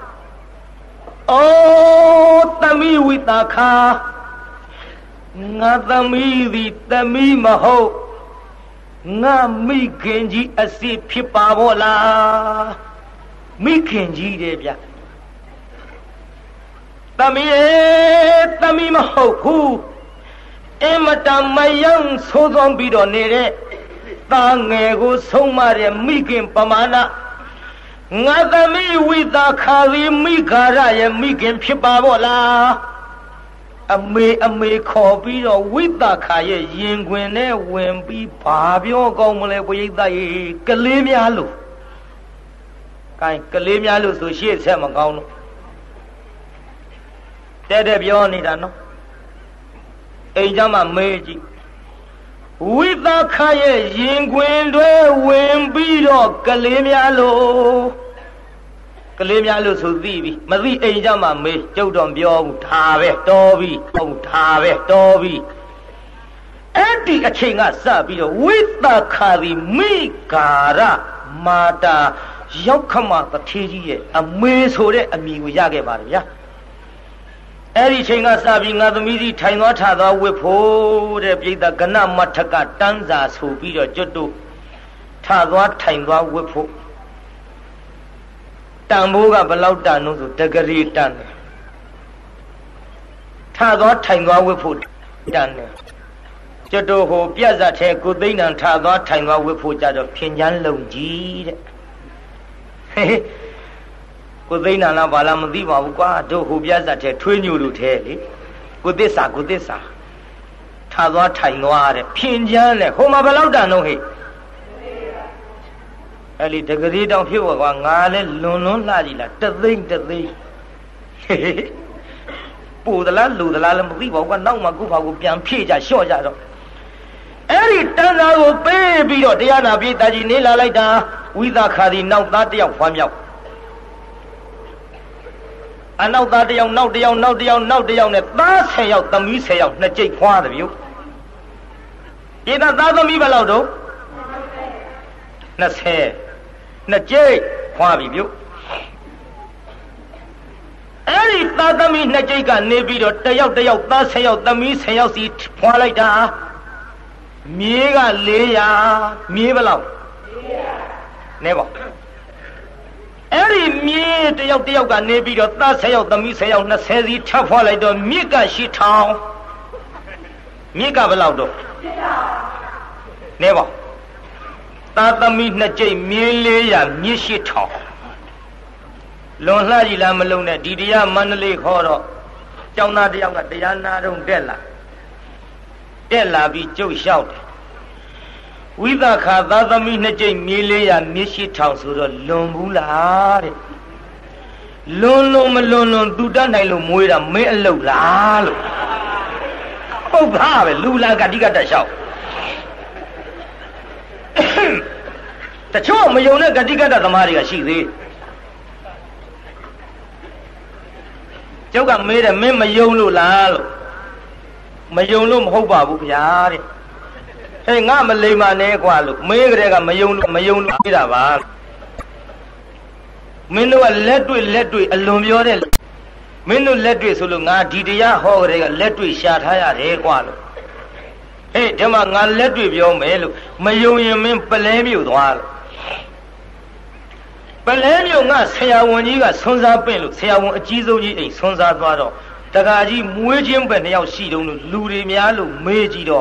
သမီးဝိသခာငါသမီးသည်သမီးမဟုတ်ငါမိခင်ကြီးအစစ်ဖြစ်ပါဘောလားမိခင်ကြီးတယ်ဗျသမီးမဟုတ်ဘူးအမတမယံဆိုးသွမ်းပြီးတော့နေတဲ့သားငယ်ကိုဆုံးမတဲ့မိခင်ပမာဏငါသမီးဝိသခာရီမိခါရရဲ့မိခင်ဖြစ်ပါဘောလားအမေခေါ်ပြီးတော့ဝိသခာရဲ့ရင်ခွင်နဲ့ဝင်ပြီးဘာပြောကောင်းမလဲပရိသတ်ရေကလေးများလို့ကလေးများလို့ဆိုရှေ့ဆက်မကောင်းလို့တဲ့ပြောနေတာနော်အိမ်ကြမှာမေးကြည့်ဝိသခာရဲ့ရင်ခွင်တွေဝင်ပြီးတော့ကလေးများလို့ဆိုသိပြီမသိအိမ်ကြမှာမေးကျုပ်တော်ပြောဘူးဒါပဲတော်ပြီဟုတ်ဒါပဲတော်ပြီအဲ့ဒီအချိန်ကစပြီးတော့ဝိသခာသည်မိဂါရမာတာရောက်ခမတထေကြီးရဲ့အမေဆိုတဲ့အမည်ကိုရခဲ့ပါတယ်ဗျာအဲ့ဒီချိန်ကစပြီးငါသမီးကြီးထိုင်သွားထသွားဝစ်ဖို့တဲ့ပြိဿကဏမထကတန်းစာဆိုပြီးတော့ကျွတ်တို့ထသွားထိုင်သွားဝစ်ဖို့တန်ဖိုးကဘလောက်တန်လို့ဆိုတဂရီတန်တယ်ထသွားထိုင်သွားဝစ်ဖို့တန်တယ်ကျွတ်တို့ဟိုပြတ်စားထဲကိုသိန်းတန်ထသွားထိုင်သွားဝစ်ဖို့ကြတော့ဖြင်ချမ်းလုံကြီးတဲ့ကိုသိန်းနာလားဘာလားမသိပါဘူးကွာတို့ဟိုပြတ်စားထဲထွေးညိုလူထဲလေကိုသစ္စာထားသွားထိုင်သွားတဲ့ဖြင်ချမ်းနဲ့ဟိုမှာဘယ်လောက်တန်တော့ဟဲ့အဲ့ဒီတကလေးတောင်ဖြစ်ပေါ်ကွာငါလဲလွန်လှကြည့်လားတသိန်းပူသလားလူသလားလည်းမသိပါဘူးကွာနောက်မှကိုယ့်ဘာကိုပြန်ဖြည့်ကြလျှော့ကြတော့အဲ့ဒီတန်စာကိုပေးပြီးတော့တရားနာပြည်သားကြီးနေလာလိုက်တာဝိသခာသည်နောက်သားတယောက်ဖွားမြောက်အနောက်သားတယောက်နောက်တယောက်နဲ့သား10ယောက်သမီး10ယောက်နှစ်ကြိတ်ဖွားတယ်ဗျဒီသားသမီးဘယ်လောက်တော့20နှစ်ကြိတ်ဖွားပြီဗျအဲ့ဒီသားသမီးနှစ်ကြိတ်ကနေပြီးတော့တယောက်သား10ယောက်သမီး10ယောက်စီဖွားလိုက်တာမြေးက400မြေးဘယ်လောက်400နဲပါအဲ့ဒီမြေတယောက်ကနေပြီးတော့သား10ယောက်သမီး10ယောက်20စီထပ်ဖွားလိုက်တော့မြစ်က8000မြစ်ကဘယ်လောက်တော့နဲပါသားသမီး2ကြိတ်မြေ400မြစ်8000လွန်လှကြည်လားမလုံးနဲ့ဒီတရားမန္တလေးခေါ်တော့ကျောင်းသားတယောက်ကတရားနာတော့တက်လာပြီးကျုပ်လျှောက်တယ်ဝိသခာသားသမီး2ကြိတ်မြေ400မြစ်8000ဆိုတော့လွန်ဘူးလားတဲ့လွန်မလွန်သူတတ်နိုင်လို့မွေးတာမင်းအလုတ်လားလို့ဟုတ်ပါပဲလူလာကတိကတက်လျှောက်တချို့မယုံတဲ့ကတိကတသမားတွေကရှိသေးကျုပ်ကမေးတယ်မင်းမယုံလို့လားလို့မယုံလို့မဟုတ်ပါဘူးဗျာတဲ့ဟဲ့ငါမလိမ္မာနဲ့ကွာလို့မေးကြတဲ့ကမယုံလို့ပြေးတာပါမင်းတို့ကလက်တွေ့အလွန်ပြောတဲ့မင်းတို့လက်တွေ့ဆိုလို့ငါဒီတရားဟောကြတဲ့ကလက်တွေ့ရှာထားရတယ်ကွာလို့ဟေးဒီမှာငါလက်တွေ့ပြောမယ်လို့မယုံရင်မင်းပလဲမြို့သွားလို့ပလဲမြို့ငါဆရာဝန်ကြီးကဆွန်းစားပင့်လို့ဆရာဝန်အကြီးဆုံးကြီးအိမ်ဆွန်းစားသွားတော့တကာကြီးမွေးချင်းပဲ2ယောက်ရှိတုံးလို့လူတွေများလို့မေးကြည့်တော့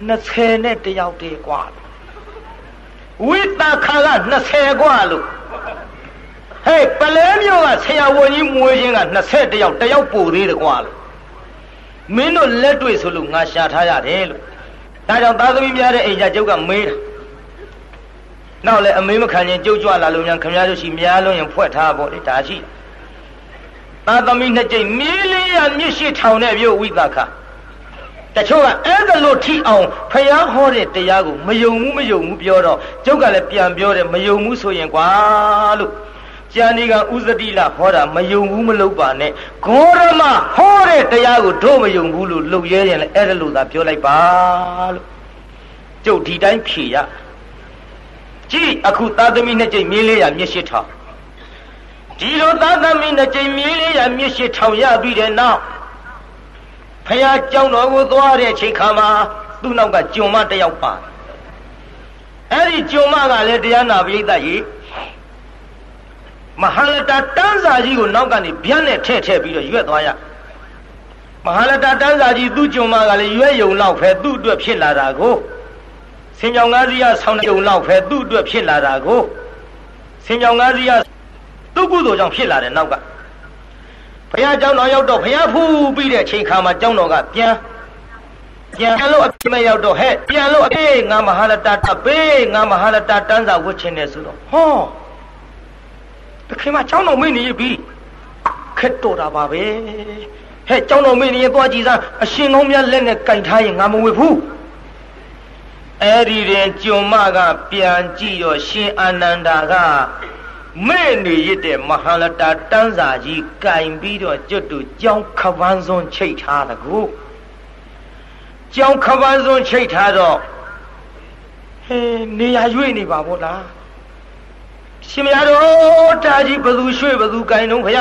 20နဲ့1ယောက်တည်းကွာဝိသခါက20ကွာလို့ဟဲ့ပလဲမျိုးကဆရာဝန်ကြီးမွေးချင်းက21ယောက်1ယောက်ပိုသေးတယ်ကွာလို့မင်းတို့လက်တွေ့ဆိုလို့ငါရှာထားရတယ်လို့ဒါကြောင့်သားသမီးများတဲ့အိမ်ကြကျုပ်ကမေးတာနောက်လည်းအမေးမခံရင်ကြုတ်ကြွလာလို့များခင်ဗျားတို့ရှိများလို့ရင်ဖွက်ထားဖို့လေဒါရှိသားသမီးနှစ်ကြိမ်မြေးလေးရမြစ်ရှိထောင်တဲ့မြို့ဝိသခါတချို့ကအဲ့ဒါလို့ထိအောင်ဖျားဟောတဲ့တရားကိုမယုံဘူးပြောတော့ကျုပ်ကလည်းပြန်ပြောတယ်မယုံဘူးဆိုရင်ကွာလို့ကျန်ဒီကဥဇတိလဟောတာမယုံဘူးမလုပ်ပါနဲ့ဂေါရမဟောတဲ့တရားကိုတို့မယုံဘူးလို့လှုပ်ရဲရင်လည်းအဲ့ဒါလို့သာပြောလိုက်ပါလို့ကျုပ်ဒီတိုင်းဖြေရကြည့်အခုသားသမီးနှစ်ကြိမ်မြေးလေးရမြစ်ရှိထောင်ဒီလိုသားသမီးနှစ်ကြိမ်မြေးလေးရမြစ်ရှိထောင်ရပြီးတဲ့နောက်ဖះเจ้าတော်ကိုသွားတဲ့အချိန်ခါမှာသူ့နောက်ကဂျုံမတစ်ယောက်ပါအဲ့ဒီဂျုံမကလည်းတရားနာပရိသတ်ကြီးမဟာလတတန်းစာကြီးကိုနောက်ကနေဗျက်နဲ့ထည့်ပြီးတော့ရွက်သွားရမဟာလတတန်းစာကြီးသူ့ဂျုံမကလည်းရွက်ယုံလောက်ပဲသူ့အတွက်ဖြစ်လာတာကိုဆင်ကြောင်၅စီးရဆောင်းယုံလောက်ပဲသူ့အတွက်ဖြစ်လာတာကိုဆင်ကြောင်၅စီးရသူ့ကုသိုလ်ကြောင့်ဖြစ်လာတယ်နောက်ကဘုရားကျောင်းတော်ရောက်တော့ဘုရားဖူးပြီးတဲ့အချိန်ခါမှာကျောင်းတော်ကပြန်လို့အပြစ်မရောက်တော့ဟဲ့ပြန်လို့အပြစ်ငါမဟာလတတပေးငါမဟာလတတန်းစာဝတ်ချင်တယ်ဆိုတော့ဟောတခင်မကျောင်းတော်မိနေပြီခက်တော့တာပါပဲဟဲ့ကျောင်းတော်မိနေရင်သွားကြည့်စမ်းအရှင်ကောင်းများလက်နဲ့ကင်ထားရင်ငါမဝတ်ဘူးအဲ့ဒီရင်ကျုံမကပြန်ကြည့်တော့ရှင်အာနန္ဒာကမဲ့နေရတဲ့မဟာလတတန်းစာကြီးကင်ပြီးတော့ကျွတ်တူကြောင်းခပန်းစွန်းချိတ်ထားတကူကြောင်းခပန်းစွန်းချိတ်ထားတော့ဟဲနေရရွေ့နေပါဘောလားရှင်မရတော့တာကြီးဘသူရွှေ့ဘသူကင်တော့ခရ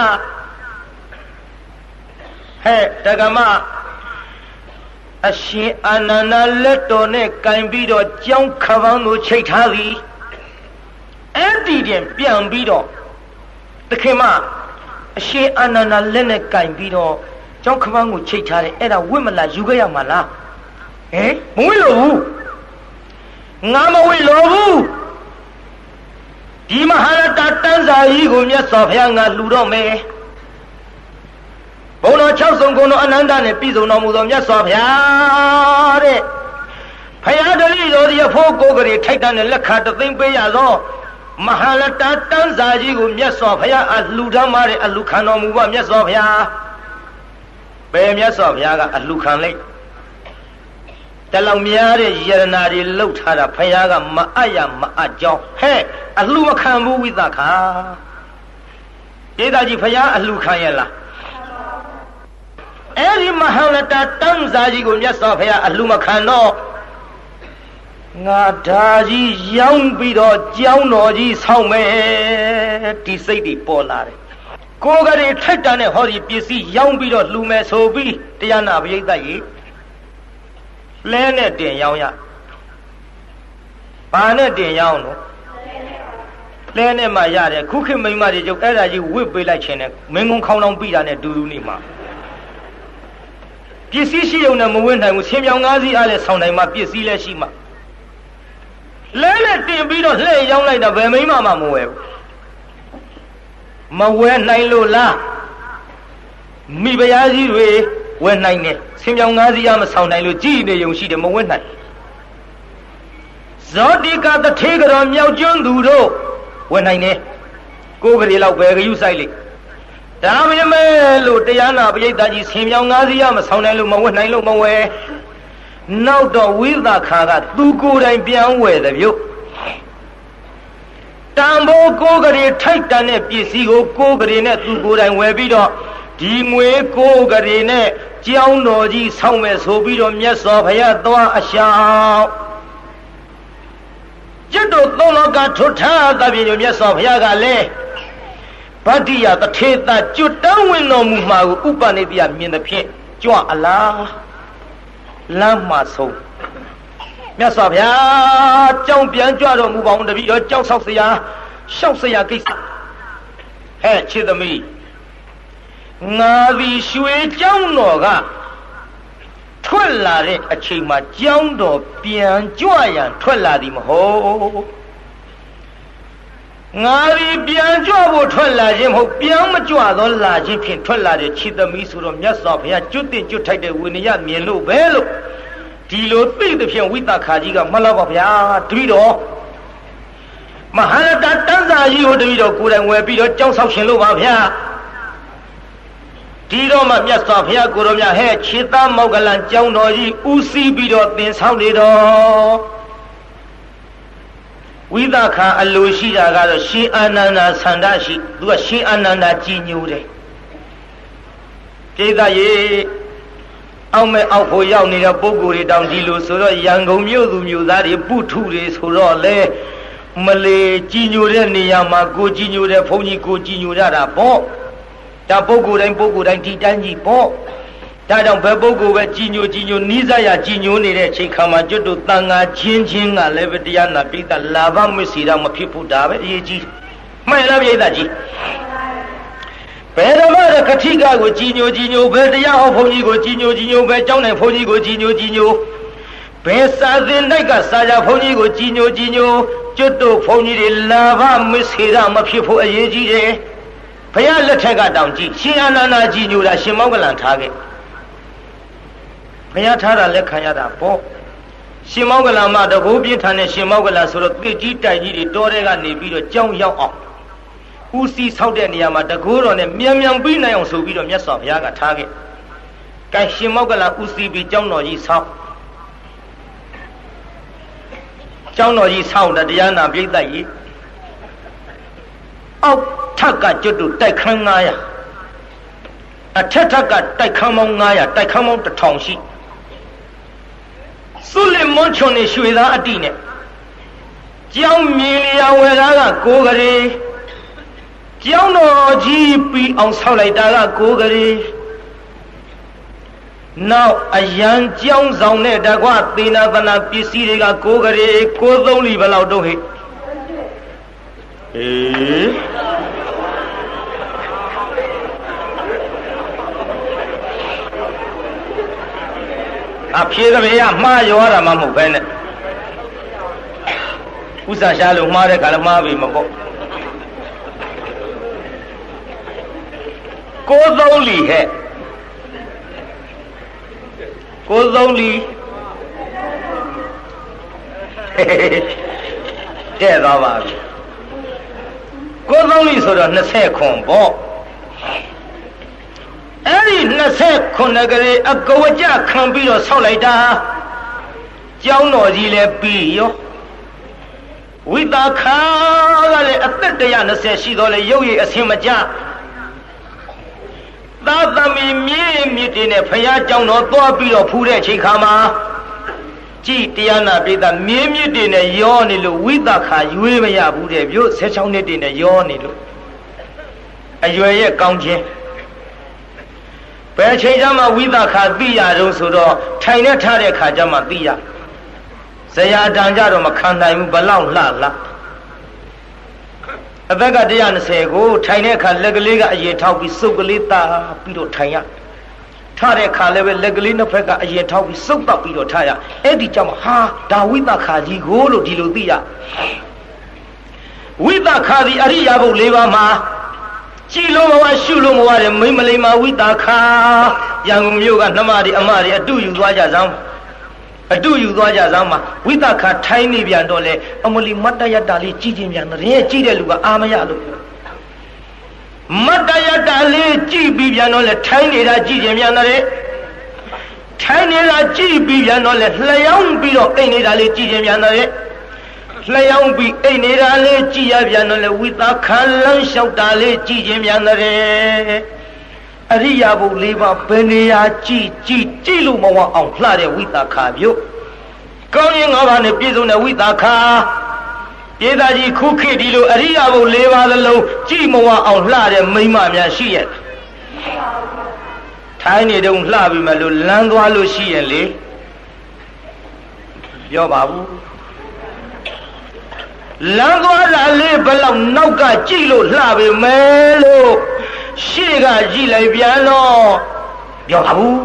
ဟဲ့တက္ကမအရှင်အာနန္ဒာလက်တော်နဲ့ကင်ပြီးတော့ကြောင်းခပန်းကိုချိတ်ထားသည်အဲ့ဒီတင်ပြန်ပြီးတော့တခင်မအရှင်အာနန္ဒာလက်နဲ့ကင်ပြီးတော့ကျောင်းခပန်းကိုချိတ်ထားတယ်အဲ့ဒါဝိမလားယူခဲ့ရမှာလားဟင်မဝိလို့ဘူးငါမဝိလို့ဘူးဒီမဟာရတတန်းစာကြီးကိုမြတ်စွာဘုရားငါလှူတော့မယ်ဘုံတော်6ဆုံးကုံတော်အနန္တနဲ့ပြည်စုံတော်မူသောမြတ်စွာဘုရားတဲ့ဘုရားတတိတော်ဒီဖို့ကိုယ်ကလေးထိုက်တန်တဲ့လက်ခတသိမ့်ပေးရသောမဟာလတတန်းစာကြီးကိုမြတ်စွာဘုရားအလှူထားမှာတဲ့အလှူခံတော်မူပါမြတ်စွာဘုရားဘယ်မြတ်စွာဘုရားကအလှူခံလိုက်တလောက်များတဲ့ယရနာတွေလှုပ်ထားတာဘုရားကမအပ်ရမအပ်ကြောင်းဟဲ့အလှူမခံဘူးဝိသခာဒေသကြီးဘုရားအလှူခံရလားအဲ့ဒီမဟာလတတန်းစာကြီးကိုမြတ်စွာဘုရားအလှူမခံတော့ငါဓာကြီးရောင်းပြီးတော့ကျောင်းတော်ကြီးဆောက်မယ်ဒီစိတ်တွေပေါ်လာတယ်ကိုယ်ကလေးထိုက်တန်တဲ့ဟောဒီပစ္စည်းရောင်းပြီးတော့လှူမယ်ဆိုပြီးတရားနာပရိသတ်ကြီးလဲနဲ့တင်ရောင်းရဘာနဲ့တင်ရောင်းလို့လဲနဲ့မှရတယ်ခုခေတ်မိန်းမတွေကျုပ်အဲ့ဒါကြီးဝစ်ပေးလိုက်ခြင်းနဲ့မင်းကုန်းခေါင်းလောင်းပြီးတာနဲ့ဒူဒူနေမှာပစ္စည်းရှိုံနဲ့မဝင်းနိုင်ဘူးဆင်ပြောင်၅စီးအားလည်းဆောင်းနိုင်မှာပစ္စည်းလည်းရှိမှာလဲနဲ့တင်ပြီးတော့လှည့်ရောက်လိုက်တာဘယ်မိမမှမဝဲဘူးမဝဲနိုင်လို့လားမိဖုရားကြီးတွေဝဲနိုင်တယ်ဆင်ပြောင်၅စီးအားမဆောင်နိုင်လို့ကြည်နေုံရှိတယ်မဝဲနိုင်ဇောတိကတထေကတော်မြောက်ကျွန်းသူတို့ဝဲနိုင်တယ်ကိုယ်ကလေးလောက်ပဲဂယုဆိုင်လိဒါမင်းမဲလို့တရားနာပရိသတ်ကြီးဆင်ပြောင်၅စီးအားမဆောင်နိုင်လို့မဝဲနိုင်လို့မဝဲနောက်တော့ဝိသခာကသူကိုယ်တိုင်ပြန်ဝယ်တယ်ပြုတ်တန်ဖိုးကိုယ်ကလေးထိုက်တန်တဲ့ပစ္စည်းကိုကိုယ်ကလေးနဲ့သူကိုယ်တိုင်ဝယ်ပြီးတော့ဒီငွေကိုယ်ကလေးနဲ့ကျောင်းတော်ကြီးဆောက်မယ်ဆိုပြီးတော့မြတ်စွာဘုရားသွားအရှောင်းလို့သုံးလောကထွတ်ထားသဖြင့်မြတ်စွာဘုရားကလည်းဗတ္တိယတထေသကျွတ်တောင်းဝင်တော်မူမှာကိုဥပနိတိယမြင်သဖြင့်ကြွအလားလမ်းမှဆုံးမြတ်စွာဘုရားကြောင်းပြန်ကြွတော်မူပါအောင်တပည့်တော်ကြောက်ဆောက်စရာရှောက်စရာကိစ္စဟဲ့ချစ်သမီးငါသည်ရွှေကျောင်းတော်ကထွက်လာတဲ့အချိန်မှာကျောင်းတော်ပြန်ကြွရန်ထွက်လာသည်မဟုတ်ငါသည်ပြန်ကြွဖို့ထွက်လာခြင်းမဟုတ်ပြန်မကြွသောလာခြင်းဖြင့်ထွက်လာတဲ့ချစ်သမီးဆိုတော့မြတ်စွာဘုရားကျွတ်တင်ကျွတ်ထိုက်တဲ့ဝိနည်းမြင်လို့ပဲလို့ဒီလိုသိတဲ့ဖြင့်ဝိသခာကြီးကမလောက်ပါဗျာတပည့်တော်မဟာရတတန်းစာကြီးကိုတပည့်တော်ကိုယ်တိုင်ဝယ်ပြီးတော့ကြောင်းဆောက်ရှင်လို့ပါဗျာဒီတော့မှမြတ်စွာဘုရားကိုတော်မြတ်ဟဲ့ခြေသားမောက်ကလန်ကျောင်းတော်ကြီးဦးစီးပြီးတော့သင်ဆောင်နေတော့ဝိသခာအလိုရှိတာကတော့ရှင်အာနန္ဒာဆန္ဒရှိသူကရှင်အာနန္ဒာကြည်ညိုတယ်ကိစ္စရေးအောက်မဲ့အောက်ဖို့ရောက်နေတဲ့ပုဂ္ဂိုလ်တွေတောင်ဒီလိုဆိုတော့ရန်ကုန်မြို့သူမြို့သားတွေပုထုတွေဆိုတော့လေမလေကြည်ညိုတဲ့နေရာမှာကိုကြည်ညိုတဲ့ဘုန်းကြီးကိုကြည်ညိုရတာပေါ့ဒါပုဂ္ဂိုလ်တိုင်းဒီတိုင်းကြီးပေါ့ဒါကြောင့်ဘယ်ပုဂ္ဂိုလ်ပဲကြည်ညိုနီးစပ်ရကြည်ညိုနေတဲ့အချိန်ခါမှာကျွတ်တို့တန်ဃာချင်းကလည်းပဲတရားနာပိဋကလာဘမစီတာမဖြစ်ဘူးဒါပဲအရေးကြီးမှန်လားပိဋကကြီးဘယ်တော့မှခတိကကိုကြည်ညိုဘယ်တရားဟောဘုန်းကြီးကိုကြည်ညိုဘယ်ကျောင်းနိုင်ဘုန်းကြီးကိုကြည်ညိုဘယ်စာသင်တိုက်ကစာကြဘုန်းကြီးကိုကြည်ညိုကျွတ်တို့ဘုန်းကြီးတွေလာဘမစီတာမဖြစ်ဘူးအရေးကြီးတယ်ဘုရားလက်ထက်ကတောင်ကြည့်ရှင်အာနန္ဒာကြည်ညိုတာရှင်မောကလန်ထားခဲ့ဘုရားထားတာလက်ခံရတာပေါ့ရှင်မောကလန်မှာတကူပြင်းထန်တဲ့ရှင်မောကလန်ဆိုတော့တိတ်ကြီးတိုင်ကြီးတွေတောထဲကနေပြီးတော့ကြောင်းရောက်အောင်ဦးစီးဆောက်တဲ့နေရာမှာတကူတော်နဲ့မြန်ပြီးနိုင်အောင်ဆိုပြီးတော့မြတ်စွာဘုရားကထားခဲ့။ကဲရှင်မောကလန်ဦးစီးပြီးကျောင်းတော်ကြီးဆောက်ကျောင်းတော်ကြီးဆောက်တဲ့တရားနာပြိဿကြီးအောက်ထက်ကကျွတ်တို့တိုက်ခန်း900အထက်ထက်ကတိုက်ခန်းပေါင်း900တိုက်ခန်းပေါင်း1000ရှိစွလင်မွန်ချွန်နေရွှေသားအတိနဲ့ကျောင်းမြေလျာဝယ်သားကကိုကလေးကျောင်းတော်ကြီးပြီးအောင်ဆောက်လိုက်တာကကိုကလေးနောက်အရန်ကျောင်းဆောင်နဲ့တကွသေနာသနာပစ္စည်းတွေကကိုကလေးကိုသုံးလီဘယ်လောက်တော့ဟဲ့အဖြေကလေးကမှားရောတာမှမဟုတ်ပဲနဲ့ဥစ္စာရှားလို့မှားတဲ့ခါလည်းမှားပြီမပေါ့ကိုသုံးလီဟဲ့ကိုသုံးလီတဲ့သွားပါပြီကိုသုံးလီဆိုတော့20ခွန်ပေါ့အဲ့ဒီ29ကလေးအကဝကြခံပြီးတော့ဆောက်လိုက်တာကျောင်းတော်ကြီးလည်းပြီးရောဝိသခာကလည်းအသက်120ရှိတော့လေရုပ်ရည်အစင်မကြသာသမီမြင့်တင်တဲ့ဖရာကျောင်းတော်သွားပြီးတော့ဖူးတဲ့အချိန်ခါမှာကြည်တရားနာပိသမြင့်တင်နဲ့ရောနေလို့ဝိသခာရွေးမရဘူးတဲ့မြို့16နှစ်တင်နဲ့ရောနေလို့အရွယ်ရဲ့ကောင်းခြင်းဘယ်ချိန်ကျမှဝိသခာသိရတော့ဆိုတော့ထိုင်နဲ့ထားတဲ့ခါကျမှသိရဇရာတန်ကြတော့မခံနိုင်ဘူးဘလောက်လှအသက်က120ကိုထိုင်တဲ့အခါလက်ကလေးကအရင်ထောက်ပြီးစုပ်ကလေးတာပြီးတော့ထိုင်ရထားတဲ့အခါလည်းပဲလက်ကလေးနှစ်ဖက်ကအရင်ထောက်ပြီးစုပ်တော့ပြီးတော့ထားရအဲ့ဒီကြောင့်ဟာဒါဝိသခာကြီးကိုလို့ဒီလိုသိရဝိသခာဒီအရိယာဘုတ်၄ပါးမှာကြည်လို့မဝရှုလို့မဝတဲ့မိမလိမ္မာဝိသခာရန်ကုန်မြို့ကနှမတွေအမတွေအတူယူသွားကြစမ်းမှာဝိသခာထိုင်းနေပြန်တော့လေအမလီမတ်တရတာလေးကြည်ခြင်းပြန်တယ်ကြည်တဲ့လူကအာမရလို့မတ်တရတာလေးကြည်ပြီးပြန်တော့လေထိုင်းနေတာကြည်ခြင်းပြန်တယ်ထိုင်းနေတာကြည်ပြီးပြန်တော့လေလျှောင်းပြီးတော့အိမ်နေတာလေးကြည်ခြင်းပြန်တယ်လျှောင်းပြီးအိမ်နေတာလေးကြည်ရပြန်တော့လေဝိသခာလမ်းလျှောက်တာလေးကြည်ခြင်းပြန်တယ်အရိယာဘုတ်၄ပါးဘယ်နေရာကြည်လို့မဝအောင်လှတဲ့ဝိသခာမျိုးကောင်းရင်၅ပါးနဲ့ပြည့်စုံတဲ့ဝိသခာပြေသားကြီးခုခေတ်ဒီလိုအရိယာဘုံ၄ပါးလုံးကြည်မဝအောင်လှတဲ့မိမများရှိရဲ့ထိုင်းနေတုန်းလှပြီမလို့လမ်းသွားလို့ရှိရင်လေပြောပါဘူးလမ်းသွားတာလေးဘယ်လောက်နောက်ကကြည့်လို့လှပြီမဲလို့ရှေ့ကကြည့်လိုက်ပြန်တော့ပြောပါဘူး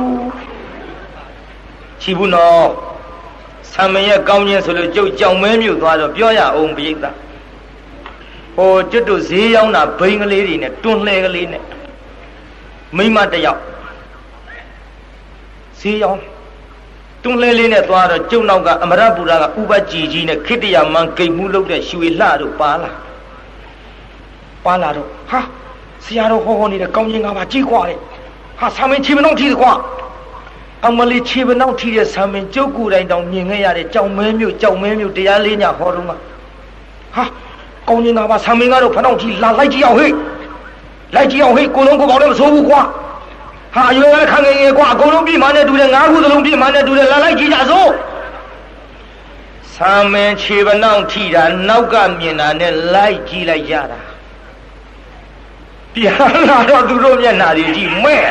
ချီဘူးနော်ဆံမရဲ့ကောင်းခြင်းဆိုလို့ကြုတ်ကြောင်မဲမြုပ်သွားတော့ပြောရအောင်ပြိဿဟိုကျွတ်တို့ဈေးရောက်တာဘိန်းကလေးတွေနဲ့တွန်းလှဲကလေးနဲ့မိမတယောက်ဈေးရောက်တွန်းလှဲလေးနဲ့သွားတော့ကျုံနောက်ကအမရပူရာကဥပကြီးကြီးနဲ့ခိတ္တရမန်ဂိတ်မှုလုပ်တဲ့ရွှေလှတို့ပါလာတော့ဟာဆရာတော်ဟောနေတဲ့ကောင်းခြင်းကပါကြီးกว่าတဲ့ဟာဆံမင်းချီမနှောက်ထီးကွာအမလီချီမနှောက်ထီးတဲ့ဆံမင်းကျုပ်ကိုယ်တိုင်တောင်မြင်ခဲ့ရတဲ့ကြောင်မဲမျိုးတရားလေးညာဟောတော့မှာဟာကောင်းခြင်းကပါဆံမင်းကတော့ဖနှောက်ထီးလာလိုက်ကြည့်အောင်ဟေ့ကိုလုံးကိုပေါင်းလည်းမစိုးဘူးကွာဟာရွယ်ခန့်ငယ်ကွာအကုန်လုံးပြည့်မှန်းနဲ့တူတယ်၅ခုစလုံးပြည့်မှန်းနဲ့တူတယ်လာလိုက်ကြည့်ကြစို့ဆံမင်းချီမနှောက်ထီးတာနောက်ကမြင်တာနဲ့လိုက်ကြည့်လိုက်ကြတာပြန်လာတော့သူတို့မျက်နှာတွေကြည့်မဲ့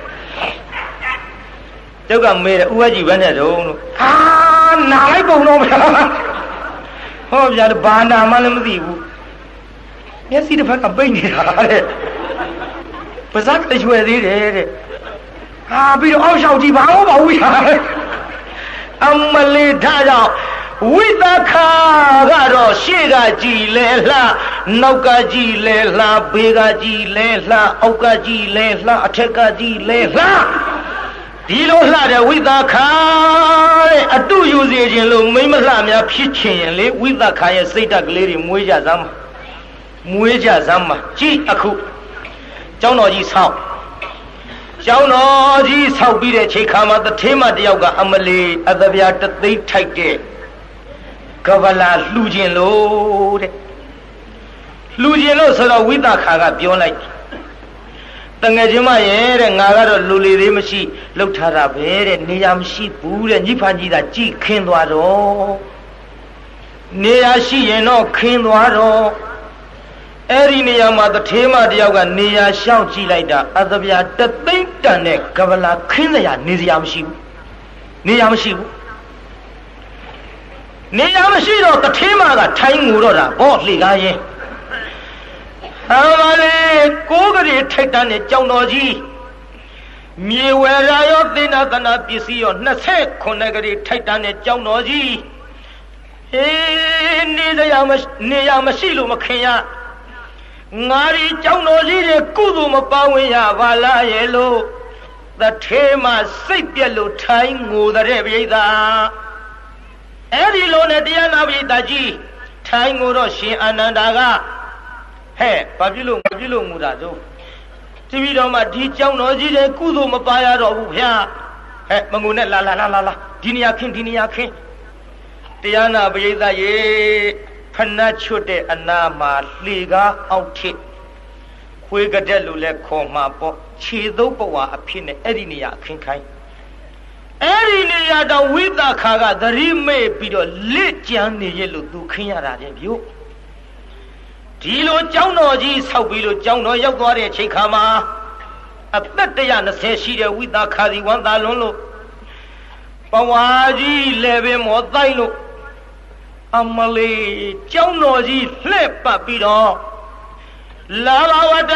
ကျုပ်ကမေးတယ်ဥပကြီးဘယ်နဲ့တုံးလို့ဟာနာလိုက်ပုံတော့ဗျာဟောဗျာဘာနာမှလည်းမသိဘူးမျက်စိတစ်ဖက်ကပိတ်နေတာတဲ့ပါးစပ်ကရွယ်သေးတယ်တဲ့ဟာပြီးတော့အောက်လျှောက်ကြည့်ဘာမှမဟုတ်ဗျာအမလေးထားကြောင့်ဝိသခာကတော့ရှေ့ကကြည်လဲလှနောက်ကကြည်လဲလှဘေးကကြည်လဲလှအောက်ကကြည်လဲလှအထက်ကကြည်လဲလှဒီလိုလှတဲ့ဝိသခာတဲ့အတုယူစေခြင်းလို့မိမလှများဖြစ်ချင်ရင်လေဝိသခာရဲ့စိတ်ဓာတ်ကလေးတွေမွေးကြစမ်းပါကြည့်အခုကျောင်းတော်ကြီးဆောက်ပြီးတဲ့ချိန်ခါမှာတထေးမတယောက်ကအမလီအသဗျာတသိမ်းထိုက်တဲ့ကဗလာလှူခြင်းလို့ဆိုတော့ဝိသခာကပြောလိုက်တငယ်ချင်းမရဲ့တဲ့ငါကတော့လူလေသေးမရှိလှုပ်ထားတာပဲတဲ့နေရာမရှိဘူးတဲ့ညိဖန်ကြီးသာကြည်ခင်းသွားတော့နေရာရှိရင်တော့ခင်းသွားတော့အဲ့ဒီနေရာမှာတထေးမတယောက်ကနေရာရှောက်ကြည့်လိုက်တာအသဗျာတသိမ့်တန်တဲ့ကဗလာခင်းစရာနေရာမရှိဘူးနေရာမရှိတော့တထေးမကထိုင်းငူတော့တာဘောလှေကားရင်ဟာမလေးကိုးကလေးထိုက်တန်းတဲ့ကြောင်တော်ကြီးမြေဝယ်ရာရောသေနာကနာပစ္စည်းရော29ကလေးထိုက်တန်းတဲ့ကြောင်တော်ကြီးနေရမရှိလို့မခင်ရငါဒီကြောင်တော်ကြီးတွေကုသိုလ်မပါဝင်ရပါလားရဲ့လို့တထေးမစိတ်ပြက်လို့ထိုင်းငိုတဲ့ပြိဿအဲ့ဒီလိုနဲ့တရားနာပိဋကကြီးထိုင်းကိုတော့ရှင်အာနန္ဒာကဟဲ့ဘာဖြစ်လို့ငူတာတော့တပည့်တော်မှဒီကြောင်တော်ကြီးတဲ့ကုသိုလ်မပါရတော့ဘူးဗျာဟဲ့မငူနဲ့လာဒီနေရာခင်းတရားနာပိဋကရေဖဏချွတ်တဲ့အနာမှာလှေကားအောက်ထစ်ခွေးကတဲ့လူလဲခေါ်မှာပေါ့ခြေသုံးပဝါအဖြစ်နဲ့အဲ့ဒီနေရာအခင်းခိုင်းအဲ့ဒီနေရာတော့ဝိသခာကသတိမေ့ပြီးတော့လက်ကြမ်းနေရဲ့လို့သူခင်းရတာတဲ့ဗျို့ဒီလိုကျောင်းတော်ကြီးဆောက်ပြီးလို့ကျောင်းတော်ရောက်သွားတဲ့အချိန်ခါမှာအသက်120ရှိတဲ့ဝိသခာဒီဝန္တာလွန်းလို့ပဝါကြီးလည်းပဲမောတိုက်လို့အမလေးကျောင်းတော်ကြီးလှည့်ပတ်ပြီးတော့လာဘဝတ္တ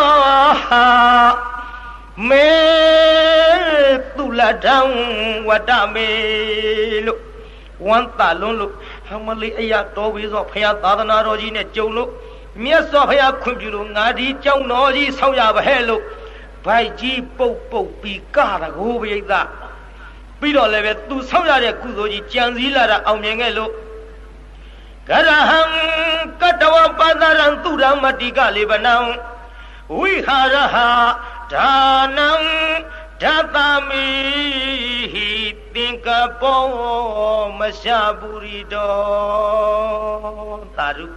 မေသူလထံဝတ္တမေလို့ဝန္တာလွန်းလို့အမလေးအရာတော်ပြီးဆိုဖရာသာသနာတော်ကြီးနဲ့ကြုံလို့မြတ်စွာဘုရားခွင့်ပြုလို့ငါဒီကျောင်းတော်ကြီးဆောက်ရပါဟဲ့လို့ဗိုက်ကြီးပုတ်ပြီးကတာကိုပြိဿပြီးတော့လည်းပဲသူဆောက်ရတဲ့ကုသိုလ်ကြီးကြံစည်လာတာအောင်မြင်ခဲ့လို့ဂရဟံကတဝပါဒရံသူရမတိကလေဗနံဝိဟာရဟဒါနံဓတ္တမိဟိသင်္ကပောမရှာပုရိတောသာဓု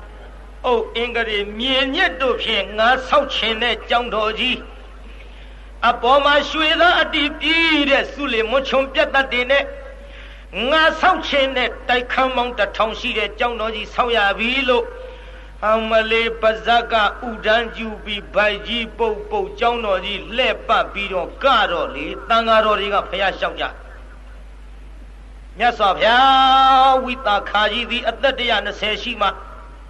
အိုအင်္ဂရိမြေညက်တို့ဖြင့်ငါဆောက်ခြင်းတဲ့ကြောင်းတော်ကြီးအပေါ်မှာရွှေသားအတီးပြီးတဲ့စုလေမွန်ချုံပြတ်တတ်တဲ့ငါဆောက်ခြင်းနဲ့တိုက်ခမ်းမောင်းတစ်ထောင်ရှိတဲ့ကျောင်းတော်ကြီးဆောက်ရပြီလို့အမလေးပါဇက်ကဥဒန်းကျူပြီးဗိုက်ကြီးပုတ်ပုတ်ကျောင်းတော်ကြီးလှဲ့ပတ်ပြီးတော့ကတော့လေတန်ဃာတော်တွေကဖျားလျှောက်ကြမြတ်စွာဘုရားဝိသခာကြီးသည်အသက်120ရှိမှ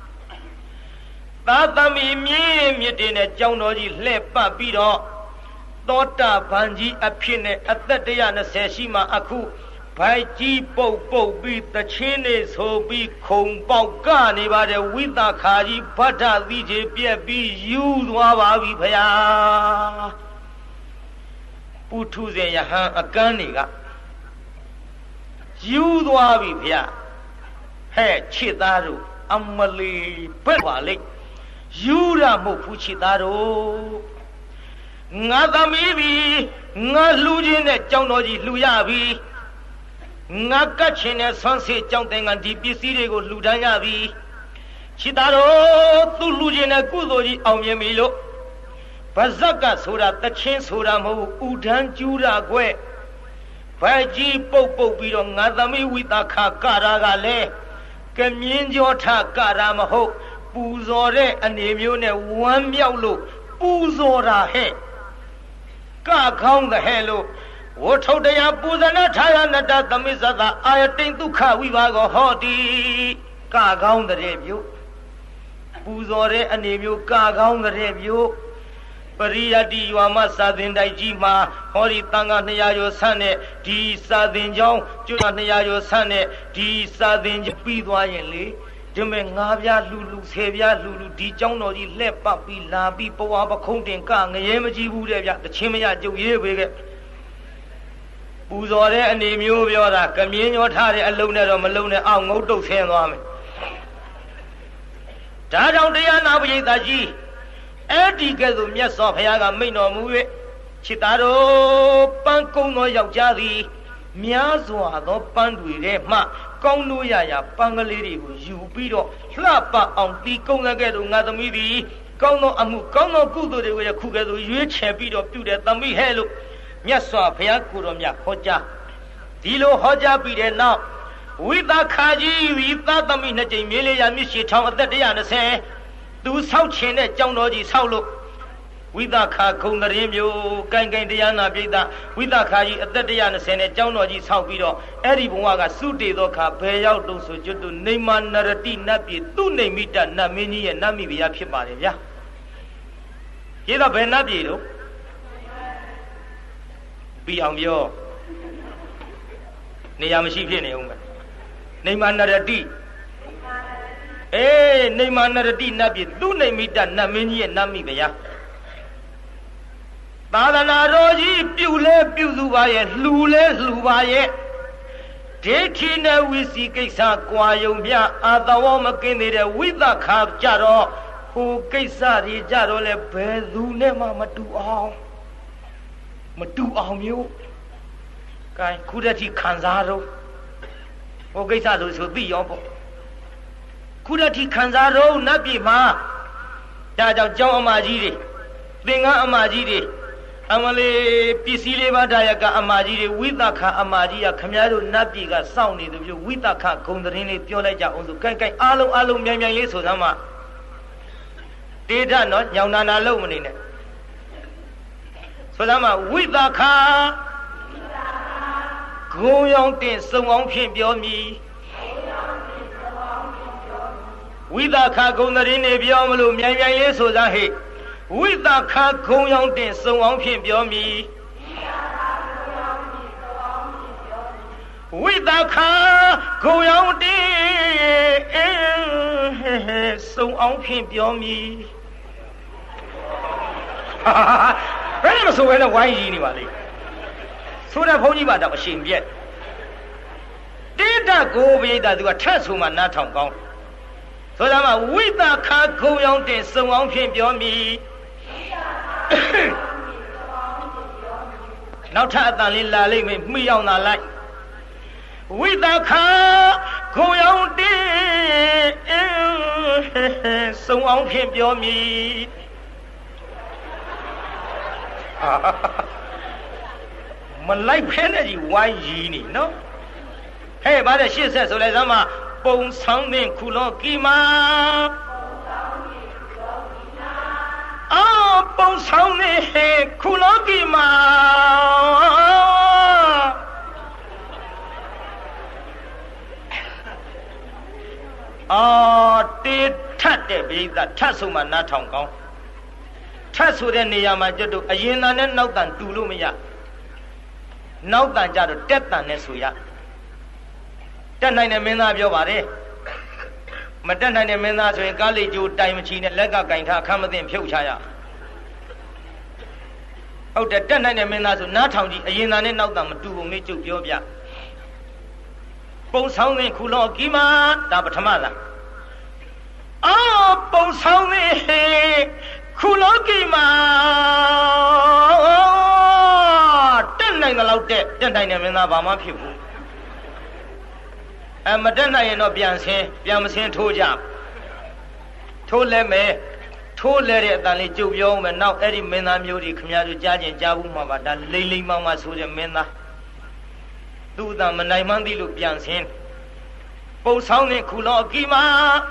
သာသမီမြင့်မြတ်တင်တဲ့ကျောင်းတော်ကြီးလှဲ့ပတ်ပြီးတော့သောတာပန်ကြီးအဖြစ်နဲ့အသက်120ရှိမှအခုဗိုက်ကြီးပုတ်ပုတ်ပြီးတချင်းနေဆိုပြီးခုံပေါက်ကနေပါတဲ့ဝိသခာကြီးဗတ္ထသီချေပြက်ပြီးယူသွားပါပြီဖရာပုထုဇဉ်ယဟန်အကန်းတွေကယူသွားပြီဖရာဟဲ့ချစ်သားတို့အမလီဘက်ပါလိမ့်ယူရမဟုတ်ဘူးချစ်သားတို့ငါသမီးပြီငါလှူခြင်းနဲ့ကြောင်းတော်ကြီးလှူရပြီငါကတ်ချင်တဲ့ဆွမ်းစေကြောင်းသင်္ကန်းဒီပစ္စည်းတွေကိုလှူဒန်းရပြီချစ်သားတို့သူ့လှူခြင်းနဲ့ကုသိုလ်ကြီးအောင်မြင်ပြီလို့ဗဇက်ကဆိုတာတချင်းဆိုတာမဟုတ်ဘူးဥဒန်းကျူးတာကွဲ့ဗိုက်ကြီးပုတ်ပုတ်ပြီးတော့ငါသမီးဝိသခာကရာကလည်းကမြင်းကြောထကရာမဟုတ်ပူဇော်တဲ့အနေမျိုးနဲ့ဝမ်းမြောက်လို့ပူဇော်တာဟဲ့ကခေါင်းတဲ့ဟဲ့လို့ဝဋ္ထုတရားပူဇနာထာယနတသမိဇသအာယတိန်ဒုက္ခဝိပါကောဟောတိကခေါင်းတဲ့မျိုးပူဇော်တဲ့အနေမျိုးကခေါင်းတဲ့မျိုးပရိယတိရွာမစာသင်တိုက်ကြီးမှာဟောဒီတန်ခါ200ကျော်ဆန့်နဲ့ဒီစာသင်ကျောင်းကျွတ်200ကျော်ဆန့်နဲ့ဒီစာသင်ပြီးသွားရင်လေဒီမဲ့9ပြားလှူ10ပြားလှူဒီကျောင်းတော်ကြီးလှဲ့ပတ်ပြီးလာပြီးပဝါပခုံးတင်ကငရဲမကြည့်ဘူးတဲ့ဗျတချင်းမရကြုတ်ရေးပေးခဲ့ပူဇော်တဲ့အနေမျိုးပြောတာကမြင်းညောထားတဲ့အလုံးနဲ့တော့မလုံးနဲ့အောက်ငုတ်တုတ်ဆင်းသွားမယ်ဒါကြောင့်တရားနာပရိသတ်ကြီးအဲ့ဒီကဲ့သို့မြတ်စွာဘုရားကမိန့်တော်မူ၍ချစ်သားတို့ပန်းကုန်းသောယောက်ျားသည်များစွာသောပန်းတွေထဲမှကောင်းလို့ရပန်းကလေးတွေကိုယူပြီးတော့လှပအောင်တီးကုန်းကဲ့သို့ငါသမီးသည်ကောင်းသောအမှုကောင်းသောကုသိုလ်တွေကိုခုကဲ့သို့ရွေးချယ်ပြီးတော့ပြုတဲ့သမီးဟဲ့လို့မြတ်စွာဘုရားကိုယ်တော်မြတ်ဟောကြားဒီလိုဟောကြားပြီးတဲ့နောက်ဝိသခာကြီးဝိသသမီးနှစ်ကြိမ်မြေလေးရမြစ်ရှိထောင်အသက်120သူဆောက်ခြင်းတဲ့ကြောင်းတော်ကြီးဆောက်လို့ဝိသခာခုံတရင်မျိုးကိုင်တရားနာပြိတ္တဝိသခာကြီးအသက်120နဲ့ကြောင်းတော်ကြီးဆောက်ပြီးတော့အဲ့ဒီဘုံကစုတေသောခါဘယ်ရောက်တုံးဆိုကျွတ်တုနေမနရတိနတ်ပြည်သူနေမိတနတ်မင်းကြီးရဲ့နတ်မိဖုရားဖြစ်ပါတယ်ဗျာကျေးတော့ဘယ်နတ်ပြည်တော့ပြီးအောင်ပြောနေရာမရှိဖြစ်နေဦးမယ်နေမနရတိနေမနရတိနတ်ပြည်သူနေမိတနတ်မင်းကြီးရဲ့နတ်မိဖုရားသာသနာတော်ကြီးပြုလဲပြုစုပါရဲ့လှူလဲလှူပါရဲ့ဒိဋ္ဌိနဲ့ဝိစီကိစ္စကွာယုံမြအာသဝမကင်းသေးတဲ့ဝိသခာကြတော့ဟိုကိစ္စတွေကြတော့လဲဘယ်သူနဲ့မှမတူအောင်မျိုးကဲခုတည်းထိခံစားတော့ဟိုကိစ္စလို့ဆိုသိရောပေါ့ခုတည်းထိခံစားတော့နတ်ပြည်မှာဒါကြောင့်ကျောင်းအမကြီးတွေသင်္ကန်းအမကြီးတွေအမလေးပစ္စည်းလေးပါးဒါရကအမကြီးတွေဝိသခာအမကြီးကခမည်းတော်နတ်ပြည်ကစောင့်နေသူမျိုးဝိသခာဂုံတရင်လေးပြောလိုက်ကြအောင်ဆိုကိုင်အားလုံးမြိုင်လေးဆိုသမ်းမတေထနော်ညောင်နာလုံးမနေနဲ့ဆိုသမ်းမဝိသခာဂုံရောင်တင်စုံအောင်ဖြင့်ပြောမည်ဝိသခာဂုံတရင်နေပြောမလို့မြိုင်လေးဆိုသမ်းဟဲ့ဝိသခာခုံရောင်တင်စုံအောင်ဖြင့်ပြောမည်ဝိသခာခုံရောင်တင်စုံအောင်ဖြင့်ပြောမည်ဘယ်လိုဆိုရဲဝိုင်းကြီးနေပါလေဆိုတဲ့ဘုန်းကြီးပါတော့အရှင်ပြက်တိတ္တကိုပိဋကသူကထက်ဆိုမှနားထောင်ကောင်းဆိုတော့ဝိသခာခုံရောင်တင်စုံအောင်ဖြင့်ပြောမည်နောက်ထပ်အတန်လေးလာလိမ့်မယ်မှီအောင်သာလိုက်ဝိသခာခုံရောင်တင်းစုံအောင်ဖြင့်ပြောမည်မလိုက်ဖဲနဲ့ကြီးဝိုင်းကြီးနေနော်ဟဲ့ဗါတဲ့ရှေ့ဆက်ဆိုလိုက်စမ်းမပုံဆောင်တဲ့ခုလောကီမာပုံဆောင်တဲ့ခုလောကီမာတေထတ်တဲ့ပိဋကထတ်ဆိုမှနားထောင်ကောင်းထတ်ဆိုတဲ့နေရာမှာကျွတ်တို့အရင်တန်နဲ့နောက်တန်တူလို့မရနောက်တန်ကြတော့တက်တန်နဲ့ဆိုရတက်နိုင်တဲ့မင်းသားပြောပါတယ်မတက်နိုင်တဲ့မင်းသားဆိုရင်ကားလေးကျိုးတိုင်မချီနဲ့လက်ကကင်ထားအခမ်းမသိဖြုတ်ချရဟုတ်တယ်တက်နိုင်တဲ့မင်းသားဆိုနားထောင်ကြည့်အရင်တန်နဲ့နောက်တန်မတူပုံလေးကျုပ်ပြောပြပုံဆောင်တဲ့ခုလောကီမာဒါပထမလားပုံဆောင်တဲ့ခုလောကီမာတက်နိုင်တဲ့လောက်တက်နိုင်တဲ့မင်းသားဘာမှဖြစ်ဘူးမတက်နိုင်ရင်တော့ပြန်မဆင်းထိုးကြထိုးလဲမယ်ထိုးလဲတဲ့အတန်လေးကြုတ်ပြောမယ်နောက်အဲ့ဒီမင်းသားမျိုးတွေခင်ဗျားတို့ကြားချင်းကြားဘူးမှာပါဒါလိမ့်လိမ့်မောင်းမှဆိုတဲ့မင်းသားသူ့အတန်မနိုင်မှန်းသိလို့ပြန်ဆင်းပုံဆောင်တဲ့ခုလောကီမာ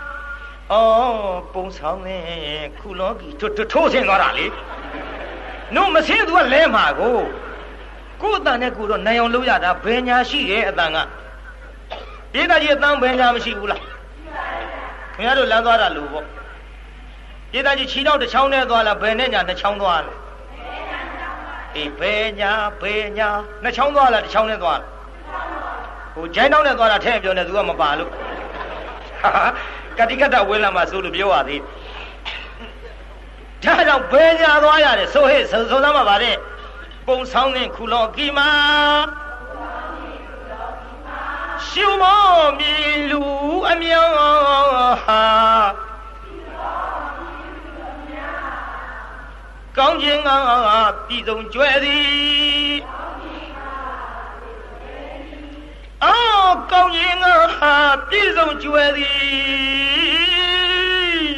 ပုံဆောင်တဲ့ခုလောကီထိုးဆင်းသွားတာလေနို့မဆင်းသူကလဲမှာကိုအတန်နဲ့ကိုတော့နိုင်အောင်လုပ်ရတာဘယ်ညာရှိရဲ့အတန်ကပြေးသားကြီးအတန်ဘယ်ညာမရှိဘူးလားခင်ဗျားတို့လမ်းသွားတာလို့ပေါ့ပြေးသားကြီးခြေတော့တစ်ချောင်းနဲ့သွားလားဘယ်နဲ့ညာနှစ်ချောင်းသွားလားဘယ်ညာနှစ်ချောင်းသွားလားတစ်ချောင်းနဲ့သွားလားဟိုဂျိုင်းတောင်းနဲ့သွားတာထဲပြောနေသူကမပါလို့ကတိကတဝဲလာမှဆိုလို့ပြောရသေးဒါကြောင့်ဘယ်ညာသွားရတယ်ဆိုဟဲ့ဆိုစမ်းပါပါတဲ့ပုံဆောင်တဲ့ခုလောကီမာရှုမောမြည်လူအမြောင်းဟာကောင်းခြင်းကပြည်စုံကျွဲသည်ကောင်းခြင်းကပြည်စုံကျွဲသည်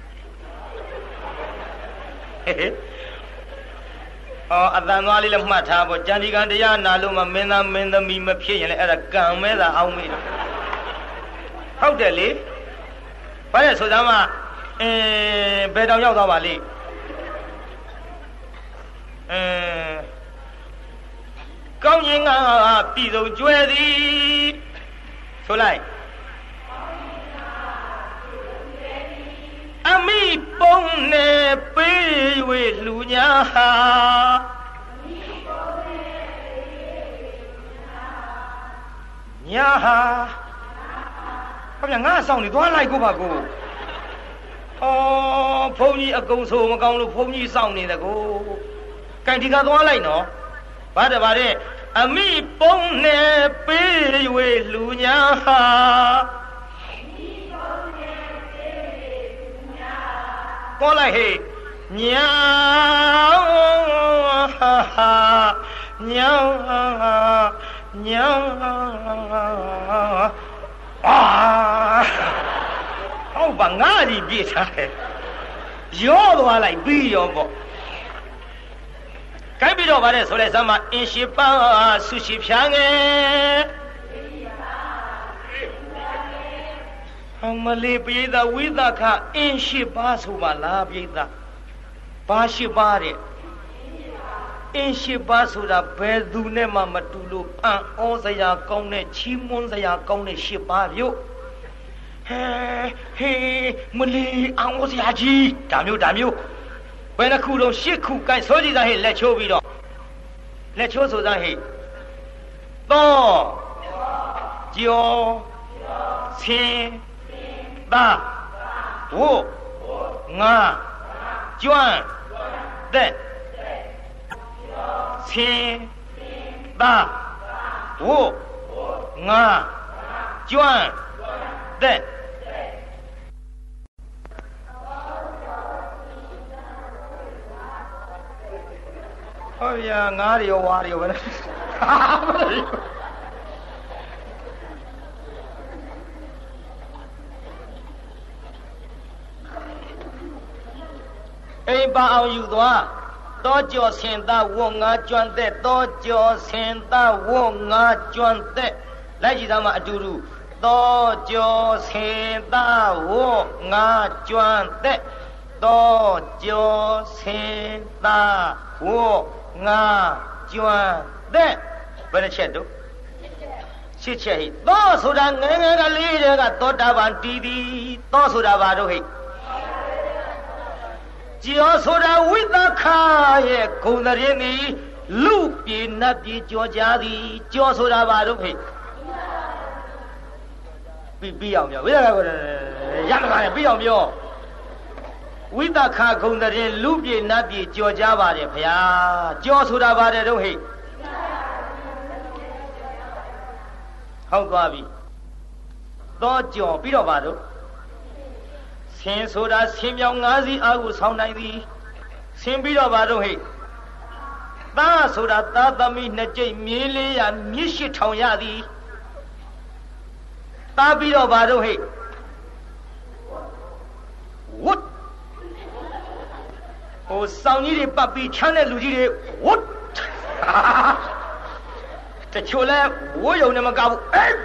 အတန်သွားလေးလည်းမှတ်ထားပေါ့ကြံဒီကံတရားနာလို့မင်းသားမင်းသမီးမဖြစ်ရင်လည်းအဲ့ဒါကံမဲသာအောင်မေးတော့ဟုတ်တယ်လေဘာလဲဆိုသားမဘယ်တောင်ရောက်သွားပါလိကောင်းခြင်းကပြည်စုံကျွဲသည်ဆိုလိုက်အမိပုံနဲ့ပေး၍လူညာဟာညာဟာဘာပြန်ငါဆောင်နေသွားလိုက်ကိုပါကိုဘုန်းကြီးအကုန်ဆိုမကောင်းလို့ဘုန်းကြီးဆောင်နေတယ်ကိုကန်ဒီကသွားလိုက်နော်ဗါတဲ့အမိပုံနဲ့ပေး၍လူညာဟာပေါ်လိုက်ဟေ့ညာဟုတ်ပါငါကြီးပြေးထားတယ်ရောသွားလိုက်ပြီးရောပေါ့ကိုင်းပြီးတော့ဗါတဲ့ဆိုလဲစမ်းမအင်းရှိပါဆုရှိဖြာငယ်မလေးပိဿဝိသခအင်းရှိပါဆိုပါလားပိဿဘာရှိပါတဲ့အင်းရှိပါဆိုတာဘယ်သူနဲ့မှမတူလို့အံ့ဩစရာကောင်းတဲ့ချီးမွမ်းစရာကောင်းတဲ့ရှိပါမျိုးဟေးမလေးအံ့ဩစရာကြီးဒါမျိုးဘယ်နှခုတော့၈ခုကိုင်းဆိုကြည့်သားဟဲ့လက်ချိုးပြီးတော့လက်ချိုးဆိုသားဟဲ့သောကျော်ဆင်းသာဝုငါကျွမ်းသက်ဆင်းသာဝုငါကျွမ်းသက်ဟောဗျာငါးရောဝါရောပဲအိမ်ပါအောင်ယူသွား多叫现在我转的，多叫现在我转的，来几张嘛，嘟嘟，多叫现在我转的，多叫现在我转的，不能切都，切切，多数人俺个里人个多大班弟弟，多数人把都黑。叫说的为大看也工的人呢，路边那边脚家的，叫说的把都赔，必要没有？为啥个人呀？那必要没有？为大看工的人，路边那边脚家把的赔呀，叫说的把的都赔，好多比，到脚比较把都。先说的先苗伢子阿古上来的，先比较把东西。大说的大大米那这米里呀米是长下的，大比较把东西。我上你的把比抢来路去的，这出来我有那么高，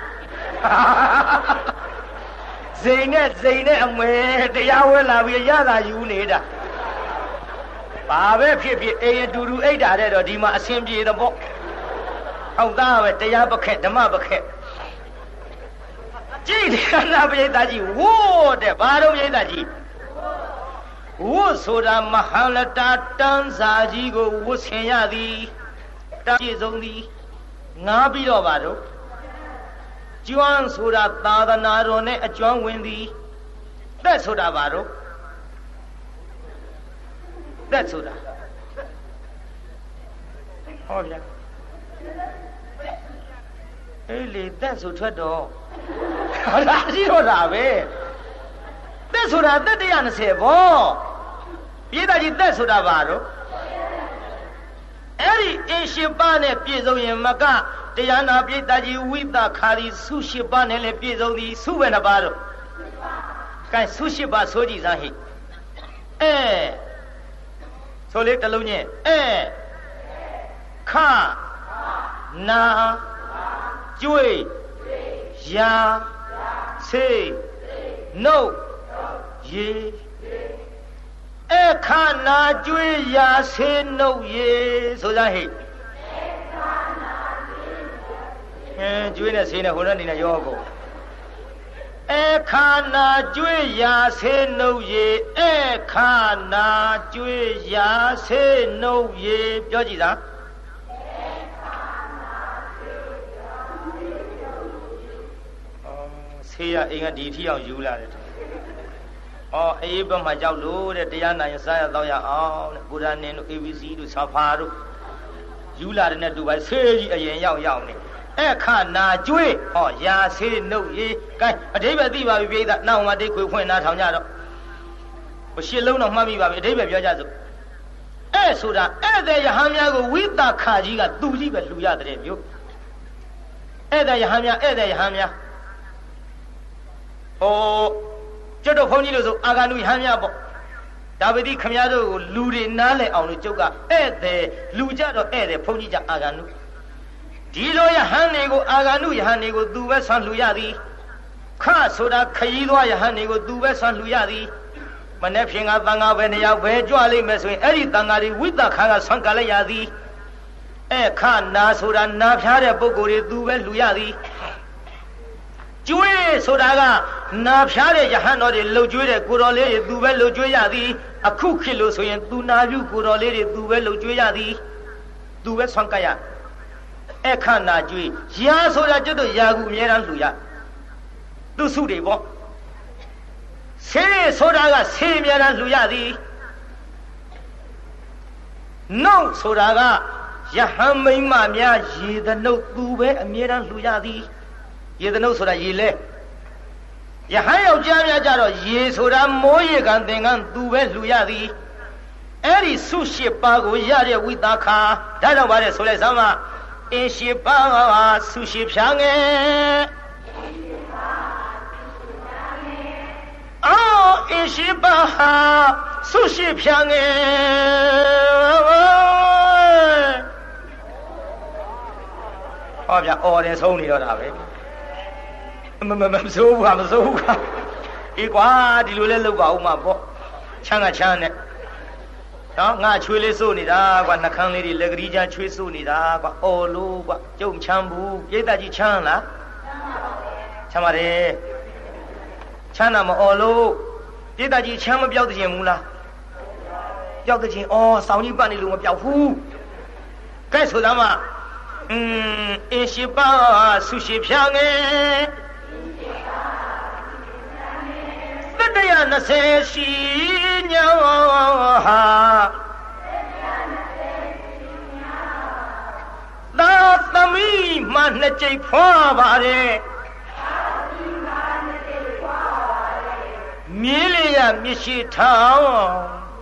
谁呢？没得呀，我那边呀那有你的，爸爸偏偏哎呀，嘟嘟哎打的，这嘛先别的不，好大喂，这样不开，这嘛不开，今天那边打击我的，巴都没打击，我说的嘛喊了打当啥几个我钱呀的，打几种的，俺比较巴都。转说的大的那种呢，转问的，再说的吧，再说的，好不啦？哎，你再说出到，哪里说啥呗？再说的，再这样的说不？别的就再说的吧，哎，一些把呢，别容易么干。这样那边大家为大看的数十把年来别走的数万的把着，干数十把手机上去，哎，说的这路呢，哎，看，拿，追，呀，谁，no，耶，哎，看拿追呀，谁 no 耶，说上去。追那谁呢？或者你那要过？哎，看那追呀，谁弄耶？哎，看那追呀，谁弄耶？标记上。谁呀？应该地铁上有了的。哦，哎，不嘛叫路的，这样那有啥呀？到呀哦，古人念 ABC 都查爬都，有了的那都把设计也要呢。哎，看那追哦，呀，谁弄耶？该这边地方别的，那我们得亏混那厂家的，我写楼那方面吧，这边别家走。哎，说的，哎，在一行面个伟大科技个都这个路亚的人有。哎，在一行面，哦，这都碰见的时候，阿干路一行面不？大不的看面都路的哪来熬的走个？哎，在路家都哎在碰见家阿干路。ဒီလိုယဟန်တွေကိုအာဂန္တုယဟန်တွေကိုသူပဲဆွမ်းလှူရသည်ခဆိုတာခရီးသွားယဟန်တွေကိုသူပဲဆွမ်းလှူရသည်မနေ့ဖြင့်ကသံဃာပဲနှစ်ယောက်ပဲကြွလိမ့်မယ်ဆိုရင်အဲ့ဒီသံဃာတွေဝိသခါကဆွမ်းကလိုက်ရသည်အဲ့ခနာဆိုတာနာဖျားတဲ့ပုဂ္ဂိုလ်တွေသူပဲလှူရသည်ကျွေးဆိုတာကနာဖျားတဲ့ယဟန်တော်တွေလှုပ်ကျွေးတဲ့ကိုတော်လေးတွေသူပဲလှုပ်ကျွေးရသည်အခုခေတ်လို့ဆိုရင်သူနာပြုကိုတော်လေးတွေသူပဲလှုပ်ကျွေးရသည်သူပဲဆွမ်းကရအခါနာကျွေးရာဆိုတာကျွတ်တို့ရာကူအများအားလှူရသူစုတွေပေါ့ဆေးဆိုတာကဆေးအများအားလှူရသည်နှုတ်ဆိုတာကယဟန်မိမ့်မများရေသနှုတ်သူပဲအများအားလှူရသည်ရေသနှုတ်ဆိုတာရေလဲယဟန်ယောက်ျားများကြတော့ရေဆိုတာမိုးရေကန်သင်္ကန်းသူပဲလှူရသည်အဲ့ဒီစု၈ပါးကိုရတဲ့ဝိသခာဒါတော့ဗါတဲ့ဆိုလိုက်စမ်းပါအင်းရှိပါဆုရှိဖြာငယ်အော်အင်းရှိပါဆုရှိဖြာငယ်ဟောဗျအော်တယ်ဆုံးနေတော့တာပဲမစိုးဘူးမစိုးဘူးအေးကွာဒီလိုလဲလုပ်ပါဦးမှာပေါ့ချမ်းကချမ်းနဲ့နော်ငါချွေးလေးစိုးနေတာကွာနှခမ်းလေးတွေလက်ကလေးချချွေးစိုးနေတာကွာအော်လို့ကွာကျုံချမ်းဘူးပြိတ္တကြီးချမ်းလားချမ်းပါတယ်ချမ်းတာမအော်လို့ပြိတ္တကြီးချမ်းမပြောက်တဲ့ခြင်းမူလားပြောက်တဲ့ခြင်းအော်ဆောင်းကြီးပတ်နေလို့မပြောက်ဘူးကဲဆိုသားမအင်းရှိပါဆုရှိဖြာငယ်120ရှိညောဟာသာသမီမှနှစ်ကြိမ်ဖွာပါတယ်မြင်းလေးရမြရှိထောင်း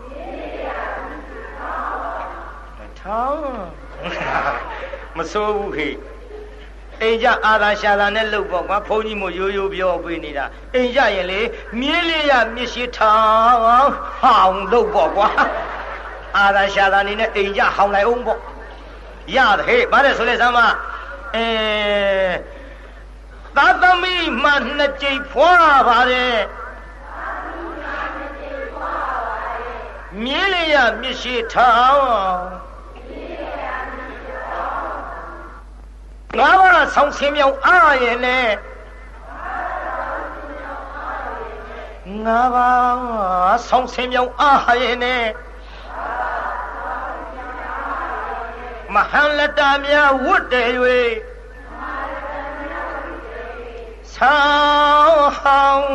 မစိုးဘူးခေအိမ်ကြအာသာရှာသာနဲ့လှုပ်ပေါ့ကွာဘုန်းကြီးမို့ရိုးရိုးပြောပေးနေတာအိမ်ကြရင်လေမြင်းလေးရမြရှိထောင်းဟောင်းလှုပ်ပေါ့ကွာအာသာရှာသာနေနဲ့အိမ်ကြဟောင်းလိုက်အောင်ပေါ့ရတယ်ဟဲ့ဗါတယ်ဆိုလဲစမ်းမသာသမီမှနှစ်ကြိမ်ဖွာပါတယ်မြင်းလေးရမြရှိထောင်းငါးပါးဆောင်းဆင်းမြောင်အားရဲ့နဲ့ငါးပါးဆောင်းဆင်းမြောင်အားရဲ့နဲ့မဟန်လတများဝတ်တယ်၍ဆောင်း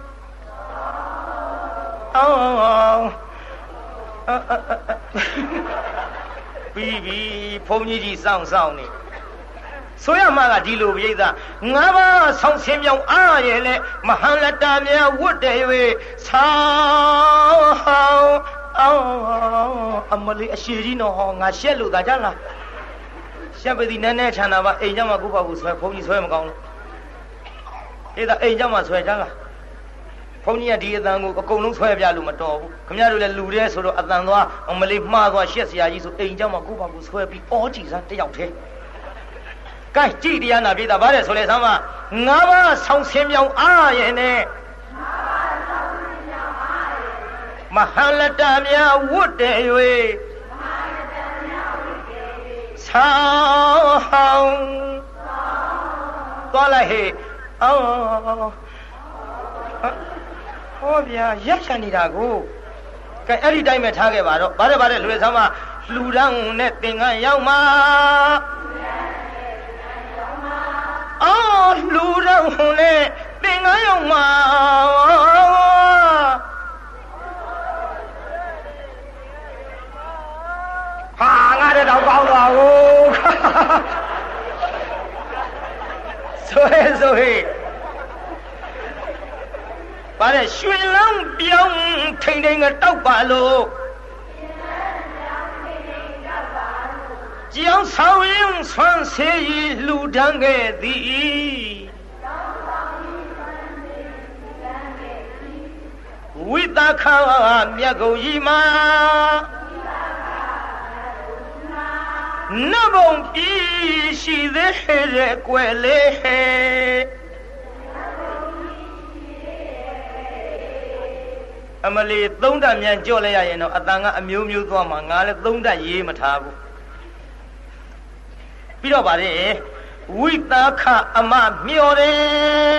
ပြီးဘုန်းကြီးစောင့်နေဆိုရမှာကဒီလိုပြိဿငါးပါးဆောင်းဆင်းမြောင်အားရဲ့လေမဟန်လတများဝတ်တယ်၍ဆောင်းအမလေးအရှိကြီးနော်ဟောငါရှက်လို့သာကြလားရှက်ပတိနည်းနည်းချမ်းသာပါအိမ်ကြမှာကိုပါဘူးဆွဲဘုန်းကြီးဆွဲမကောင်းလို့အေးဒါအိမ်ကြမှာဆွဲကြလားဘုန်းကြီးကဒီအတန်ကိုအကုန်လုံးဆွဲပြလို့မတော်ဘူးခင်ဗျားတို့လည်းလူတဲ့ဆိုတော့အတန်သွားအမလေးမှားသွားရှက်စရာကြီးဆိုအိမ်ကြမှာကိုပါဘူးဆွဲပြီးအောကြည့်စမ်းတယောက်တည်းကဲကြည်တရားနာပြည်သားဗါတဲ့ဆိုလေဆမ်းမငါးပါးဆောင်းဆင်းမြောင်အားရဲ့နဲ့မဟာလတများဝတ်တယ်၍ဆောင်းသွားလိုက်ဟဲ့ဟောဗျာရက်ချန်နေတာကိုကဲအဲ့ဒီတိုင်းပဲထားခဲ့ပါတော့ဗါတဲ့လူတွေဆမ်းမလူတန်းနဲ့သင်္ကန်းရောက်မှာလူတော်နဲ့သင်္ကန်းရောက်မှာဟာငါတဲ့တော့ကောင်းသွားဘူးဆိုဟဲ့ဗါတဲ့ရွှေလန်းပြောင်းထိန်ကတောက်ပါလို့ကြောင်းဆောင်ရင်ဆွမ်းစေးလူတန်းခဲ့သည်ဝိသခာမြတ်ကုန်ကြီးမှာနဘုံပြည်ရှိသေးတဲ့ကွယ်လေးအမလီသုံးဓာတ်မြန်ကြော့လိုက်ရရင်တော့အတန်ကအမျိုးမျိုးသွားမှာငါလည်းသုံးဓာတ်ရေးမထားဘူးပြီးတော့ဗါတဲ့ဝိသခအမမျောတယ်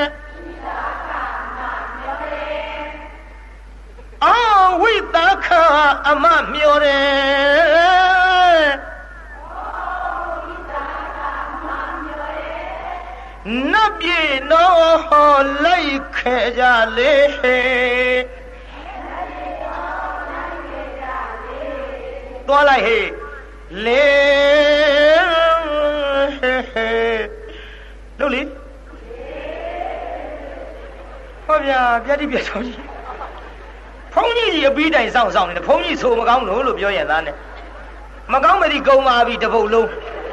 ဝိသခအမမျောတယ်နတ်ပြေတော်လိုက်ခဲ့ကြလေသွားလိုက်ဟဲ့လေလို့လေဟောဗျာပြတိပြဆောင်ကြီးဖုန်းကြီးကြီးအပြီးတိုင်စောင့်နေတယ်ဖုန်းကြီးဆိုမကောင်းလို့ပြောရင်သားနဲ့မကောင်းမသည်ကုံပါပြီတပုတ်လုံး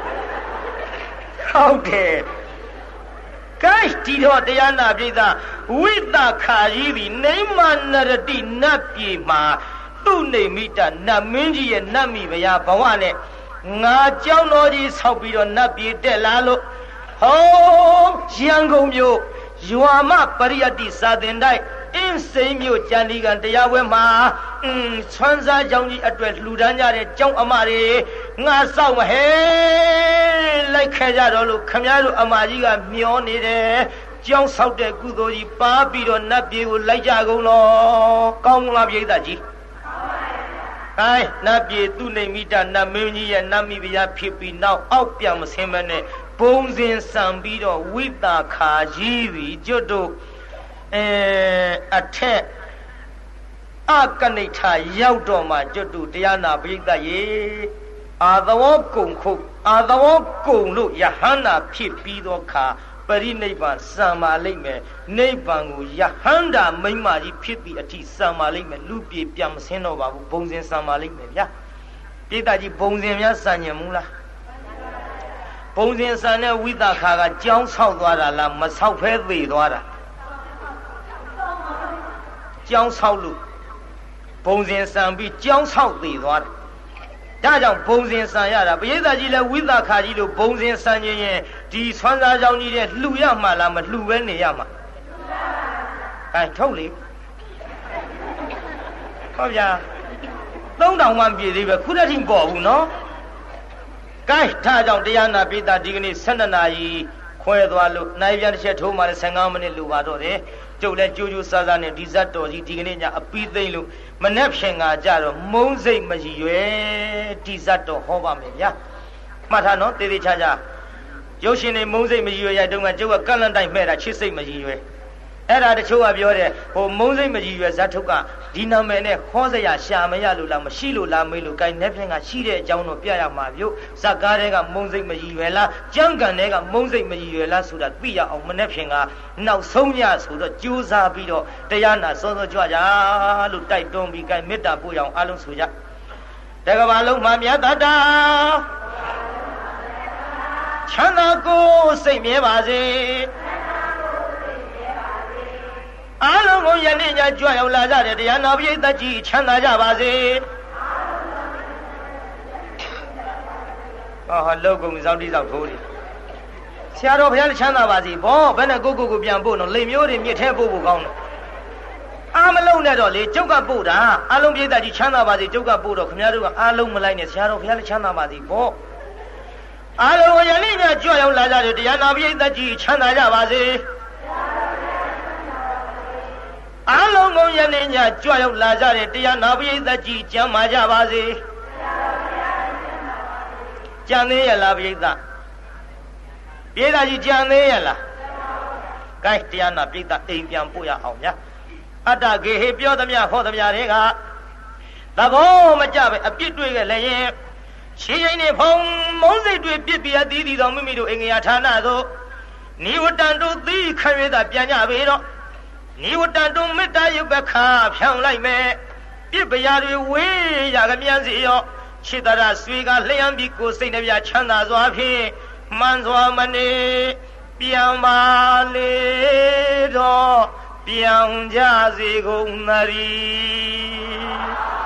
ဟုတ်တယ်ကဲဒီတော့တရားနာပြည်သားဝိသခာကြီးသည်နိမ္မနရတိနတ်ပြည်မှာသူ့နေမိတာနတ်မင်းကြီးရဲ့နတ်မိဗျာဘဝနဲ့ငါကြောင်းတော်ကြီးဆောက်ပြီးတော့နတ်ပြည်တက်လာလို့ဟောရန်ကုန်မြို့ရွာမပရိယတ္တိစာသင်တိုက်အင်းစိန်မြို့ကျန်ဒီကံတရားဝဲမှာဆွမ်းစားကြောင်းကြီးအတွက်လှူဒန်းကြတဲ့ကျောင်းအမတွေငါစောက်မဟဲလိုက်ခဲ့ကြတော့လို့ခမည်းတော်အမကြီးကမျောနေတယ်ကျောင်းဆောက်တဲ့ကုသိုလ်ကြီးပါပြီးတော့နတ်ပြည်ကိုလိုက်ကြကုန်တော့ကောင်းလားပြိဿကြီးအဲနတ်ပြည်သူနေမိတာနတ်မင်းကြီးရဲ့နတ်မိဖုရားဖြစ်ပြီးနောက်အောက်ပြန်မဆင်းမနဲ့ဘုံစဉ်ဆံပြီးတော့ဝိတာခာကြီးပြီးကျွတ်တို့အထက်အကနိဋ္ဌရောက်တော့မှကျွတ်တို့တရားနာပရိသတ်ရေအာသဝကုံခုအာသဝကုံလို့ယဟန္တာဖြစ်ပြီးတော့ခါပရိနိဗ္ဗာန်စံမာလိမ့်မယ်နိဗ္ဗာန်ကိုယဟန္တာမိမ့်မာကြီးဖြစ်သည့်အထိစံမာလိမ့်မယ်လူပြေပြန်မစင်းတော့ပါဘူးဘုံစဉ်စံမာလိမ့်မယ်ဗျာပိဋကကြီးဘုံစဉ်များစံညင်မူလားဘုံစဉ်စံတဲ့ဝိသခာကကြောင်းဆောက်သွားတာလားမဆောက်ဖဲသေသွားတာကြောင်းဆောက်လို့ဘုံစဉ်စံပြီးကြောင်းဆောက်သေသွားတယ်ဒါကြောင့်ဘုံစဉ်ဆံရတာပရိသတ်ကြီးလည်းဝိသခာကြီးလို့ဘုံစဉ်ဆံခြင်းရင်ဒီဆွမ်းစားကြောင်းကြီးတဲ့လှူရမှာလားမလှူပဲနေရမှာအဲထုတ်လေဟုတ်ဗျာ3000မှပြည့်သေးပဲခုတည်းထိပေါ်ဘူးနော်ကဲဒါကြောင့်တရားနာပိဋကဒီကနေ့12နာရီခွဲသွားလို့နိုင်ပြန်တစ်ချက်ထိုးမှလည်း15မိနစ်လိုပါတော့တယ်ကျုပ်လည်းကြိုးကြိုးစားစားနဲ့ဒီဇတ်တော်ကြီးဒီကနေ့ညအပီးသိမ့်လို့မနှက်ဖြင်ကကြတော့မုံစိတ်မရည်ရွယ်ဒီဇတ်တော်ဟောပါမယ်ဗျာမှတ်ထားနော်တေးသေးချာချာရုပ်ရှင်တွေမုံစိတ်မရည်ရွယ်ရတုန်းကကျုပ်ကကန့်လန့်တိုင်းမှဲ့တာချစ်စိတ်မရည်ရွယ်အဲ့ဒါတချို့ကပြောတယ်ဟိုမုံစိတ်မရည်ရွယ်ဇတ်ထုတ်ကဒီနာမည်နဲ့ခေါ်စရာရှာမရလို့လားမရှိလို့လားမေးလို့ gain နှက်ဖြင်ကရှိတဲ့အကြောင်းတော့ပြရမှာပြုဇက်ကားတွေကမုံစိတ်မရည်ရွယ်လားကြံကန်တွေကမုံစိတ်မရည်ရွယ်လားဆိုတာသိရအောင်မနှက်ဖြင်ကနောက်ဆုံးညဆိုတော့ကြိုးစားပြီးတော့တရားနာစောစောကြွကြလို့တိုက်တွန်းပြီး gain မေတ္တာပို့ရအောင်အားလုံးဆိုကြတကဘာလုံးမှာမြတ်တာချမ်းသာကိုစိတ်မြဲပါစေအားလုံးကိုယနေ့ညကြွရောက်လာကြတဲ့တရားနာပရိသတ်ကြီးချမ်းသာကြပါစေဟောလောက်ကုန်စောင့်တိစောင့်ထိုးတယ်ဆရာတော်ဘုရားချမ်းသာပါစေဘောဘယ်နဲ့ကိုပြန်ပို့တော့လိမ်မျိုးတွေမြစ်ထဲပို့ဖို့ကောင်းတယ်အားမလုံးနဲ့တော့လေကျုပ်ကပို့တာအားလုံးပရိသတ်ကြီးချမ်းသာပါစေကျုပ်ကပို့တော့ခင်ဗျားတို့ကအားလုံးမလိုက်နဲ့ဆရာတော်ဘုရားချမ်းသာပါစေဘောအားလုံးကိုယနေ့ညကြွရောက်လာကြတဲ့တရားနာပရိသတ်ကြီးချမ်းသာကြပါစေအားလုံးကိုယနေ့ညကြွရောက်လာကြတဲ့တရားနာပရိသတ်ကြီးကျမ်းမာကြပါစေကျန်သေးရလားပရိသတ်ကြီးကျန်သေးရလားကဲတရားနာပရိသတ်အိမ်ပြန်ပို့ရအောင်ဗျာအတ္တဂေဟေပြောသမျှဟောသမျှတွေကသဘောမကျပဲအပြစ်တွေ့ခဲ့လည်းရင်ရှင်းရင်နေဖုံမုံစိတ်တွေပြစ်ပြအသီးသီးသောမိမိတို့အင်္ဂယာဌာနသို့နိဝတ္တန်တို့သီးခံရတာပြန်ကြပေတော့နိဝတ္တန်တို့မေတ္တာရုပ်ပခါဖြောင်းလိုက်မယ်ပြစ်ပရာတွေဝေးရကမြန်စီရောခြေတရဆွေကလျှံပြီးကိုစိတ်နှပြချမ်းသာစွာဖြင့်မှန်စွာမနေပြန်ပါလေတော့ပြောင်းကြစေကုန်သတည်း